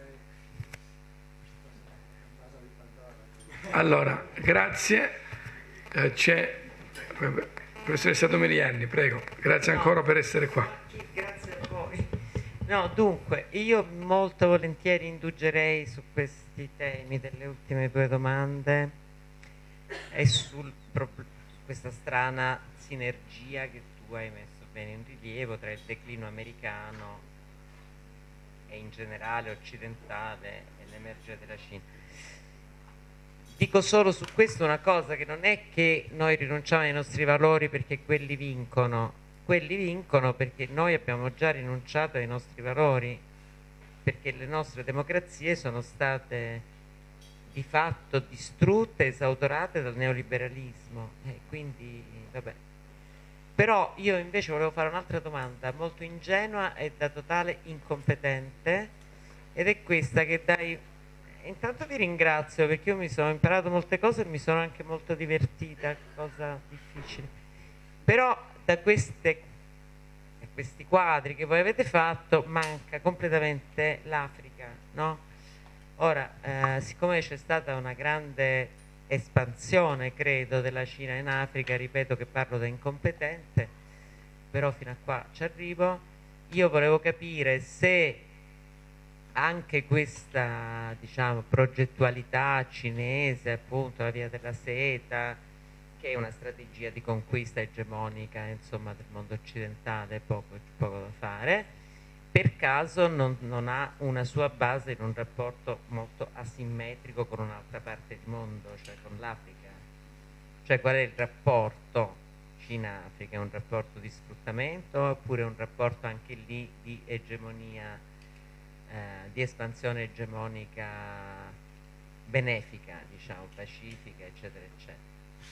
Allora, grazie. Eh, c'è il professoressa Domiriani, prego. Grazie ancora per essere qua. Grazie a voi. No, dunque, io molto volentieri indugerei su questi temi delle ultime due domande e sul problema, questa strana sinergia che tu hai messo bene in rilievo tra il declino americano e in generale occidentale e l'emergere della Cina. Dico solo su questo una cosa, che non è che noi rinunciamo ai nostri valori perché quelli vincono, quelli vincono perché noi abbiamo già rinunciato ai nostri valori, perché le nostre democrazie sono state di fatto distrutte, esautorate dal neoliberalismo. E quindi, vabbè. Però io invece volevo fare un'altra domanda molto ingenua e da totale incompetente, ed è questa che dai... Intanto vi ringrazio perché io mi sono imparato molte cose e mi sono anche molto divertita, cosa difficile. Però da queste, questi quadri che voi avete fatto manca completamente l'Africa, no? Ora, eh, siccome c'è stata una grande espansione, credo, della Cina in Africa, ripeto che parlo da incompetente, però fino a qua ci arrivo, io volevo capire se anche questa, diciamo, progettualità cinese, appunto la via della seta, che è una strategia di conquista egemonica, insomma, del mondo occidentale, poco, poco da fare, per caso non, non ha una sua base in un rapporto molto asimmetrico con un'altra parte del mondo, cioè con l'Africa. Cioè qual è il rapporto Cina-Africa? È un rapporto di sfruttamento oppure un rapporto anche lì di egemonia, eh, di espansione egemonica benefica, diciamo, pacifica, eccetera, eccetera?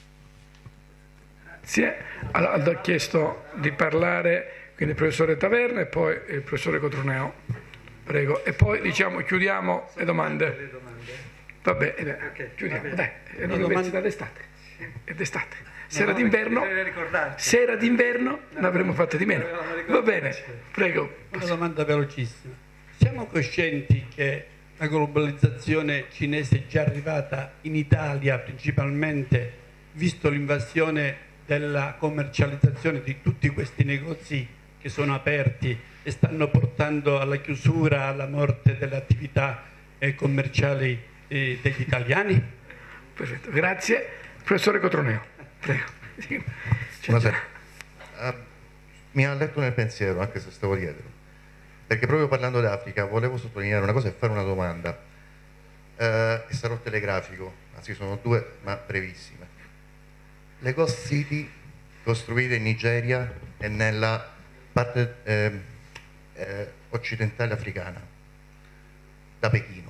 Grazie. Allora, ho chiesto di parlare quindi il professore Taverna e poi il professore Cotroneo. Prego. E poi diciamo chiudiamo le domande. Vabbè, eh, okay, chiudiamo, dai, è l'università d'estate. È d'estate. Se era d'inverno, se era d'inverno ne avremmo fatte di meno. Va bene, prego. Una domanda velocissima. Siamo coscienti che la globalizzazione cinese è già arrivata in Italia principalmente, visto l'invasione della commercializzazione di tutti questi negozi che sono aperti e stanno portando alla chiusura, alla morte delle attività eh, commerciali eh, degli italiani? Perfetto, grazie. Professore Cotroneo, prego. Buonasera. Uh, mi ha letto nel pensiero, anche se stavo dietro, perché proprio parlando d'Africa volevo sottolineare una cosa e fare una domanda, uh, e sarò telegrafico, anzi sono due ma brevissime. Le Ghost City costruite in Nigeria e nella parte eh, eh, occidentale africana, da Pechino.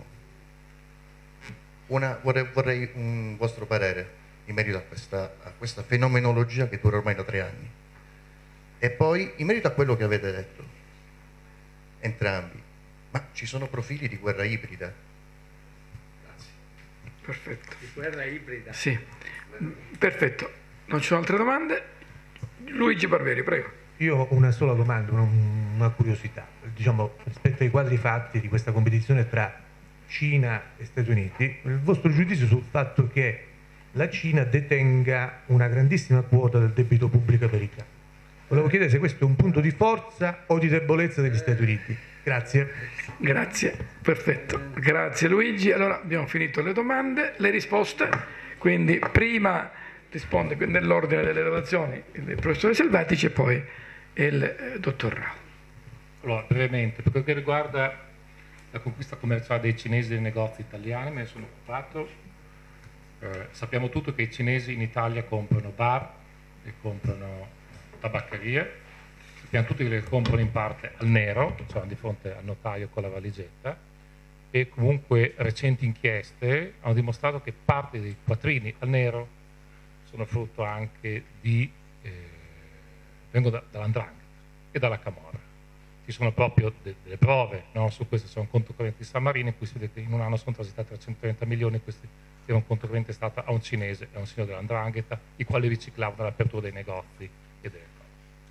Una, vorrei, vorrei un vostro parere in merito a questa, a questa fenomenologia che dura ormai da tre anni. E poi, in merito a quello che avete detto, entrambi, ma ci sono profili di guerra ibrida? Grazie. Perfetto. Di guerra ibrida? Sì. Perfetto. Non ci sono altre domande? Luigi Barberi, prego. Io ho una sola domanda, una, una curiosità. Diciamo, rispetto ai quadri fatti di questa competizione tra Cina e Stati Uniti, il vostro giudizio sul fatto che la Cina detenga una grandissima quota del debito pubblico americano. Volevo chiedere se questo è un punto di forza o di debolezza degli Stati Uniti. Grazie. Grazie, perfetto. Grazie Luigi. Allora abbiamo finito le domande, le risposte. Quindi prima risponde nell'ordine delle relazioni il professore Selvatici e poi il eh, dottor Rao. Allora, brevemente, per quel che riguarda la conquista commerciale dei cinesi dei negozi italiani, me ne sono occupato. Eh, sappiamo tutto che i cinesi in Italia comprano bar e comprano tabaccherie, sappiamo tutti che le comprano in parte al nero, cioè di fronte al notaio con la valigetta, e comunque recenti inchieste hanno dimostrato che parte dei quattrini al nero sono frutto anche di eh, vengono da, dall'andrangheta e dalla camorra. Ci sono proprio de, delle prove, no? Su questo sono conto corrente di San Marino in cui si vede che in un anno sono transitati trecentotrenta milioni, questi era un conto corrente stato a un cinese e a un signore dell'andrangheta, i quali riciclavano l'apertura dei negozi e delle cose.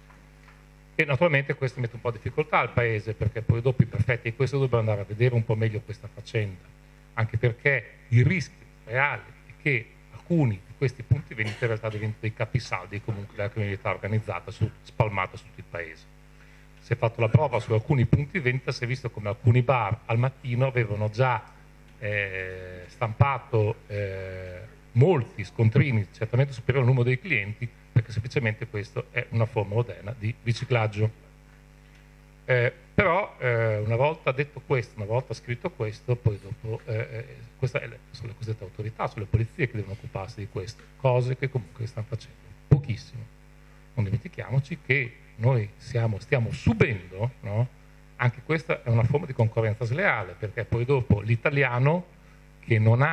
E naturalmente questo mette un po' di difficoltà al paese, perché poi dopo i prefetti di questo dovrebbero andare a vedere un po' meglio questa faccenda, anche perché il rischio reale è che alcuni di questi punti vendita in realtà diventano dei capisaldi comunque della criminalità organizzata su, spalmata su tutto il paese. Si è fatto la prova su alcuni punti vendita, si è visto come alcuni bar al mattino avevano già eh, stampato eh, molti scontrini certamente superiori al numero dei clienti, perché semplicemente questo è una forma moderna di riciclaggio. Eh, però eh, una volta detto questo, una volta scritto questo, poi dopo eh, queste sono le cosiddette autorità, sono le polizie che devono occuparsi di queste cose che comunque stanno facendo pochissimo. Non dimentichiamoci che noi siamo, stiamo subendo, no? Anche questa è una forma di concorrenza sleale, perché poi dopo l'italiano che non ha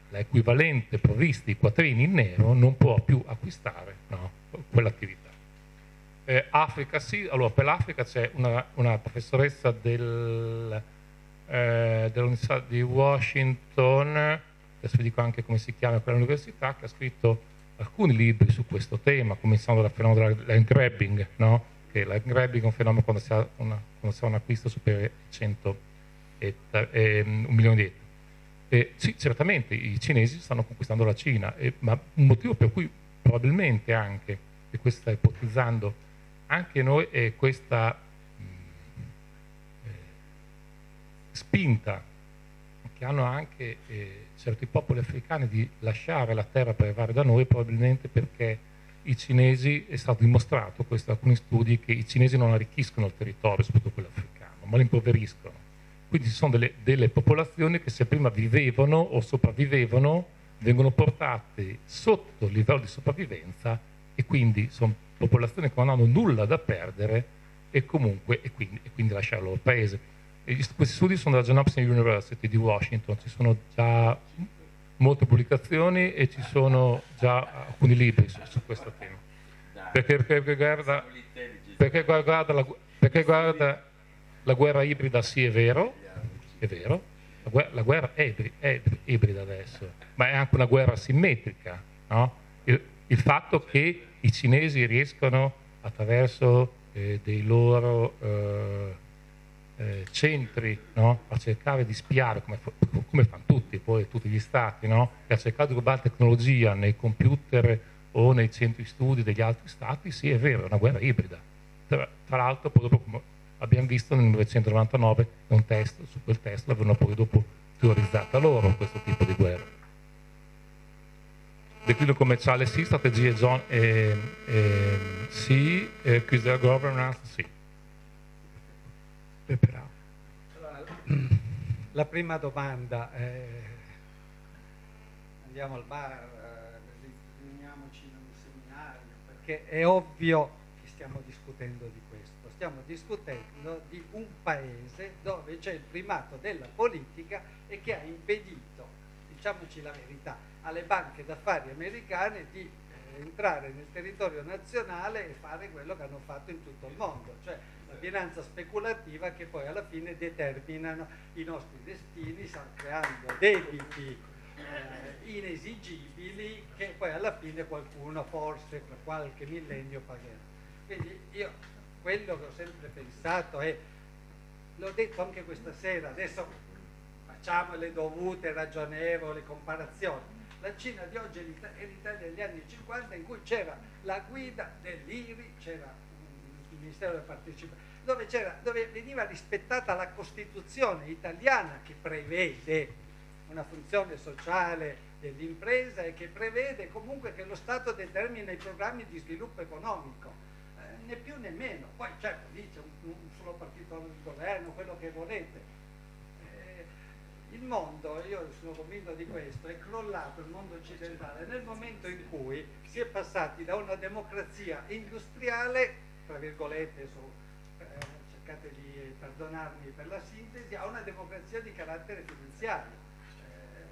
l'equivalente provvista di quattrini in nero non può più acquistare, no, quell'attività. Eh, Africa sì, allora per l'Africa c'è una, una professoressa del, eh, dell'Università di Washington, adesso vi dico anche come si chiama quell'università, che ha scritto alcuni libri su questo tema, cominciando dal fenomeno del land grabbing, no? Che land grabbing è un fenomeno quando si ha, una, quando si ha un acquisto superiore a cento ettari, eh, un milione di ettari. Eh, sì, certamente i cinesi stanno conquistando la Cina, eh, ma un motivo per cui probabilmente anche, e questo sta ipotizzando anche noi, è questa mh, eh, spinta che hanno anche eh, certi popoli africani di lasciare la terra per arrivare da noi, probabilmente perché i cinesi, è stato dimostrato, questo alcuni studi, che i cinesi non arricchiscono il territorio, soprattutto quello africano, ma lo impoveriscono. Quindi ci sono delle, delle popolazioni che se prima vivevano o sopravvivevano vengono portate sotto il livello di sopravvivenza, e quindi sono popolazioni che non hanno nulla da perdere e comunque e quindi, e quindi lasciare il loro paese. E questi studi sono della John Hopkins University di Washington, ci sono già molte pubblicazioni e ci sono già alcuni libri su, su questo tema. Perché, perché, guarda, perché, guarda la, perché guarda la guerra ibrida, sì, è vero, è vero, la guerra, la guerra è, ibri, è ibrida adesso, ma è anche una guerra simmetrica, no? Il, il fatto che i cinesi riescono attraverso eh, dei loro eh, eh, centri, no? A cercare di spiare, come, come fanno tutti, poi tutti gli stati, no? E a cercare di rubare tecnologia nei computer o nei centri studi degli altri stati, sì, è vero, è una guerra ibrida. Tra, tra l'altro, poi dopo, come abbiamo visto nel millenovecentonovantanove, un test, su quel test l'avevano poi dopo teorizzata loro questo tipo di guerra. Declino commerciale sì, strategie John eh, eh, sì, eh, crisi della governance sì. Allora, la prima domanda, eh, andiamo al bar, eh, riuniamoci in un seminario, perché è ovvio che stiamo discutendo di questo, stiamo discutendo di un paese dove c'è il primato della politica e che ha impedito, diciamoci la verità, alle banche d'affari americane di eh, entrare nel territorio nazionale e fare quello che hanno fatto in tutto il mondo, cioè la finanza speculativa che poi alla fine determinano i nostri destini, stanno creando debiti eh, inesigibili che poi alla fine qualcuno forse tra qualche millennio pagherà. Quindi io quello che ho sempre pensato è, l'ho detto anche questa sera, adesso facciamo le dovute ragionevoli comparazioni. La Cina di oggi è l'Italia degli anni cinquanta, in cui c'era la guida dell'I R I, c'era il Ministero della Partecipazione, dove, dove veniva rispettata la Costituzione italiana che prevede una funzione sociale dell'impresa e che prevede comunque che lo Stato determina i programmi di sviluppo economico, eh, né più né meno. Poi certo lì c'è un, un solo partito al governo, quello che volete. Il mondo, io sono convinto di questo, è crollato il mondo occidentale nel momento in cui si è passati da una democrazia industriale, tra virgolette, su, eh, cercate di perdonarmi per la sintesi, a una democrazia di carattere finanziario. Eh,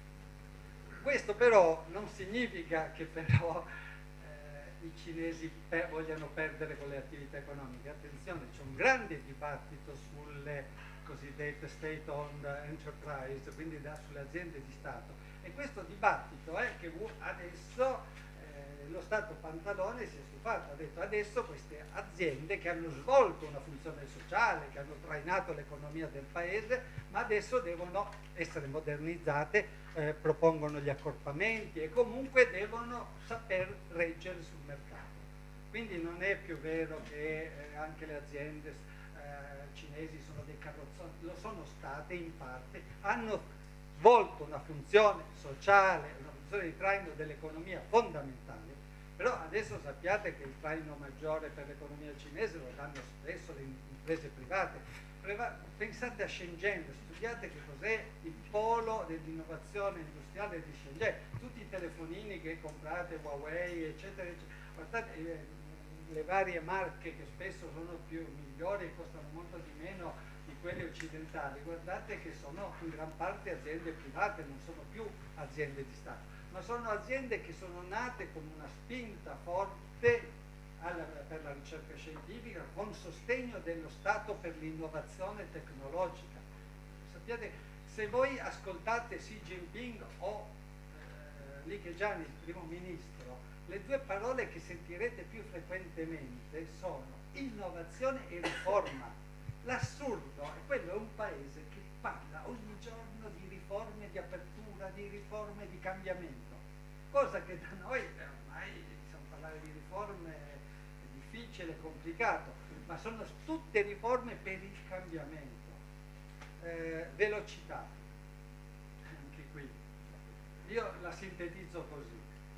questo però non significa che però eh, i cinesi per, vogliano perdere con le attività economiche. Attenzione, c'è un grande dibattito sulle cosiddette state-owned enterprise, quindi da, sulle aziende di Stato, e questo dibattito è che adesso eh, lo Stato Pantalone si è stufato, ha detto adesso queste aziende che hanno svolto una funzione sociale, che hanno trainato l'economia del paese, ma adesso devono essere modernizzate, eh, propongono gli accorpamenti e comunque devono saper reggere sul mercato. Quindi non è più vero che eh, anche le aziende cinesi sono dei carrozzoni, lo sono state in parte, hanno svolto una funzione sociale, una funzione di traino dell'economia fondamentale, però adesso sappiate che il traino maggiore per l'economia cinese lo danno spesso le imprese private. Pensate a Shenzhen, studiate che cos'è il polo dell'innovazione industriale di Shenzhen, tutti i telefonini che comprate, Huawei, eccetera, eccetera. Guardate, eh, le varie marche che spesso sono più migliori e costano molto di meno di quelle occidentali, guardate che sono in gran parte aziende private, non sono più aziende di Stato, ma sono aziende che sono nate con una spinta forte alla, per la ricerca scientifica, con sostegno dello Stato per l'innovazione tecnologica. Sappiate, se voi ascoltate Xi Jinping o eh, Li Keqiang, il primo ministro, le due parole che sentirete più frequentemente sono innovazione e riforma. L'assurdo è quello, è un paese che parla ogni giorno di riforme, di apertura, di riforme, di cambiamento, cosa che da noi ormai, diciamo, parlare di riforme è difficile, è complicato, ma sono tutte riforme per il cambiamento. Eh, velocità, anche qui, io la sintetizzo così.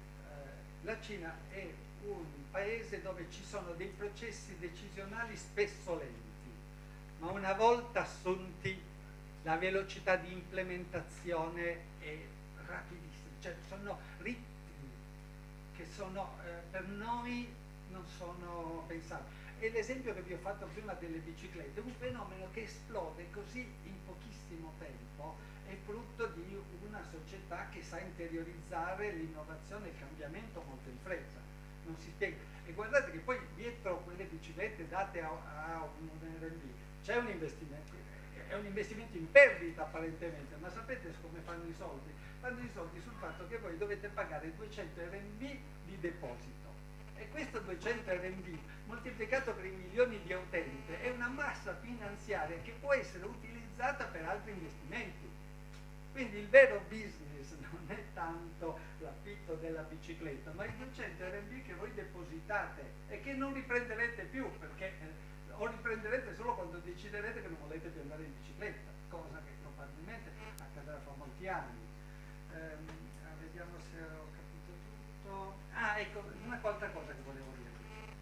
La Cina è un paese dove ci sono dei processi decisionali spesso lenti, ma una volta assunti la velocità di implementazione è rapidissima, cioè sono ritmi che sono, eh, per noi non sono pensati. E l'esempio che vi ho fatto prima delle biciclette è un fenomeno che esplode così in pochissimo tempo, è frutto di una società che sa interiorizzare l'innovazione e il cambiamento molto in fretta, non si spiega. E guardate che poi dietro quelle biciclette date a, a un R and D c'è un investimento, è un investimento in perdita apparentemente, ma sapete come fanno i soldi? Fanno i soldi sul fatto che voi dovete pagare duecento R and D di deposito. E questo duecento R and D moltiplicato per i milioni di utenti è una massa finanziaria che può essere utilizzata per altri investimenti. Quindi il vero business non è tanto l'affitto della bicicletta, ma i duecento R and D che voi depositate e che non riprenderete più, perché eh, o riprenderete solo quando deciderete che non volete più andare in bicicletta, cosa che probabilmente accadrà fra molti anni. Ehm, vediamo se ho capito tutto. Ah, ecco, un'altra cosa che volevo dire.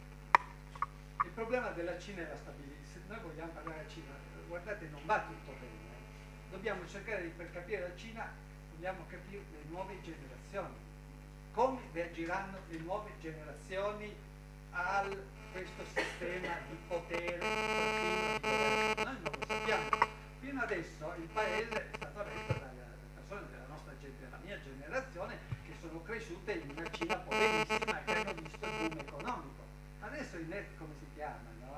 Il problema della Cina è la stabilità. Se noi vogliamo parlare della Cina, guardate, non va tutto bene. Dobbiamo cercare di, per capire la Cina, dobbiamo capire le nuove generazioni, come reagiranno le nuove generazioni a questo sistema di potere, di governo. Noi non lo sappiamo. Fino adesso il paese è stato retto dalle persone della nostra della mia generazione che sono cresciute in una Cina poverissima e che hanno visto il boom economico. Adesso i net, come si chiama? No?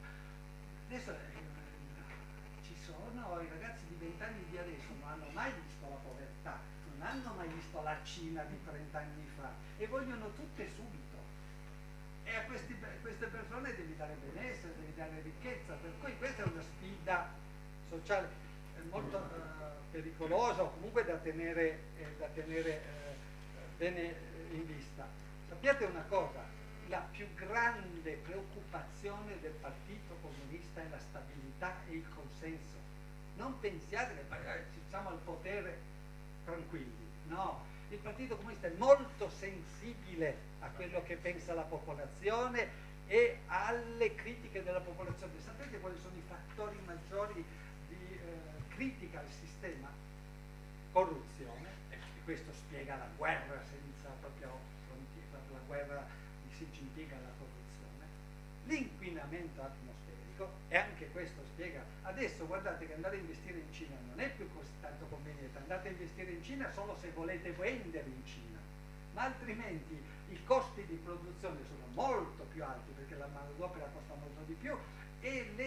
Adesso eh, ci sono i ragazzi di venti anni di adesso non hanno mai visto la povertà, non hanno mai visto la Cina di trenta anni fa e vogliono tutte subito. E a questi, queste persone devi dare benessere, devi dare ricchezza, per cui questa è una sfida sociale molto eh, pericolosa o comunque da tenere, eh, da tenere eh, bene in vista. Sappiate una cosa, la più grande preoccupazione del Partito Comunista è la stabilità e il consenso. Non pensiate che ci siamo al potere tranquilli, no. Il Partito Comunista è molto sensibile a quello che pensa la popolazione e alle critiche della popolazione. Sapete quali sono i fattori maggiori di eh, critica al sistema? Corruzione, e questo spiega la guerra senza proprio frontiera, la guerra di Xi Jinping alla corruzione, l'inquinamento atmosferico, e anche questo spiega. Adesso guardate che andare a investire in Cina non è più così tanto conveniente, andate a investire in Cina solo se volete vendere in Cina, ma altrimenti i costi di produzione sono molto più alti perché la manodopera costa molto di più e le,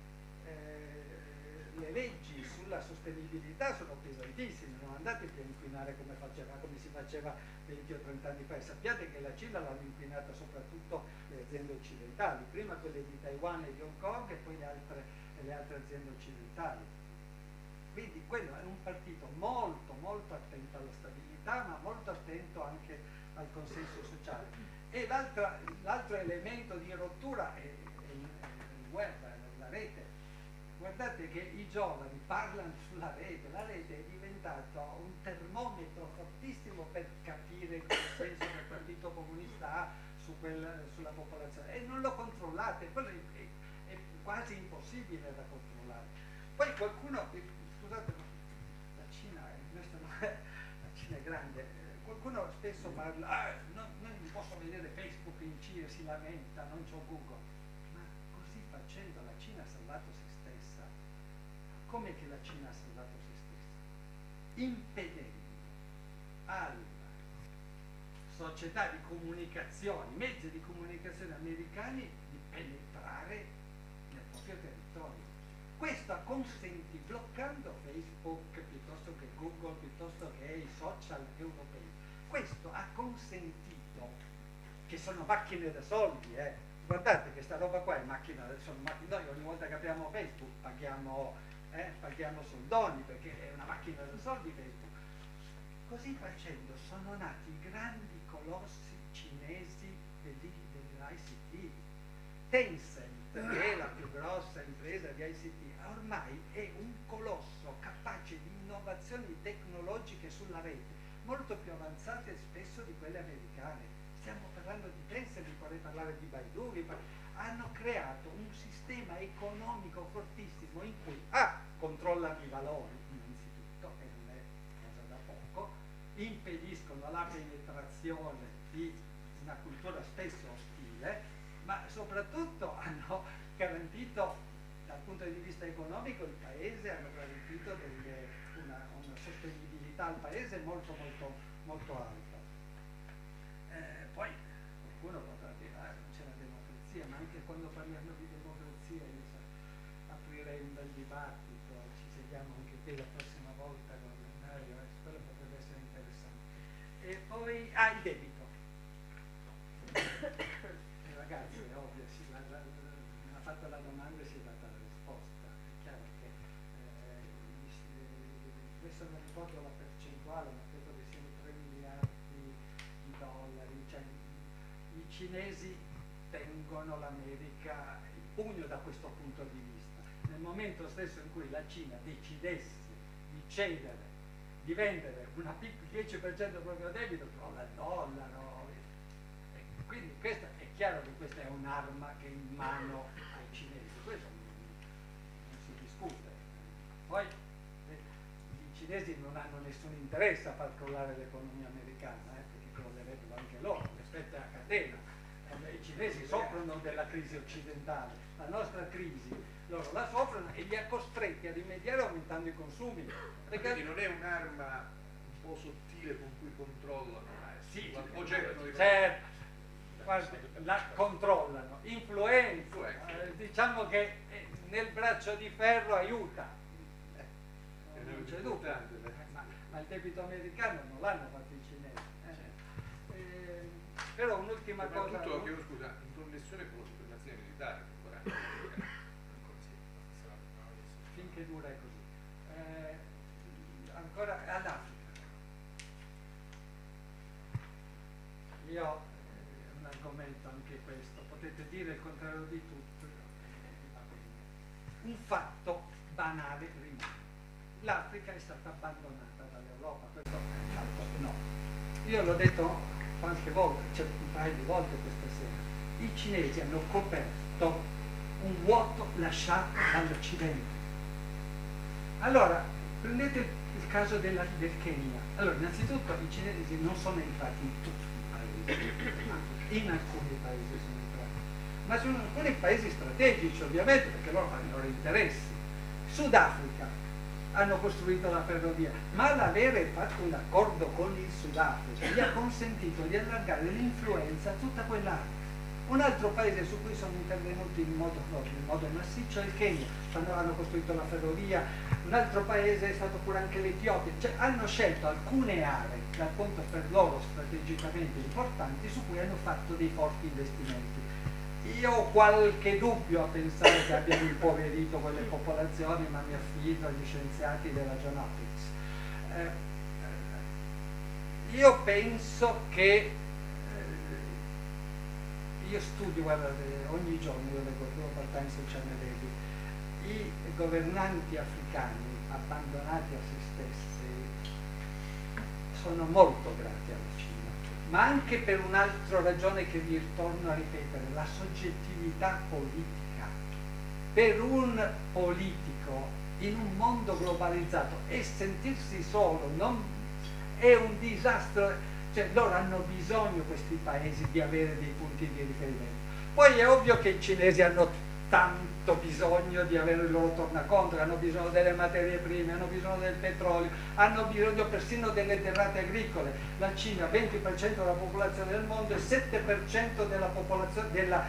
eh, le leggi sulla sostenibilità sono pesantissime, non andate più a inquinare come, faceva, come si faceva venti o trenta anni fa, e sappiate che la Cina l'hanno inquinata soprattutto le aziende occidentali, prima quelle di Taiwan e di Hong Kong e poi le altre, le altre aziende occidentali. Quindi quello è un partito molto molto attento alla stabilità, ma molto attento anche al consenso sociale. E l'altro elemento di rottura è, è il web, la rete. Guardate che i giovani parlano sulla rete, la rete è diventata un termometro fortissimo per capire il consenso che il Partito Comunista ha su quel, sulla popolazione, e non lo controllate, quello è, è, è quasi impossibile da controllare. Poi qualcuno, scusate, la Cina, la Cina è grande, qualcuno spesso parla, ah, no, non posso vedere Facebook in Cina, si lamenta, non c'ho Google, ma così facendo la Cina ha salvato se stessa. com'è che la Cina ha salvato se stessa? Impedendo alla società di comunicazione, mezzi di comunicazione americani di penetrare nel proprio territorio. Questo ha consentito, bloccando Facebook piuttosto che Google, piuttosto che i social europei, questo ha consentito, che sono macchine da soldi, eh. Guardate che sta roba qua è macchina, sono macchine, noi ogni volta che apriamo Facebook paghiamo, eh, paghiamo soldoni perché è una macchina da soldi Facebook. Così facendo sono nati i grandi colossi cinesi dell'I C T. Tencent, che è la più grossa impresa di I C T, ormai è un colosso capace di innovazioni tecnologiche sulla rete, molto più avanzate spesso di quelle americane. Stiamo parlando di Tencent, vi vorrei parlare di Baidu, vi par- hanno creato un sistema economico fortissimo in cui A, controllano i valori, innanzitutto, e non è cosa da poco, impediscono la penetrazione di una cultura spesso ostile, ma soprattutto hanno garantito dal punto di vista economico il paese, hanno garantito delle, una, una sostenibilità al paese molto molto molto alta. Eh, poi qualcuno potrà dire ah, non c'è la democrazia, ma anche quando parliamo di democrazia io so, aprirei un bel dibattito, ci sediamo anche qui la prossima volta con Mario, eh, quello potrebbe essere interessante. E poi ah, il debito. Eh, ragazzi, è ovvio, sì, la, la, la, mi ha fatto la domanda e si è data la risposta. È chiaro che eh, adesso non ricordo la percentuale, ma credo che siano tre miliardi di dollari, cioè i cinesi tengono l'America in pugno da questo punto di vista. Nel momento stesso in cui la Cina decidesse di cedere, di vendere una pic- il dieci per cento del proprio debito, crolla il dollaro. E quindi questa, è chiaro che questa è un'arma che è in mano ai cinesi, questo non, non si discute. Poi eh, i cinesi non hanno nessun interesse a far crollare l'economia americana, eh, perché crollerebbero anche loro, rispetto a catena. Eh, I cinesi soffrono della crisi occidentale, la nostra crisi loro la soffrono e li ha costretti a rimediare aumentando i consumi. Perché Quindi non è un'arma un po' sottile con cui controllano, sì, o cercano di certo, guarda, la controllano, influenza, eh, diciamo che eh, nel braccio di ferro aiuta, eh, non c'è dubbio, eh, ma, ma il debito americano non l'hanno fatto i cinesi. Eh. Eh, però un'ultima cosa... Soprattutto, chiedo scusa, in connessione con la supremazia militare, finché dura è così. Eh, ancora all'Africa. Io, è un argomento anche questo, potete dire il contrario di tutto, va bene. Un fatto banale rimane. L'Africa è stata abbandonata dall'Europa, questo è un fatto no. Io l'ho detto qualche volta, cioè un paio di volte questa sera. I cinesi hanno coperto un vuoto lasciato dall'Occidente. Allora, prendete il caso della, del Kenya. Allora, innanzitutto i cinesi non sono entrati in tutti i paesi, in alcuni paesi sono entrati, ma sono alcuni paesi strategici ovviamente perché loro hanno i loro interessi. Sudafrica hanno costruito la ferrovia, ma l'avere fatto un accordo con il Sudafrica gli ha consentito di allargare l'influenza a tutta quell'area. Un altro paese su cui sono intervenuti in modo, in modo massiccio è il Kenya, quando hanno costruito la ferrovia. Un altro paese è stato pure anche l'Etiopia, cioè hanno scelto alcune aree dal punto per loro strategicamente importanti su cui hanno fatto dei forti investimenti. Io ho qualche dubbio a pensare che abbiano impoverito quelle popolazioni, ma mi affido agli scienziati della Genomics. Eh, io penso che io studio, guardate, ogni giorno io leggo il Global Times e Channel Daily, i governanti africani abbandonati a se stessi sono molto grati alla Cina, ma anche per un'altra ragione che vi torno a ripetere, la soggettività politica. Per un politico in un mondo globalizzato e sentirsi solo non, è un disastro. Cioè, loro hanno bisogno, questi paesi, di avere dei punti di riferimento. Poi è ovvio che i cinesi hanno tanto bisogno di avere il loro tornaconto, hanno bisogno delle materie prime, hanno bisogno del petrolio, hanno bisogno persino delle derrate agricole. La Cina, venti per cento della popolazione del mondo e sette per cento della popolazione della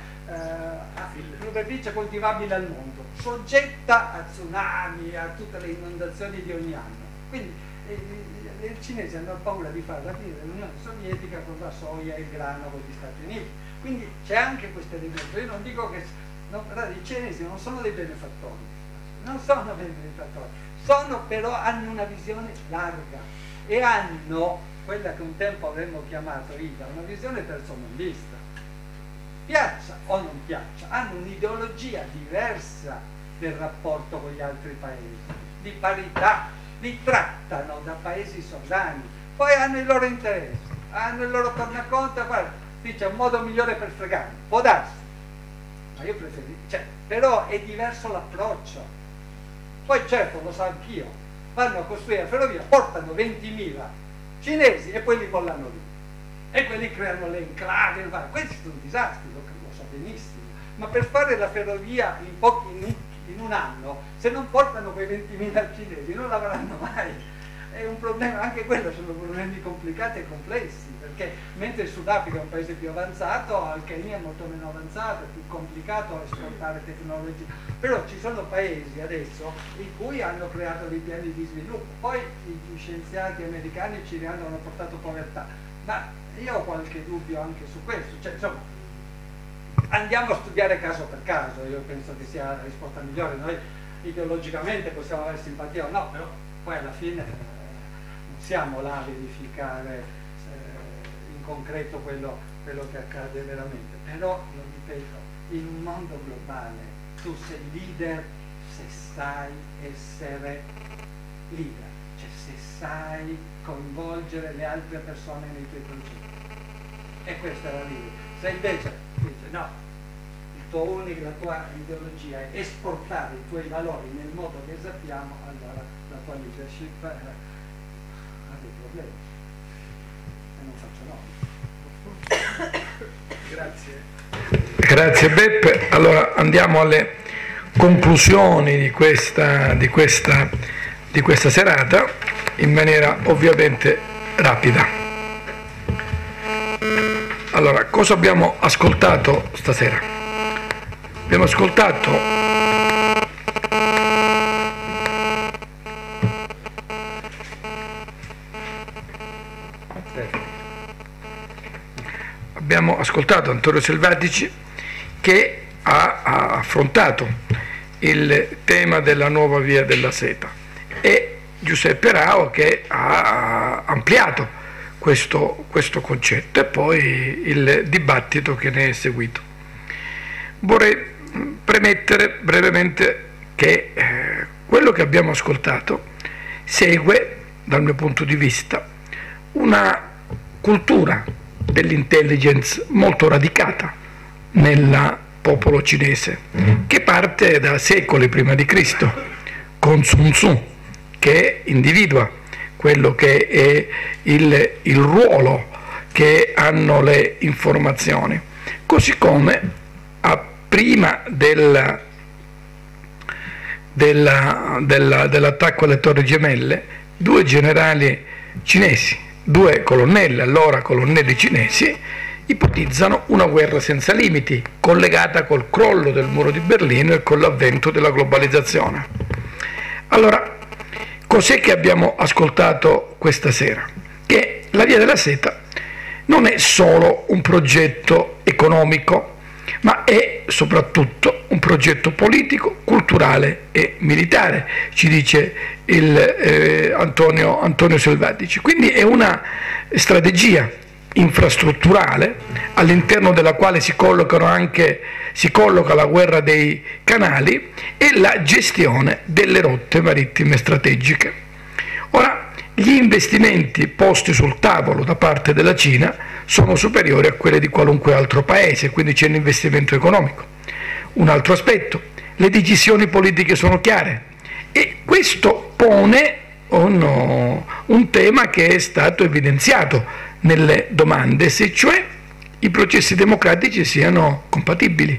eh, superficie coltivabile al mondo, soggetta a tsunami, a tutte le inondazioni di ogni anno. Quindi eh, i cinesi hanno paura di fare la fine dell'Unione Sovietica con la soia e il grano con gli Stati Uniti. Quindi c'è anche questo elemento. Io non dico che no, guardate, i cinesi non sono dei benefattori, non sono dei benefattori, sono però hanno una visione larga e hanno quella che un tempo avremmo chiamato Ida, una visione terzomondista. Piaccia o non piaccia, hanno un'ideologia diversa del rapporto con gli altri paesi, di parità, li trattano da paesi sovrani, poi hanno i loro interessi, hanno il loro tornaconto, guarda, dice un modo migliore per fregarli, può darsi, ma io preferisco, cioè, però è diverso l'approccio. Poi certo, lo so anch'io, vanno a costruire la ferrovia, portano ventimila cinesi e poi li bollano lì. E quelli creano le enclave, questi sono disastri, lo, lo so benissimo. Ma per fare la ferrovia in, pochi, in, in un anno, se non portano quei ventimila cinesi, non lavoreranno mai. È un problema, anche quello sono problemi complicati e complessi, perché mentre il Sudafrica è un paese più avanzato, il Kenya è molto meno avanzato, è più complicato esportare tecnologie, però ci sono paesi adesso in cui hanno creato dei piani di sviluppo, poi gli scienziati americani ci ne hanno portato povertà, ma io ho qualche dubbio anche su questo, cioè insomma andiamo a studiare caso per caso, io penso che sia la risposta migliore, noi ideologicamente possiamo avere simpatia o no, però poi alla fine siamo là a verificare eh, in concreto quello, quello che accade veramente. Però, lo ripeto, in un mondo globale tu sei leader se sai essere leader, cioè se sai coinvolgere le altre persone nei tuoi progetti. E questa è la leader. Se invece dice no, il tuo unico, la tua ideologia è esportare i tuoi valori nel modo che sappiamo, allora la tua leadership è dei problemi e non faccio nomi. Grazie. Grazie Beppe. Allora andiamo alle conclusioni di questa, di questa, di questa serata in maniera ovviamente rapida. Allora, cosa abbiamo ascoltato stasera? Abbiamo ascoltato Abbiamo ascoltato Antonio Selvatici che ha, ha affrontato il tema della nuova via della seta e Giuseppe Rao che ha ampliato questo, questo concetto e poi il dibattito che ne è seguito. Vorrei premettere brevemente che eh, quello che abbiamo ascoltato segue, dal mio punto di vista, una cultura dell'intelligence molto radicata nel popolo cinese, che parte da secoli prima di Cristo, con Sun Tzu, che individua quello che è il, il ruolo che hanno le informazioni, così come a prima del, della, della, dell'attacco alle Torri Gemelle, due generali cinesi, due colonnelli, allora colonnelli cinesi, ipotizzano una guerra senza limiti, collegata col crollo del muro di Berlino e con l'avvento della globalizzazione. Allora, cos'è che abbiamo ascoltato questa sera? Che la Via della Seta non è solo un progetto economico, ma è soprattutto un progetto politico, culturale e militare, ci dice il, eh, Antonio, Antonio Selvatici. Quindi è una strategia infrastrutturale all'interno della quale si collocano anche, si colloca la guerra dei canali e la gestione delle rotte marittime strategiche. Ora, gli investimenti posti sul tavolo da parte della Cina sono superiori a quelli di qualunque altro paese, quindi c'è un investimento economico. Un altro aspetto, le decisioni politiche sono chiare e questo pone un, un tema che è stato evidenziato nelle domande, se cioè i processi democratici siano compatibili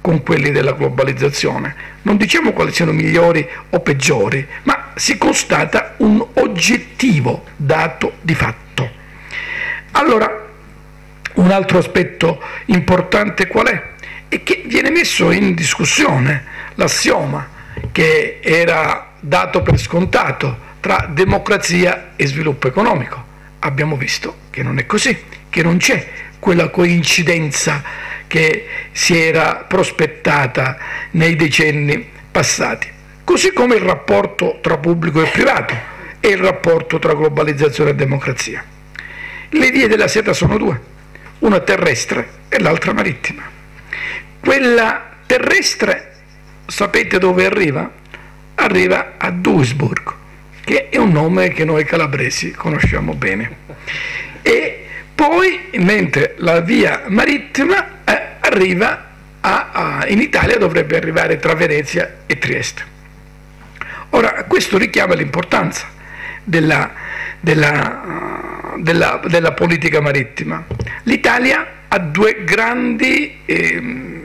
con quelli della globalizzazione. Non diciamo quali siano migliori o peggiori, ma si constata un oggettivo dato di fatto. Allora, un altro aspetto importante qual è? È che viene messo in discussione l'assioma che era dato per scontato tra democrazia e sviluppo economico. Abbiamo visto che non è così, che non c'è quella coincidenza che si era prospettata nei decenni passati. Così come il rapporto tra pubblico e privato e il rapporto tra globalizzazione e democrazia. Le vie della seta sono due, una terrestre e l'altra marittima. Quella terrestre, sapete dove arriva? Arriva a Duisburg, che è un nome che noi calabresi conosciamo bene. E poi, mentre la via marittima eh, arriva a, a, in Italia, dovrebbe arrivare tra Venezia e Trieste. Ora, questo richiama l'importanza della, della, della, della politica marittima. L'Italia ha due grandi eh,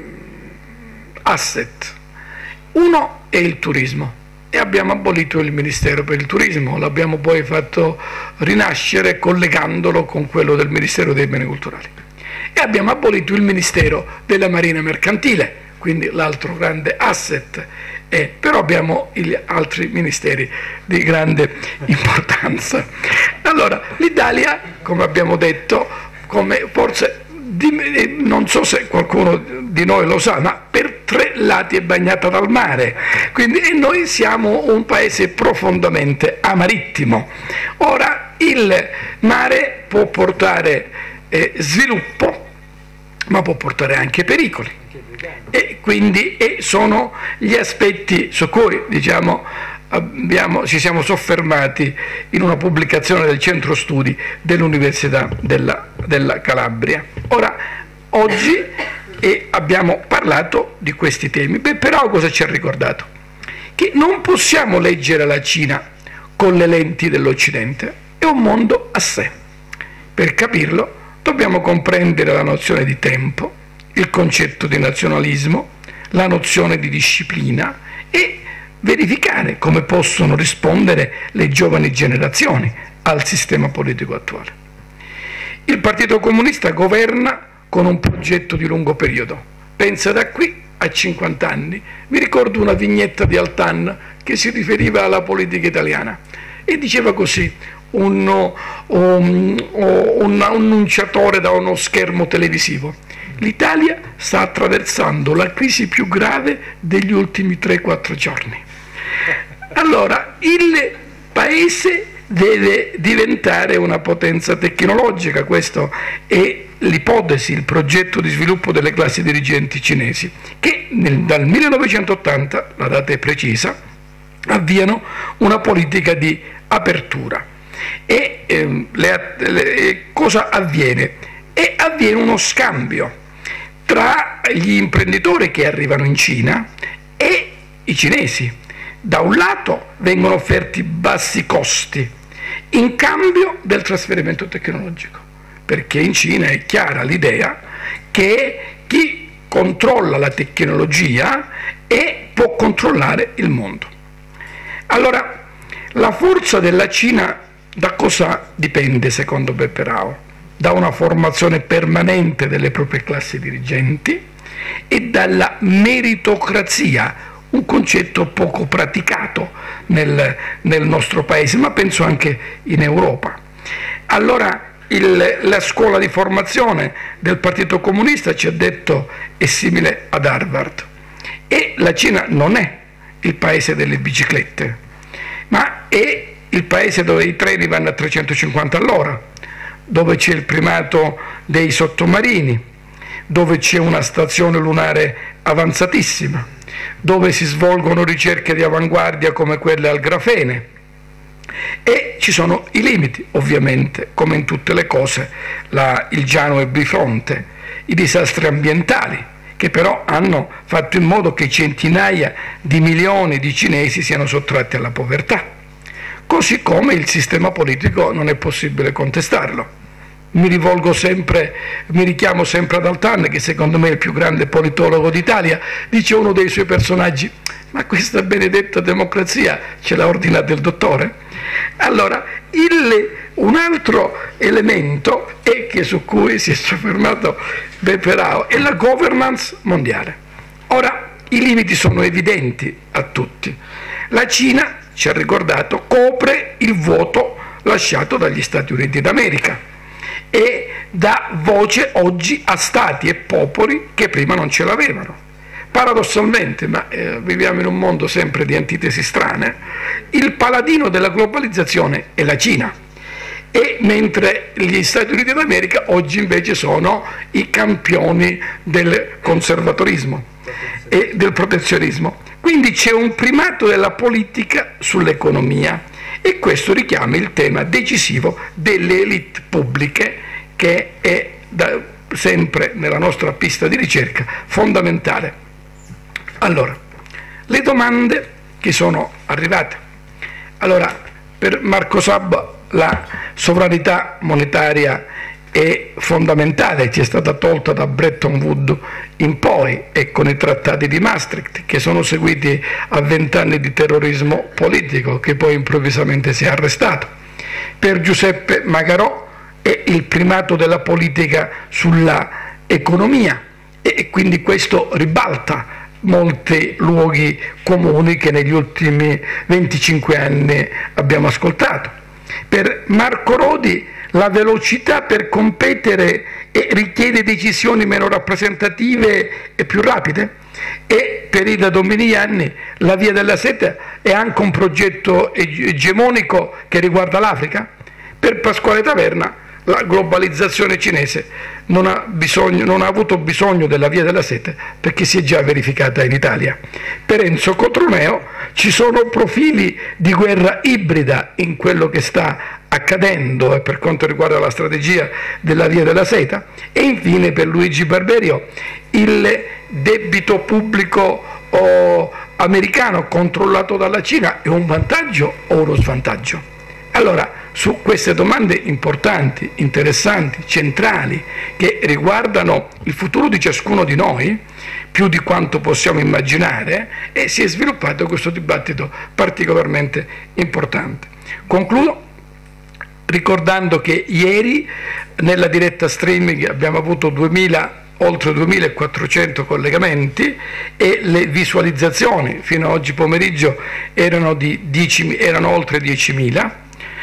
asset. Uno è il turismo. E abbiamo abolito il Ministero per il Turismo, l'abbiamo poi fatto rinascere collegandolo con quello del Ministero dei Beni Culturali. E abbiamo abolito il Ministero della Marina Mercantile, quindi l'altro grande asset, e però abbiamo gli altri ministeri di grande importanza. Allora, l'Italia, come abbiamo detto, come forse non so se qualcuno di noi lo sa, ma per tre lati è bagnata dal mare, quindi e noi siamo un paese profondamente amarittimo. Ora, il mare può portare eh, sviluppo, ma può portare anche pericoli, e quindi e sono gli aspetti su cui, diciamo, Abbiamo, ci siamo soffermati in una pubblicazione del centro studi dell'Università della, della Calabria. Ora, oggi eh, abbiamo parlato di questi temi. Beh, però cosa ci ha ricordato? Che non possiamo leggere la Cina con le lenti dell'Occidente, è un mondo a sé. Per capirlo dobbiamo comprendere la nozione di tempo, il concetto di nazionalismo, la nozione di disciplina e verificare come possono rispondere le giovani generazioni al sistema politico attuale. Il Partito Comunista governa con un progetto di lungo periodo. Pensa da qui a cinquanta anni. Mi ricordo una vignetta di Altan che si riferiva alla politica italiana e diceva così: un, un, un annunciatore da uno schermo televisivo. L'Italia sta attraversando la crisi più grave degli ultimi tre quattro giorni. Allora, il paese deve diventare una potenza tecnologica, questa è l'ipotesi, il progetto di sviluppo delle classi dirigenti cinesi, che nel, dal millenovecentottanta, la data è precisa, avviano una politica di apertura. E eh, le, le, cosa avviene? E avviene uno scambio tra gli imprenditori che arrivano in Cina e i cinesi. Da un lato vengono offerti bassi costi in cambio del trasferimento tecnologico, perché in Cina è chiara l'idea che chi controlla la tecnologia e può controllare il mondo. Allora, la forza della Cina da cosa dipende secondo Beppe Rao? Da una formazione permanente delle proprie classi dirigenti e dalla meritocrazia, un concetto poco praticato nel, nel nostro paese, ma penso anche in Europa. Allora il, la scuola di formazione del Partito Comunista, ci ha detto, è simile ad Harvard, e la Cina non è il paese delle biciclette, ma è il paese dove i treni vanno a trecentocinquanta all'ora, dove c'è il primato dei sottomarini, dove c'è una stazione lunare avanzatissima, dove si svolgono ricerche di avanguardia come quelle al grafene, e ci sono i limiti, ovviamente, come in tutte le cose, la, il Giano è bifronte, i disastri ambientali, che però hanno fatto in modo che centinaia di milioni di cinesi siano sottratti alla povertà, così come il sistema politico non è possibile contestarlo. mi rivolgo sempre, mi richiamo sempre ad Altan, che secondo me è il più grande politologo d'Italia, dice uno dei suoi personaggi: ma questa benedetta democrazia ce l'ha ordinata il dottore? Allora, il, un altro elemento è che su cui si è soffermato Beppe-Rao è la governance mondiale. Ora, i limiti sono evidenti a tutti. La Cina, ci ha ricordato, copre il vuoto lasciato dagli Stati Uniti d'America e dà voce oggi a stati e popoli che prima non ce l'avevano. Paradossalmente, ma eh, viviamo in un mondo sempre di antitesi strane, il paladino della globalizzazione è la Cina, e mentre gli Stati Uniti d'America oggi invece sono i campioni del conservatorismo e del protezionismo. Quindi c'è un primato della politica sull'economia, e questo richiama il tema decisivo delle elite pubbliche, che è da, sempre nella nostra pista di ricerca fondamentale. Allora, le domande che sono arrivate. Allora, per Marco Sabba la sovranità monetaria è fondamentale, ci è stata tolta da Bretton Woods in poi e con i trattati di Maastricht, che sono seguiti a vent'anni di terrorismo politico che poi improvvisamente si è arrestato. Per Giuseppe Magarò è il primato della politica sulla economia, e quindi questo ribalta molti luoghi comuni che negli ultimi venticinque anni abbiamo ascoltato. Per Marco Rodi la velocità per competere richiede decisioni meno rappresentative e più rapide, e per Ida Dominiani la via della seta è anche un progetto egemonico che riguarda l'Africa. Per Pasquale Taverna la globalizzazione cinese non ha, bisogno, non ha avuto bisogno della via della seta perché si è già verificata in Italia. Per Enzo Cotroneo ci sono profili di guerra ibrida in quello che sta accadendo e per quanto riguarda la strategia della via della seta. E infine per Luigi Barberio il debito pubblico oh, americano controllato dalla Cina è un vantaggio o uno svantaggio? Allora, su queste domande importanti, interessanti, centrali, che riguardano il futuro di ciascuno di noi, più di quanto possiamo immaginare, e si è sviluppato questo dibattito particolarmente importante. Concludo ricordando che ieri nella diretta streaming abbiamo avuto duemila, oltre duemilaquattrocento collegamenti, e le visualizzazioni fino a oggi pomeriggio erano, di dieci, erano oltre diecimila.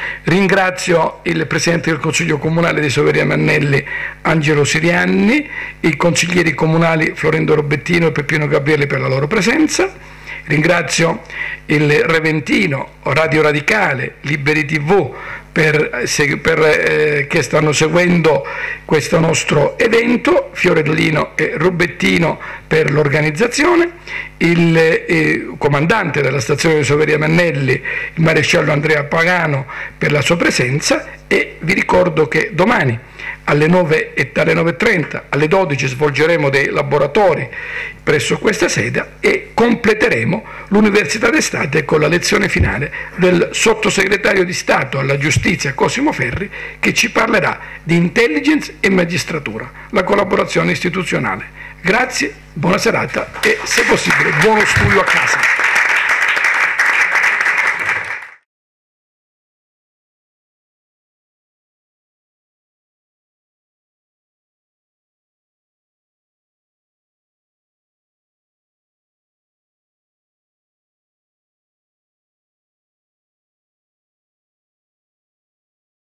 Ringrazio il Presidente del Consiglio Comunale di Soveria Mannelli, Angelo Sirianni, i consiglieri comunali Florendo Robettino e Peppino Gabriele per la loro presenza. Ringrazio il Reventino, Radio Radicale, Liberi tivù per, per, eh, che stanno seguendo questo nostro evento, Fiorellino e Robettino per l'organizzazione, il eh, comandante della stazione di Soveria Mannelli, il maresciallo Andrea Pagano, per la sua presenza, e vi ricordo che domani alle nove e trenta, alle dodici svolgeremo dei laboratori presso questa sede e completeremo l'Università d'estate con la lezione finale del sottosegretario di Stato alla Giustizia Cosimo Ferri, che ci parlerà di intelligence e magistratura, la collaborazione istituzionale. Grazie, buona serata e se possibile buono studio a casa.